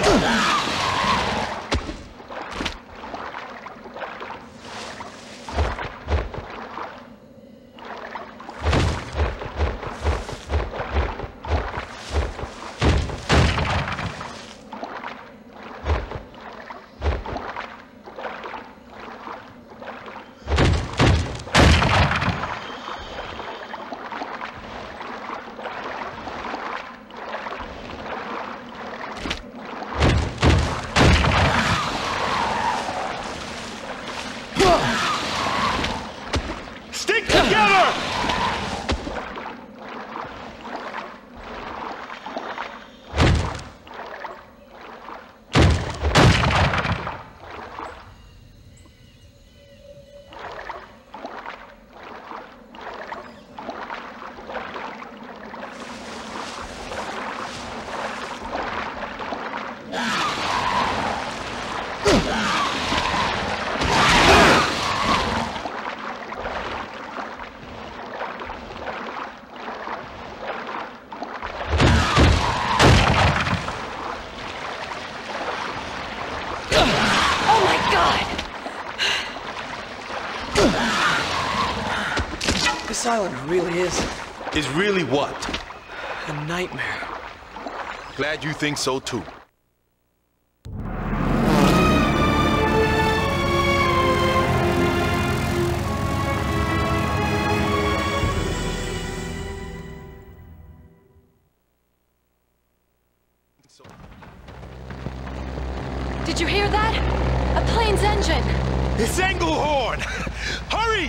Speaker 5: Stick together!
Speaker 6: Oh my God!
Speaker 2: This island really is
Speaker 5: Is really what?
Speaker 2: a nightmare.
Speaker 5: Glad you think so too.
Speaker 6: Did you hear that? A plane's engine.
Speaker 5: It's Englehorn! Hurry!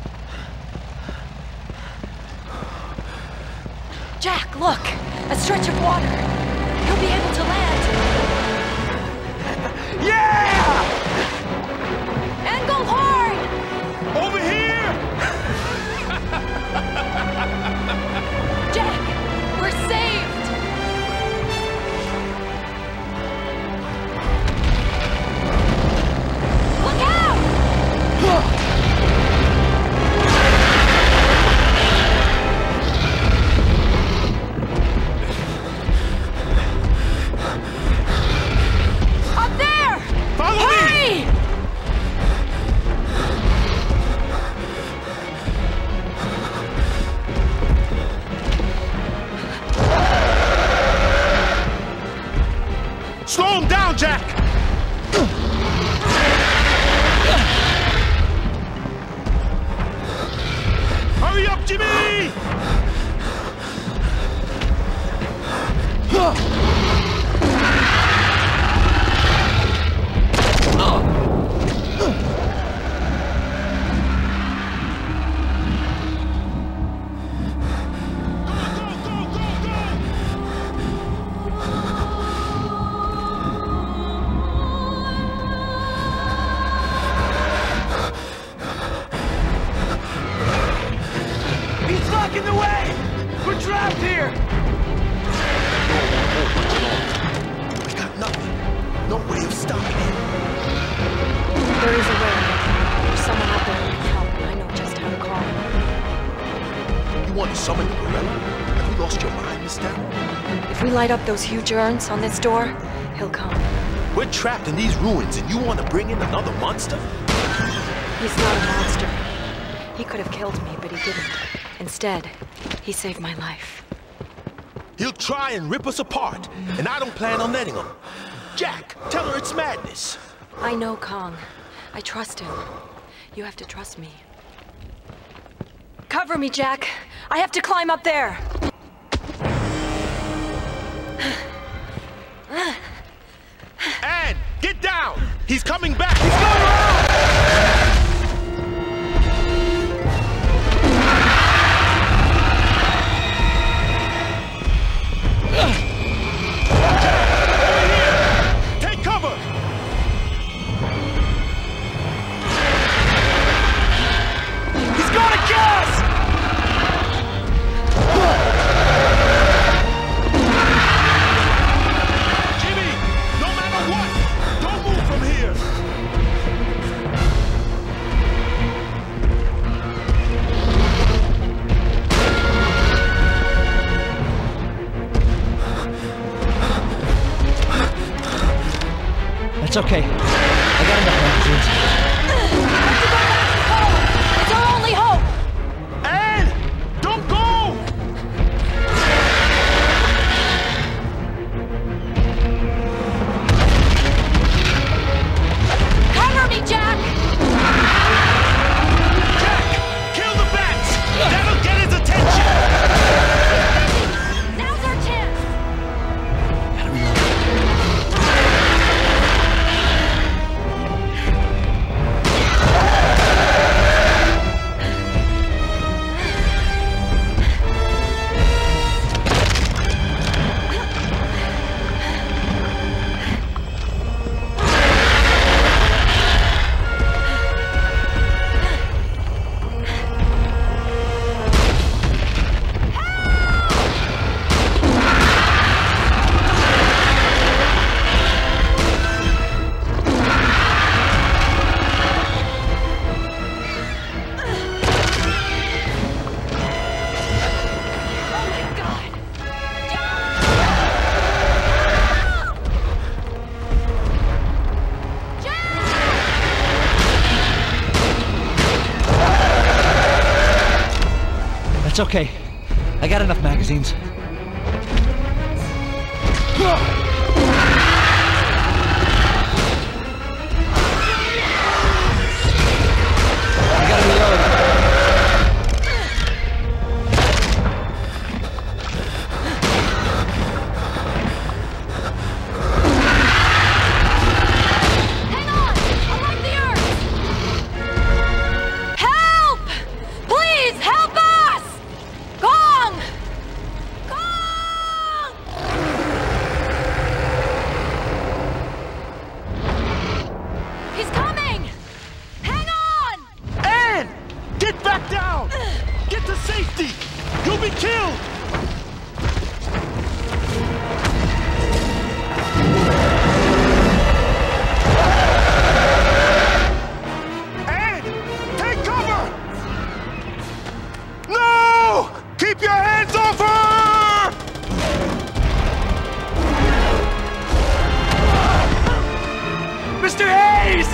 Speaker 6: Jack, look! A stretch of water. He'll be able to land.
Speaker 5: Yeah!
Speaker 6: Englehorn!
Speaker 5: Over here!
Speaker 6: Jack, we're saved! Look out! Up there!
Speaker 5: summon the gorilla? Have you lost your mind, mister?
Speaker 6: If we light up those huge urns on this door, he'll come.
Speaker 5: We're trapped in these ruins and you want to bring in another monster?
Speaker 6: He's not a monster. He could have killed me, but he didn't. Instead, he saved my life.
Speaker 5: He'll try and rip us apart, and I don't plan on letting him. Jack, tell her it's madness.
Speaker 6: I know Kong. I trust him. You have to trust me. Cover me, Jack. I have to climb up there.
Speaker 5: Ann, get down! He's coming back! He's going around! Take cover! He's gonna kill us! Jimmy, no matter what, don't move from here!
Speaker 7: It's okay. I got enough magazines.
Speaker 6: It's our only hope!
Speaker 5: Ann, don't go!
Speaker 6: Cover me, Jack!
Speaker 5: Jack, kill the bats! That'll get his attention!
Speaker 6: Now's our chance!
Speaker 7: Gotta reload. It's okay. I got enough magazines. I gotta reload.
Speaker 6: Hang on! I'll light the earth! Help! Please, help us! Gong! Gong! He's coming! Hang on!
Speaker 5: Ann! Get back down! Get to safety! You'll be killed! Ann! Take cover! No! Keep your hands off her! Mr. Hayes!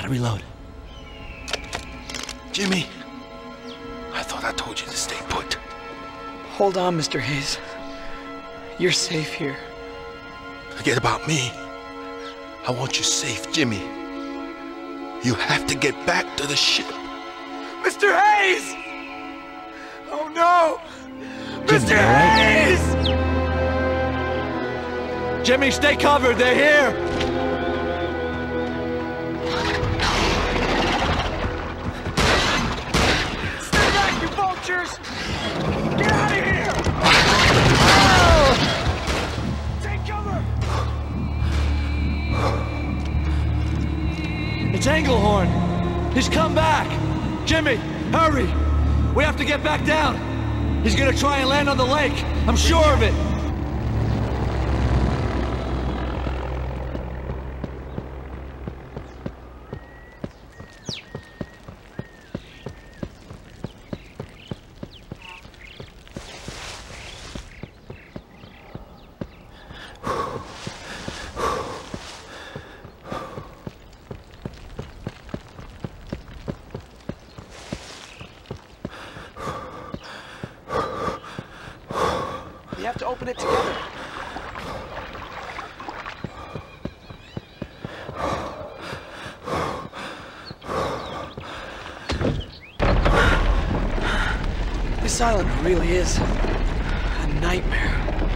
Speaker 7: Gotta reload.
Speaker 5: Jimmy, I thought I told you to stay put.
Speaker 2: Hold on, Mr. Hayes. You're safe here.
Speaker 5: Forget about me. I want you safe, Jimmy. You have to get back to the ship.
Speaker 2: Mr. Hayes! Oh no!
Speaker 7: Jimmy,
Speaker 2: Mr. Hayes!
Speaker 7: Jimmy, stay covered. They're here.
Speaker 2: Stay back, you vultures! Get out of here! Take cover!
Speaker 7: It's Englehorn. He's come back. Jimmy, hurry. We have to get back down. He's gonna try and land on the lake. I'm sure of it.
Speaker 2: We have to open it together. This island really is a nightmare.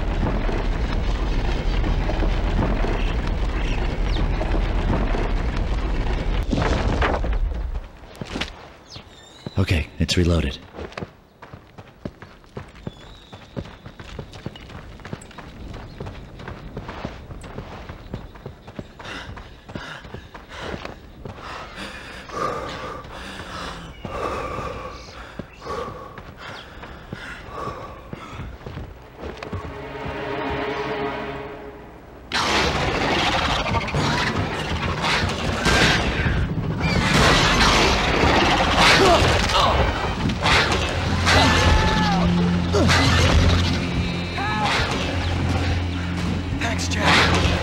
Speaker 7: Okay, it's reloaded.
Speaker 2: Thanks, Jack.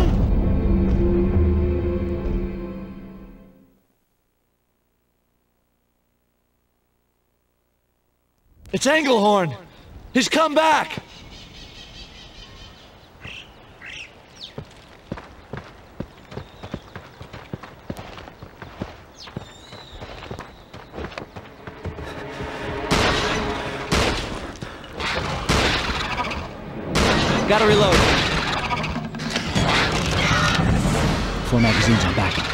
Speaker 7: It's Englehorn. He's come back. Gotta reload. 4 magazines on backup.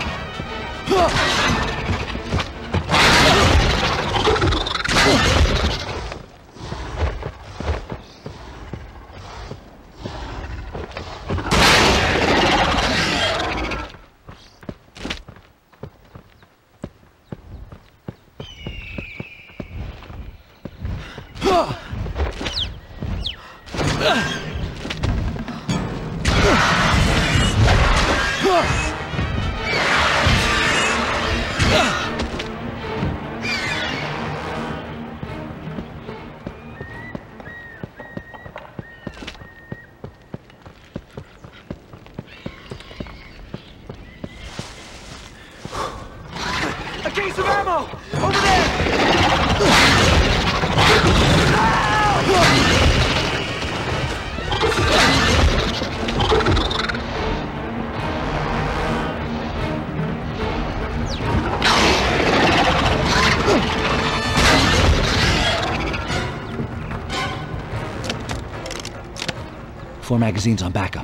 Speaker 2: A case of ammo! Over there!
Speaker 7: Four magazines on backup.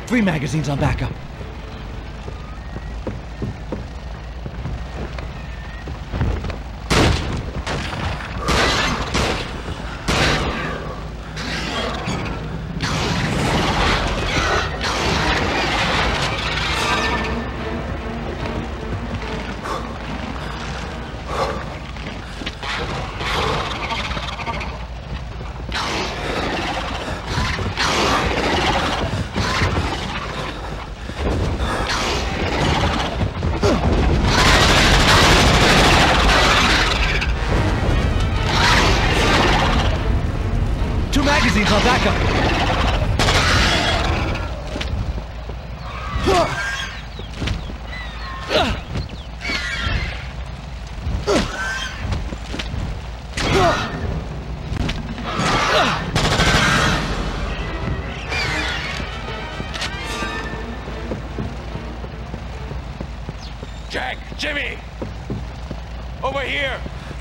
Speaker 7: 3 magazines on backup. Magazines on backup.
Speaker 3: Jack, Jimmy! Over here!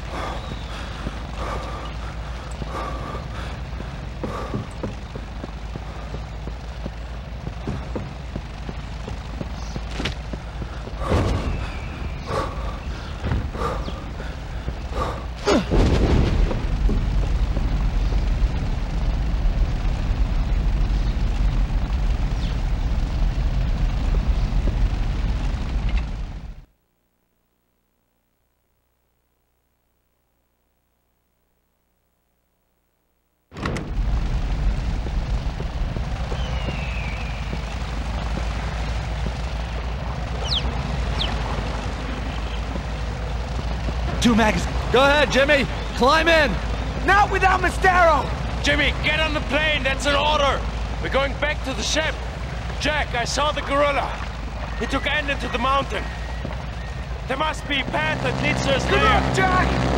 Speaker 7: Two magazines. Go ahead, Jimmy. Climb in.
Speaker 2: Not without Mistero!
Speaker 3: Jimmy, get on the plane. That's an order. We're going back to the ship. Jack, I saw the gorilla. He took Ann into the mountain. There must be a path that leads us there.
Speaker 2: Good luck, Jack!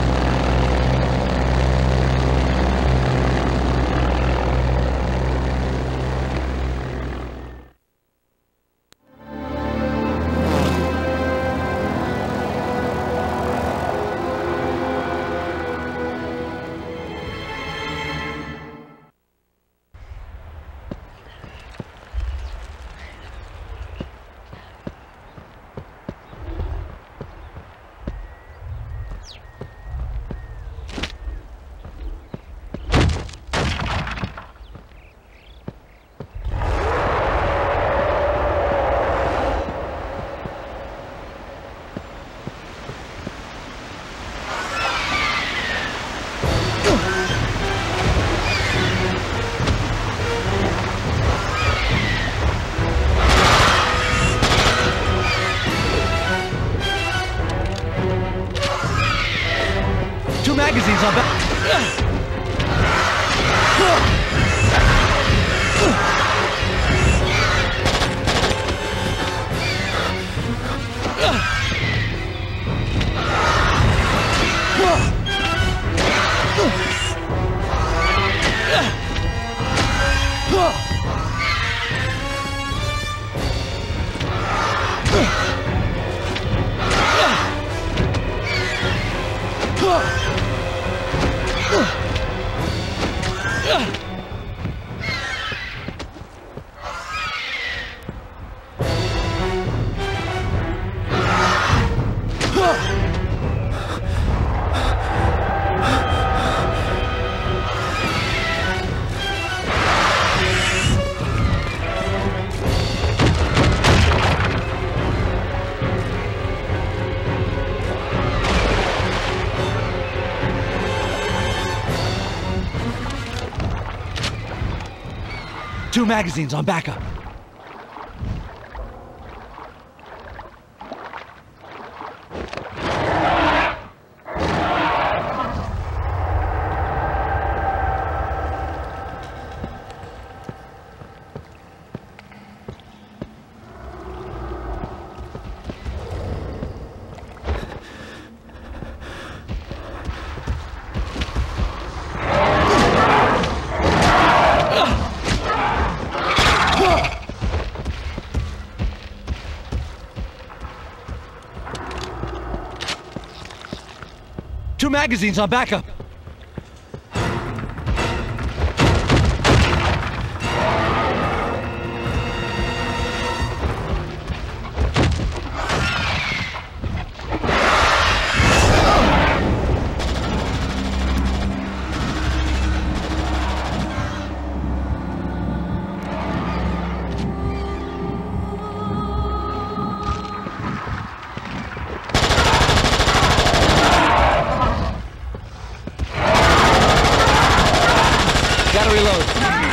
Speaker 7: Magazines on back. Two magazines on backup. Two magazines on backup. gotta reload.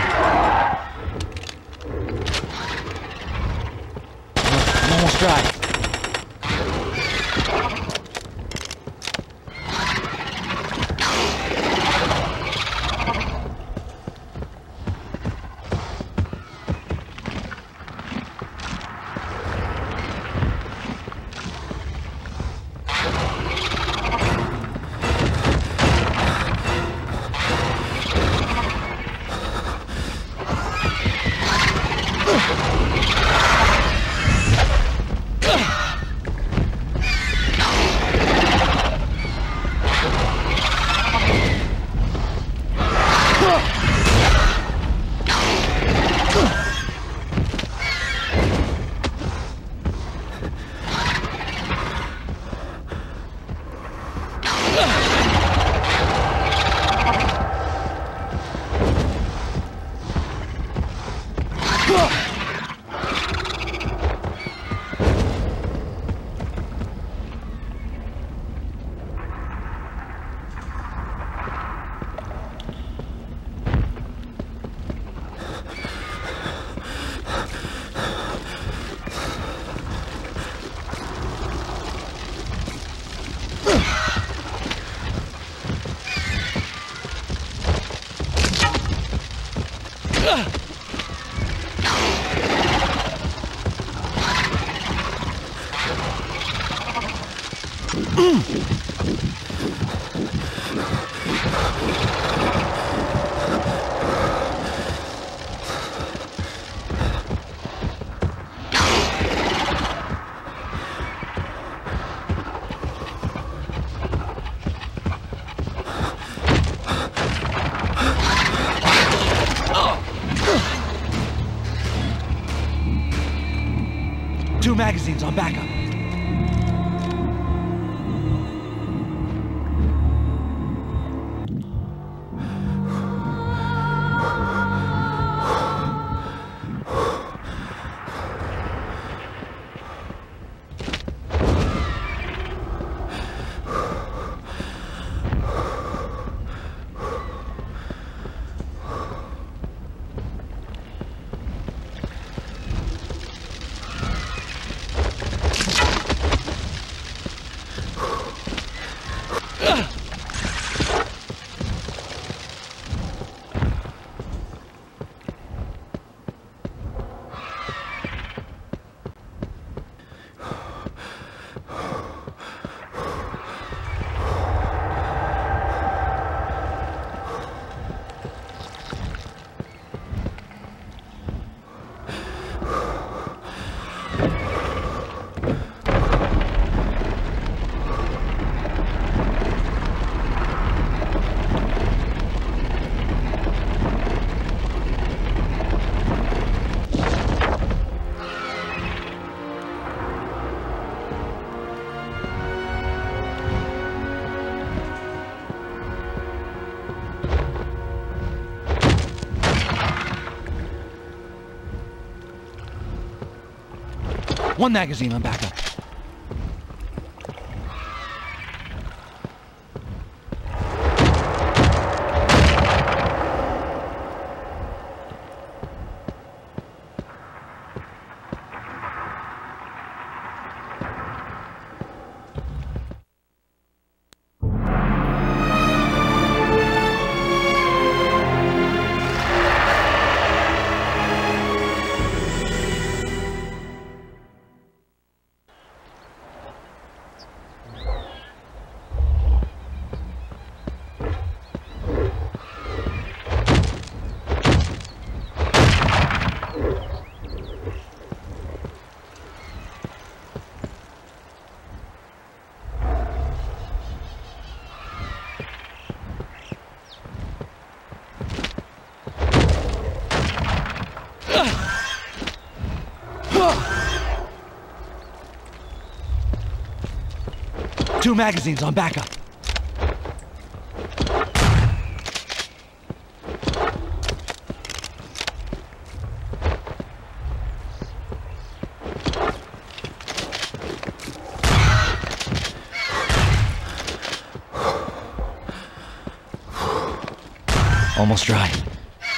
Speaker 7: I'm almost dry. Two magazines on backup. One magazine on backup. Two magazines on backup. Almost dry.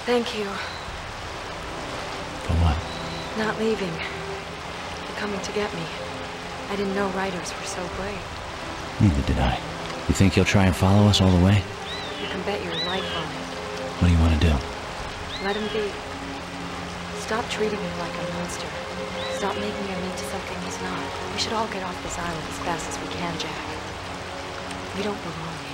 Speaker 6: Thank you.
Speaker 10: For what?
Speaker 6: Not leaving. For coming to get me. I didn't know writers were so brave.
Speaker 10: Neither did I. You think he'll try and follow us all the way?
Speaker 6: You can bet your life on it.
Speaker 10: What do you want to do?
Speaker 6: Let him be. Stop treating him like a monster. Stop making him into something he's not. We should all get off this island as fast as we can, Jack. We don't belong here.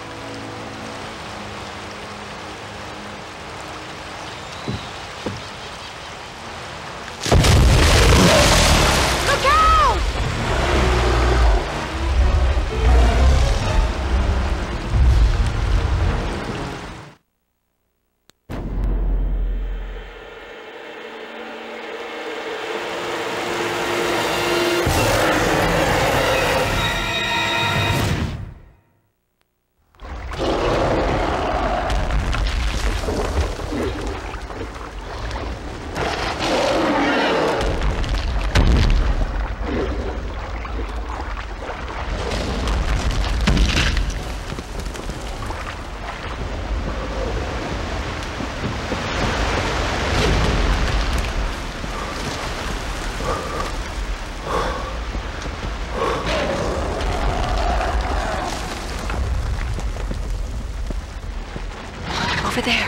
Speaker 6: Over there.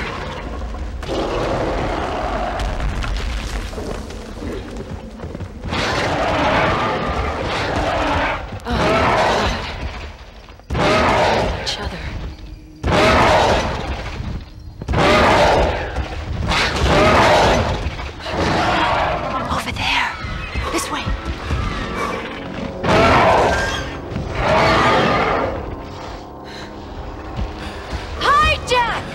Speaker 6: Each other. Over there. This way. Hi, Jack!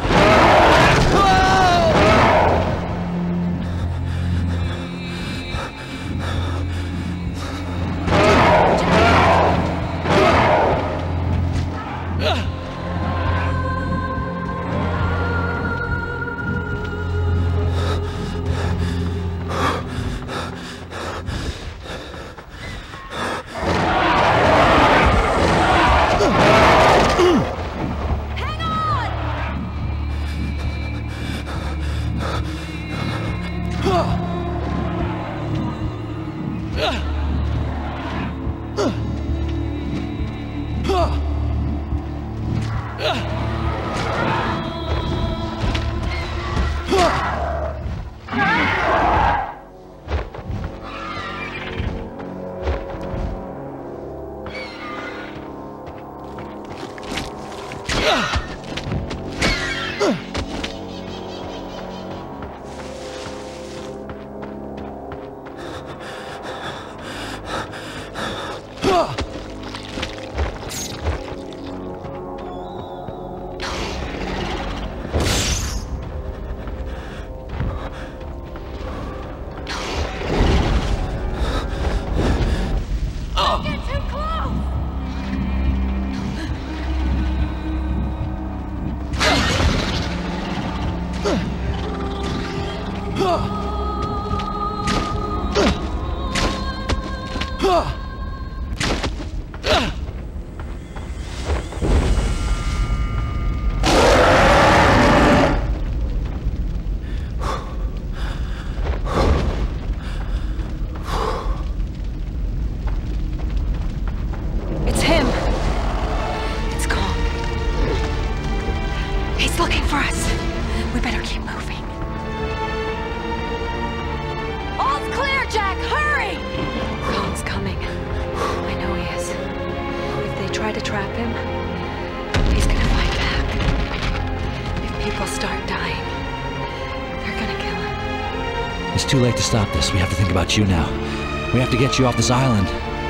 Speaker 10: It's too late to stop this. We have to think about you now. We have to get you off this island.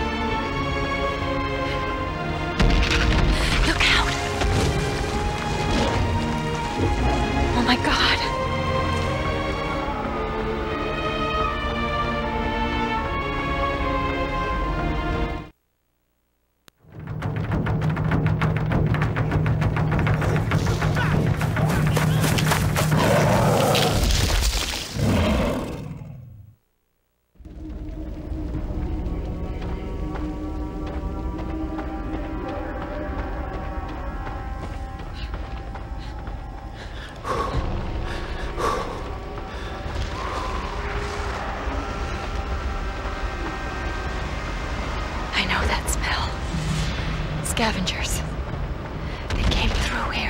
Speaker 6: Look out! Oh my God! That smell. Scavengers. They came through here.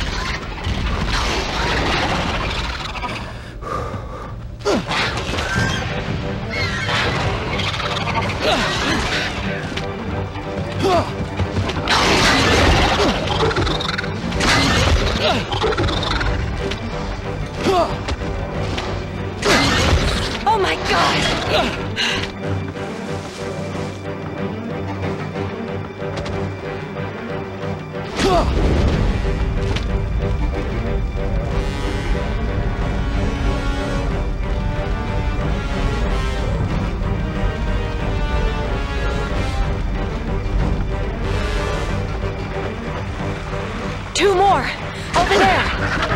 Speaker 6: Oh my God! Two more! Over there!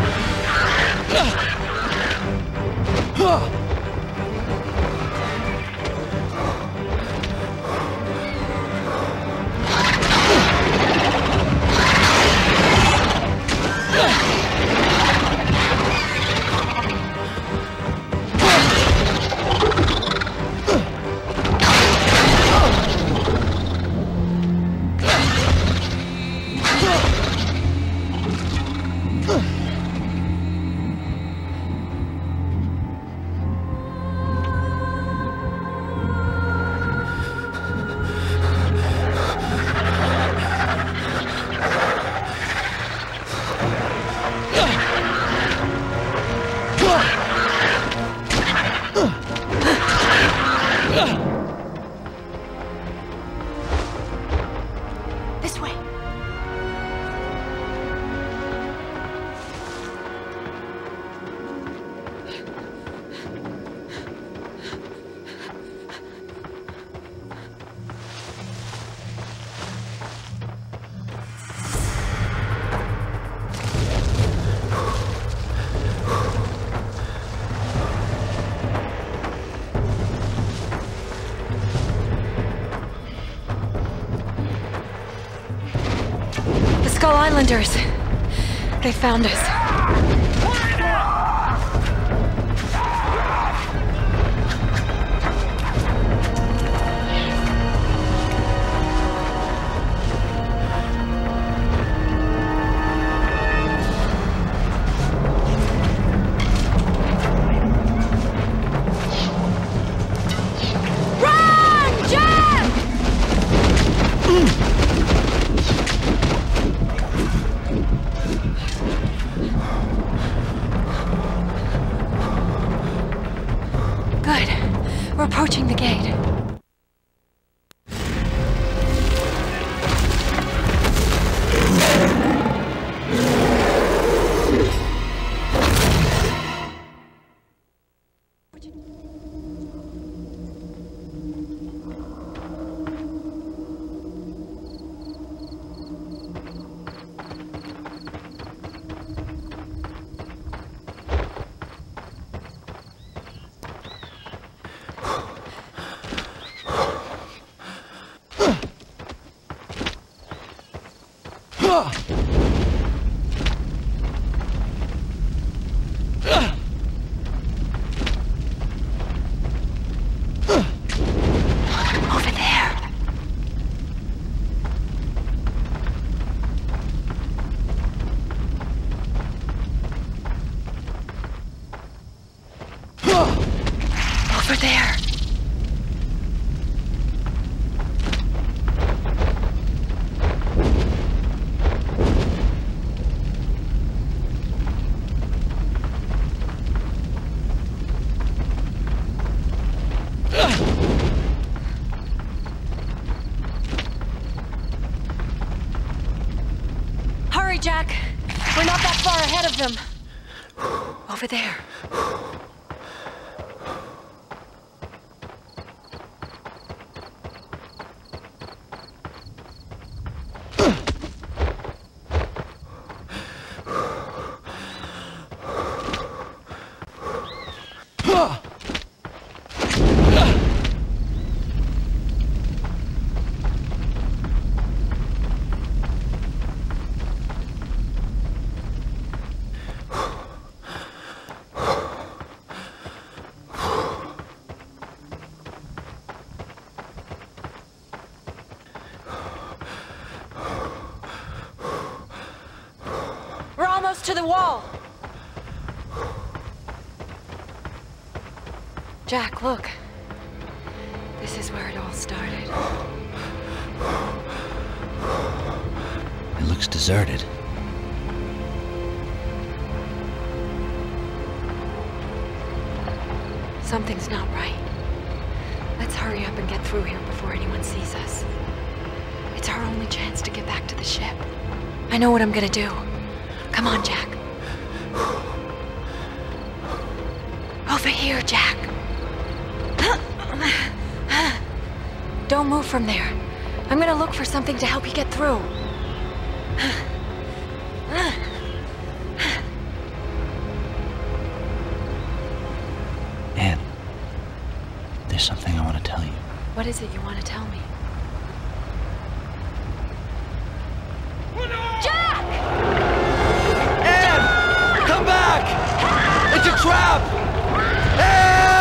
Speaker 6: This way. Skull Islanders. They found us. Run, Jack! Good. We're approaching the gate. Over there. Over there. Hurry, Jack. We're not that far ahead of them. Over there. to the wall. Jack, look. This is where it all started.
Speaker 10: It looks deserted.
Speaker 6: Something's not right. Let's hurry up and get through here before anyone sees us. It's our only chance to get back to the ship. I know what I'm gonna do. Come on, Jack. Over here, Jack. Don't move from there. I'm gonna look for something to help you get through.
Speaker 10: Anne, there's something I want to tell you.
Speaker 6: What is it you want to tell me? Jack!
Speaker 7: Anne! Come back! It's a trap! Anne!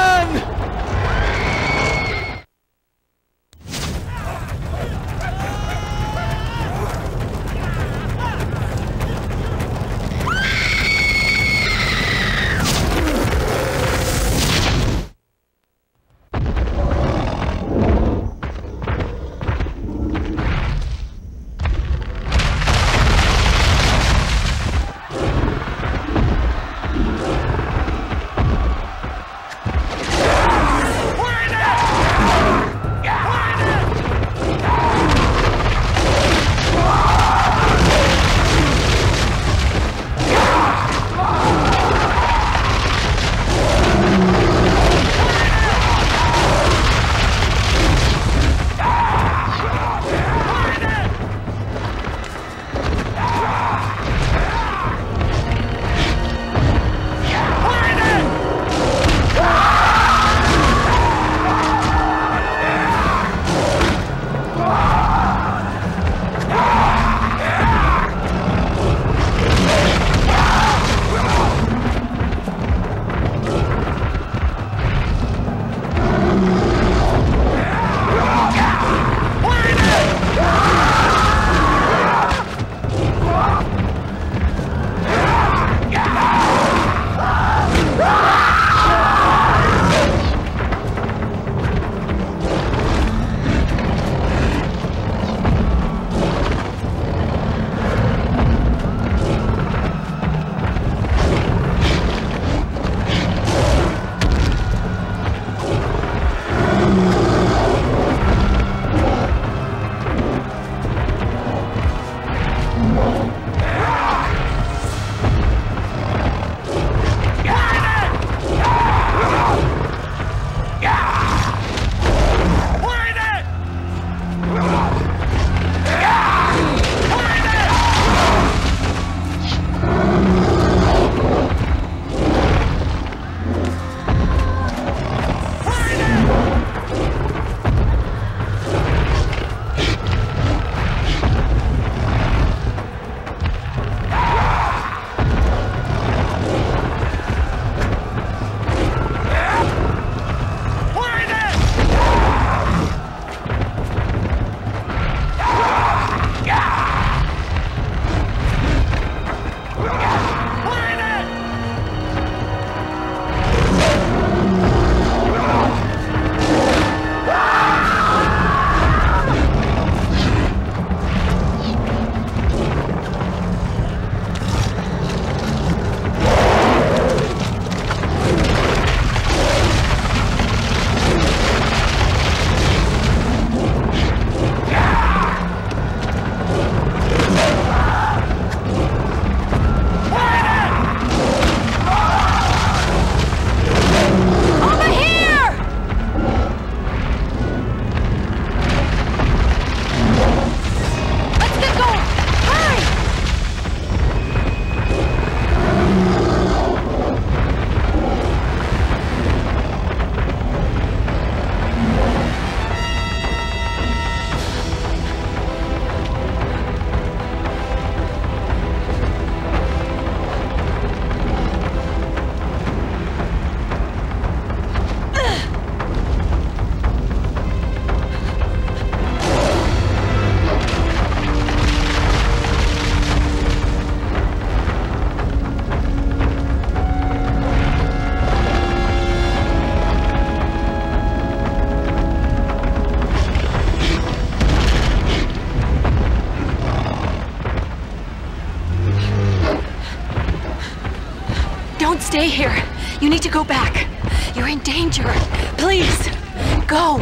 Speaker 6: stay here. You need to go back. You're in danger. Please, go.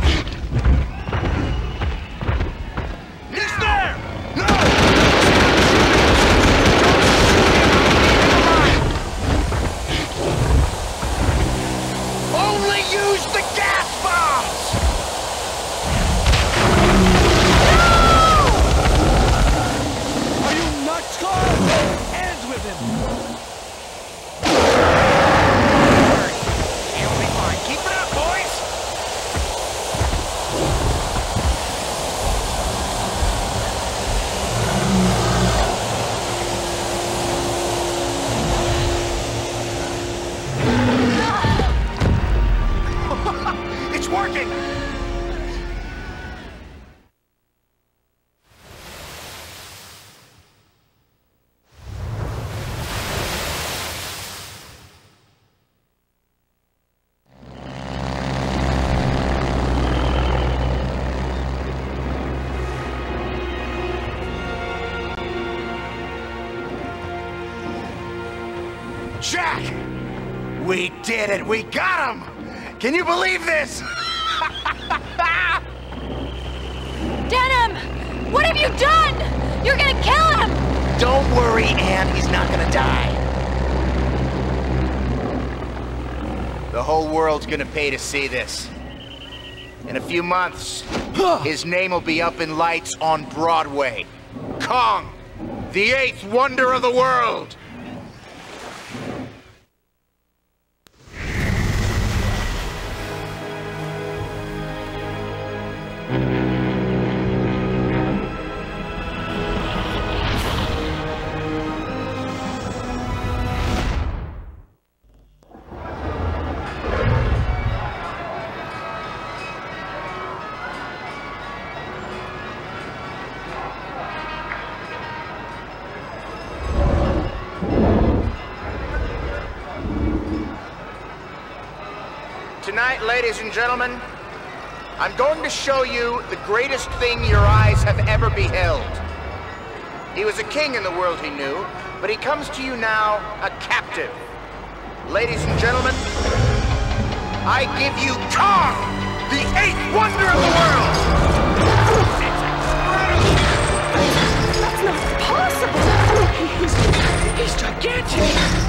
Speaker 3: He's there! No!
Speaker 4: Only use the gas bombs!
Speaker 7: Are you nuts, Carl? Hands with him!
Speaker 4: He'll be fine. Keep it up, boys! It's working! Jack! We did it! We got him! Can you believe this?
Speaker 6: Denim! What have you done? You're gonna kill him!
Speaker 4: Don't worry, Ann. He's not gonna die. The whole world's gonna pay to see this. In a few months, his name will be up in lights on Broadway. Kong, the 8th wonder of the world! Tonight, ladies and gentlemen, I'm going to show you the greatest thing your eyes have ever beheld. He was a king in the world he knew, but he comes to you now a captive. Ladies and gentlemen, I give you Kong, the 8th wonder of the world!
Speaker 6: That's not possible! He's gigantic!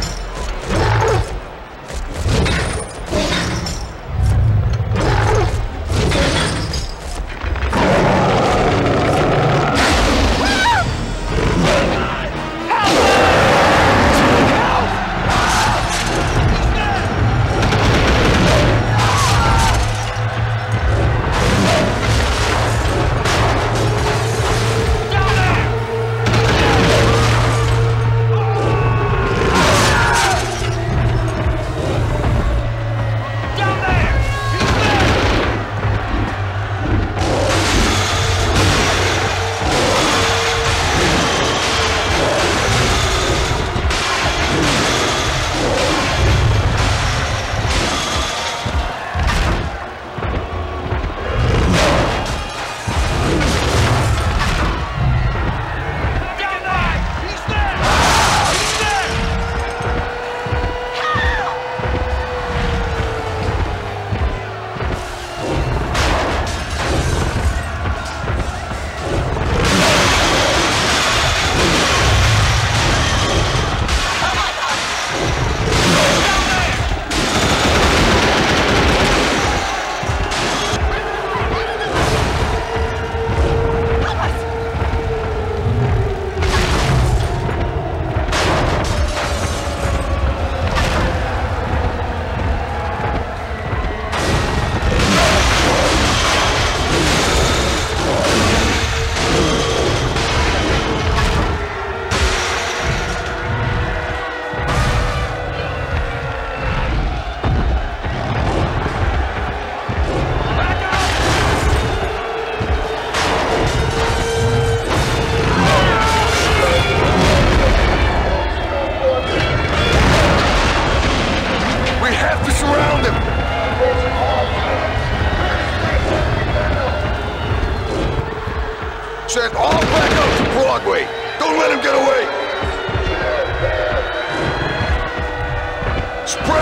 Speaker 5: Send all back up to Broadway. Don't let him get away. Spread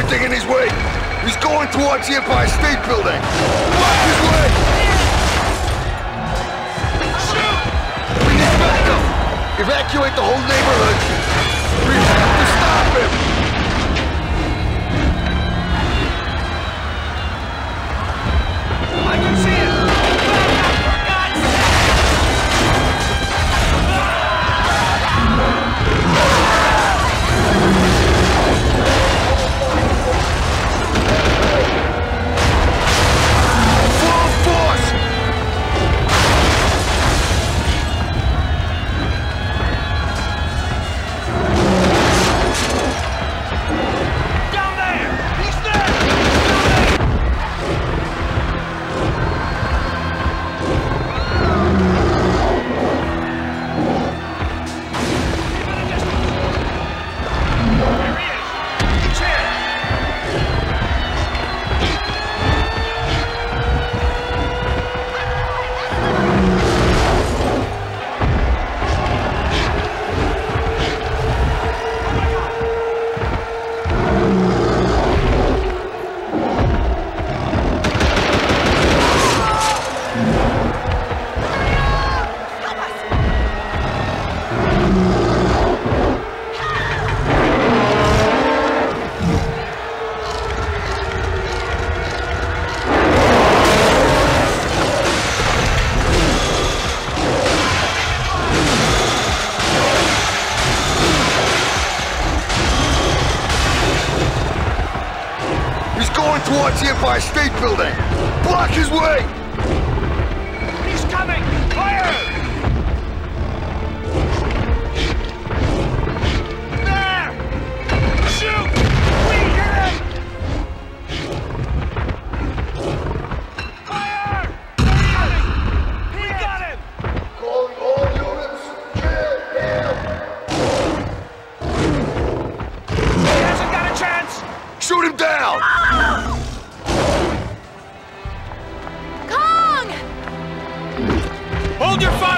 Speaker 11: everything in his way! He's going towards the Empire State Building! Block his way!
Speaker 3: Shoot!
Speaker 11: We need backup! Evacuate the whole neighborhood! We have to stop him!
Speaker 3: I can see it!
Speaker 11: Towards the Empire State Building! Block his way!
Speaker 3: He's coming! Fire! There! Shoot! We hit him! Fire! We got him!
Speaker 11: Calling all units, kill him!
Speaker 3: He hasn't got a chance!
Speaker 11: Shoot him down!
Speaker 3: Hold your fire!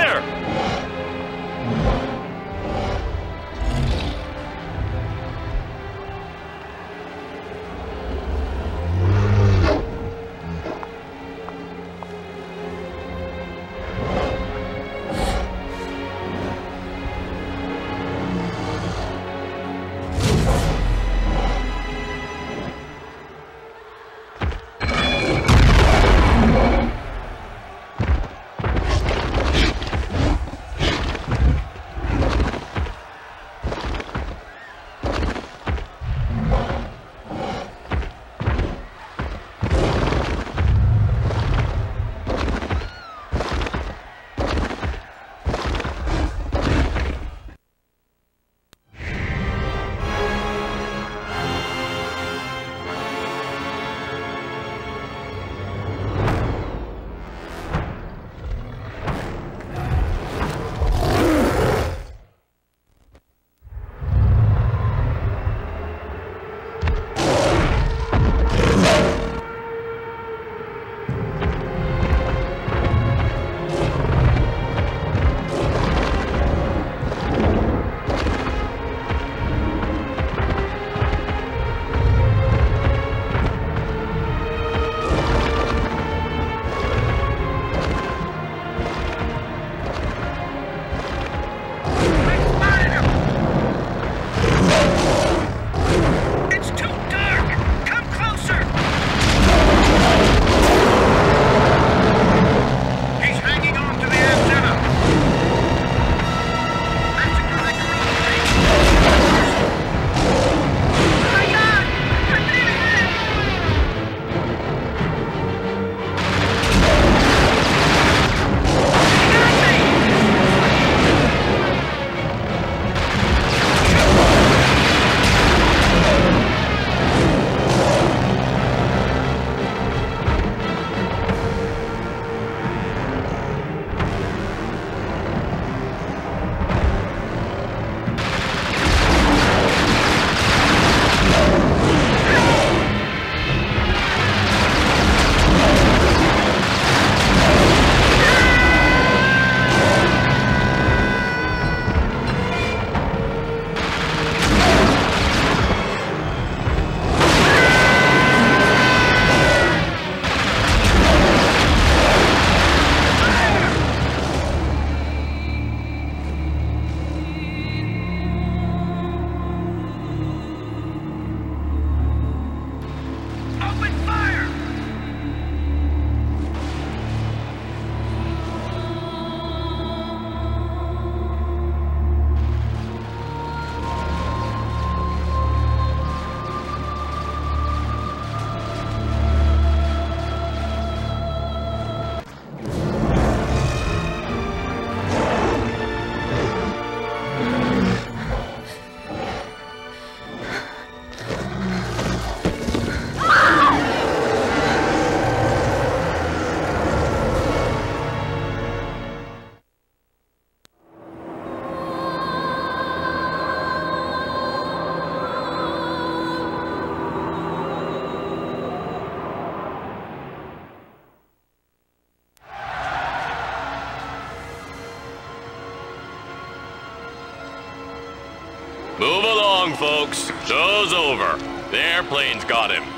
Speaker 12: folks. Show's over. The airplane's got him.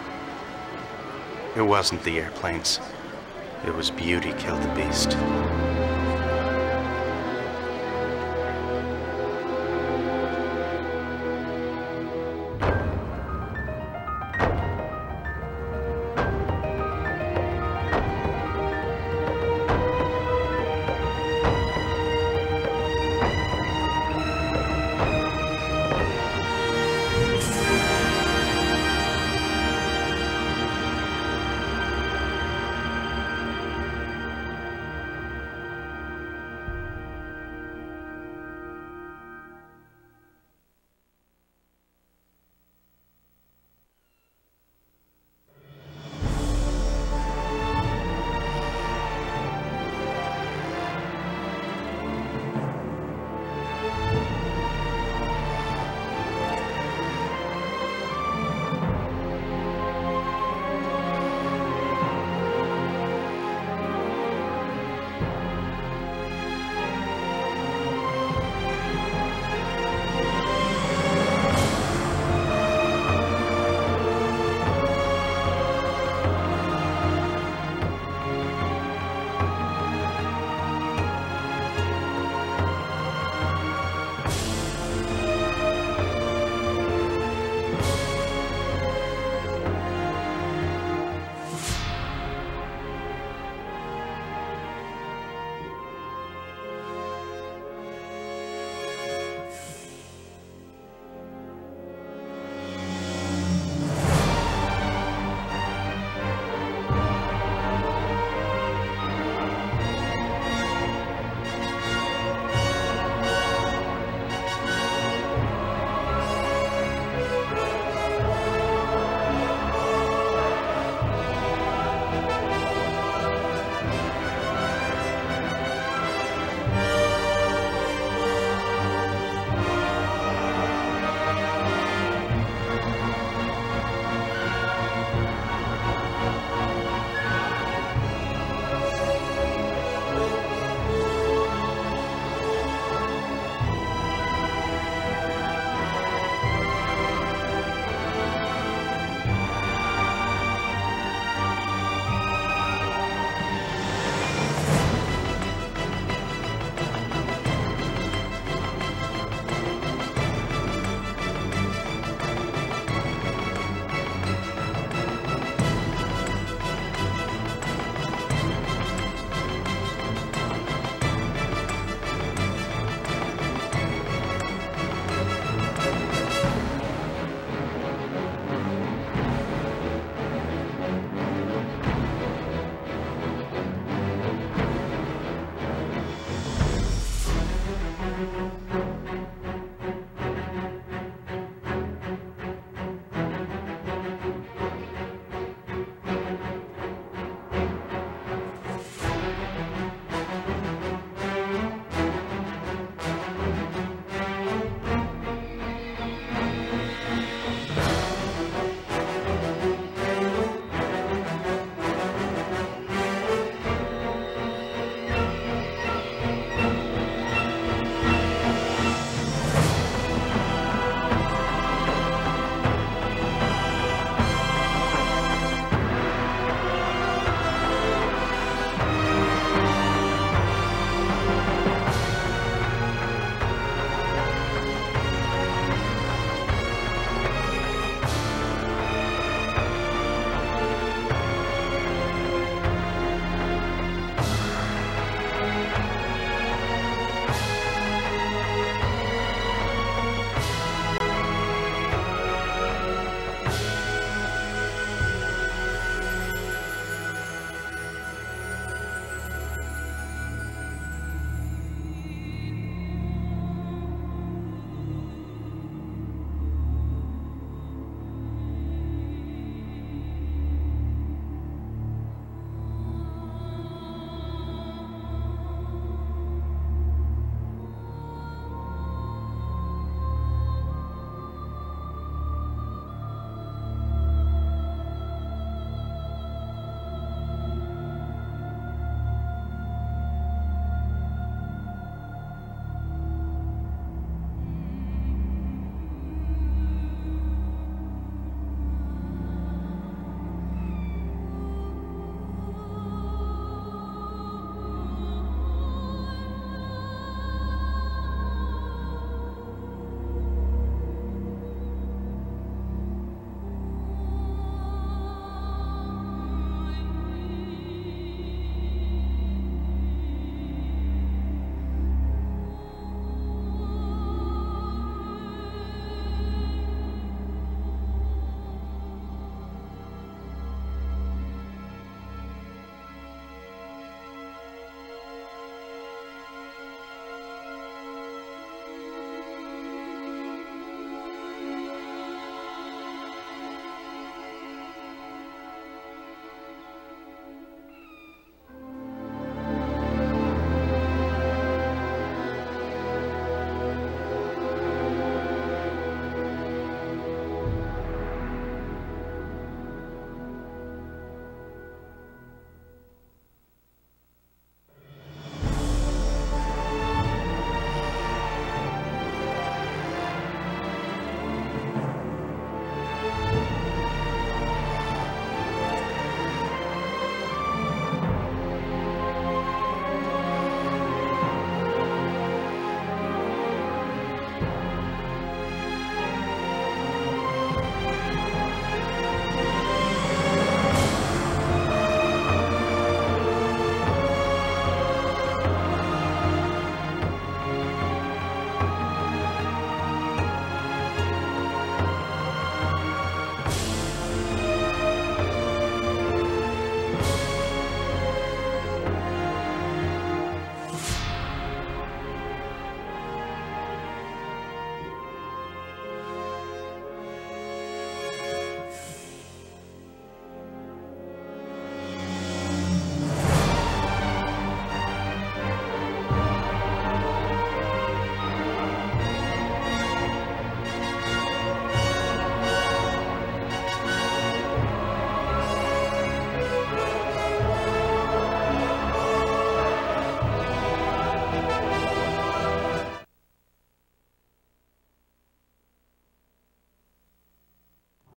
Speaker 1: It wasn't the airplanes. It was Beauty killed the beast.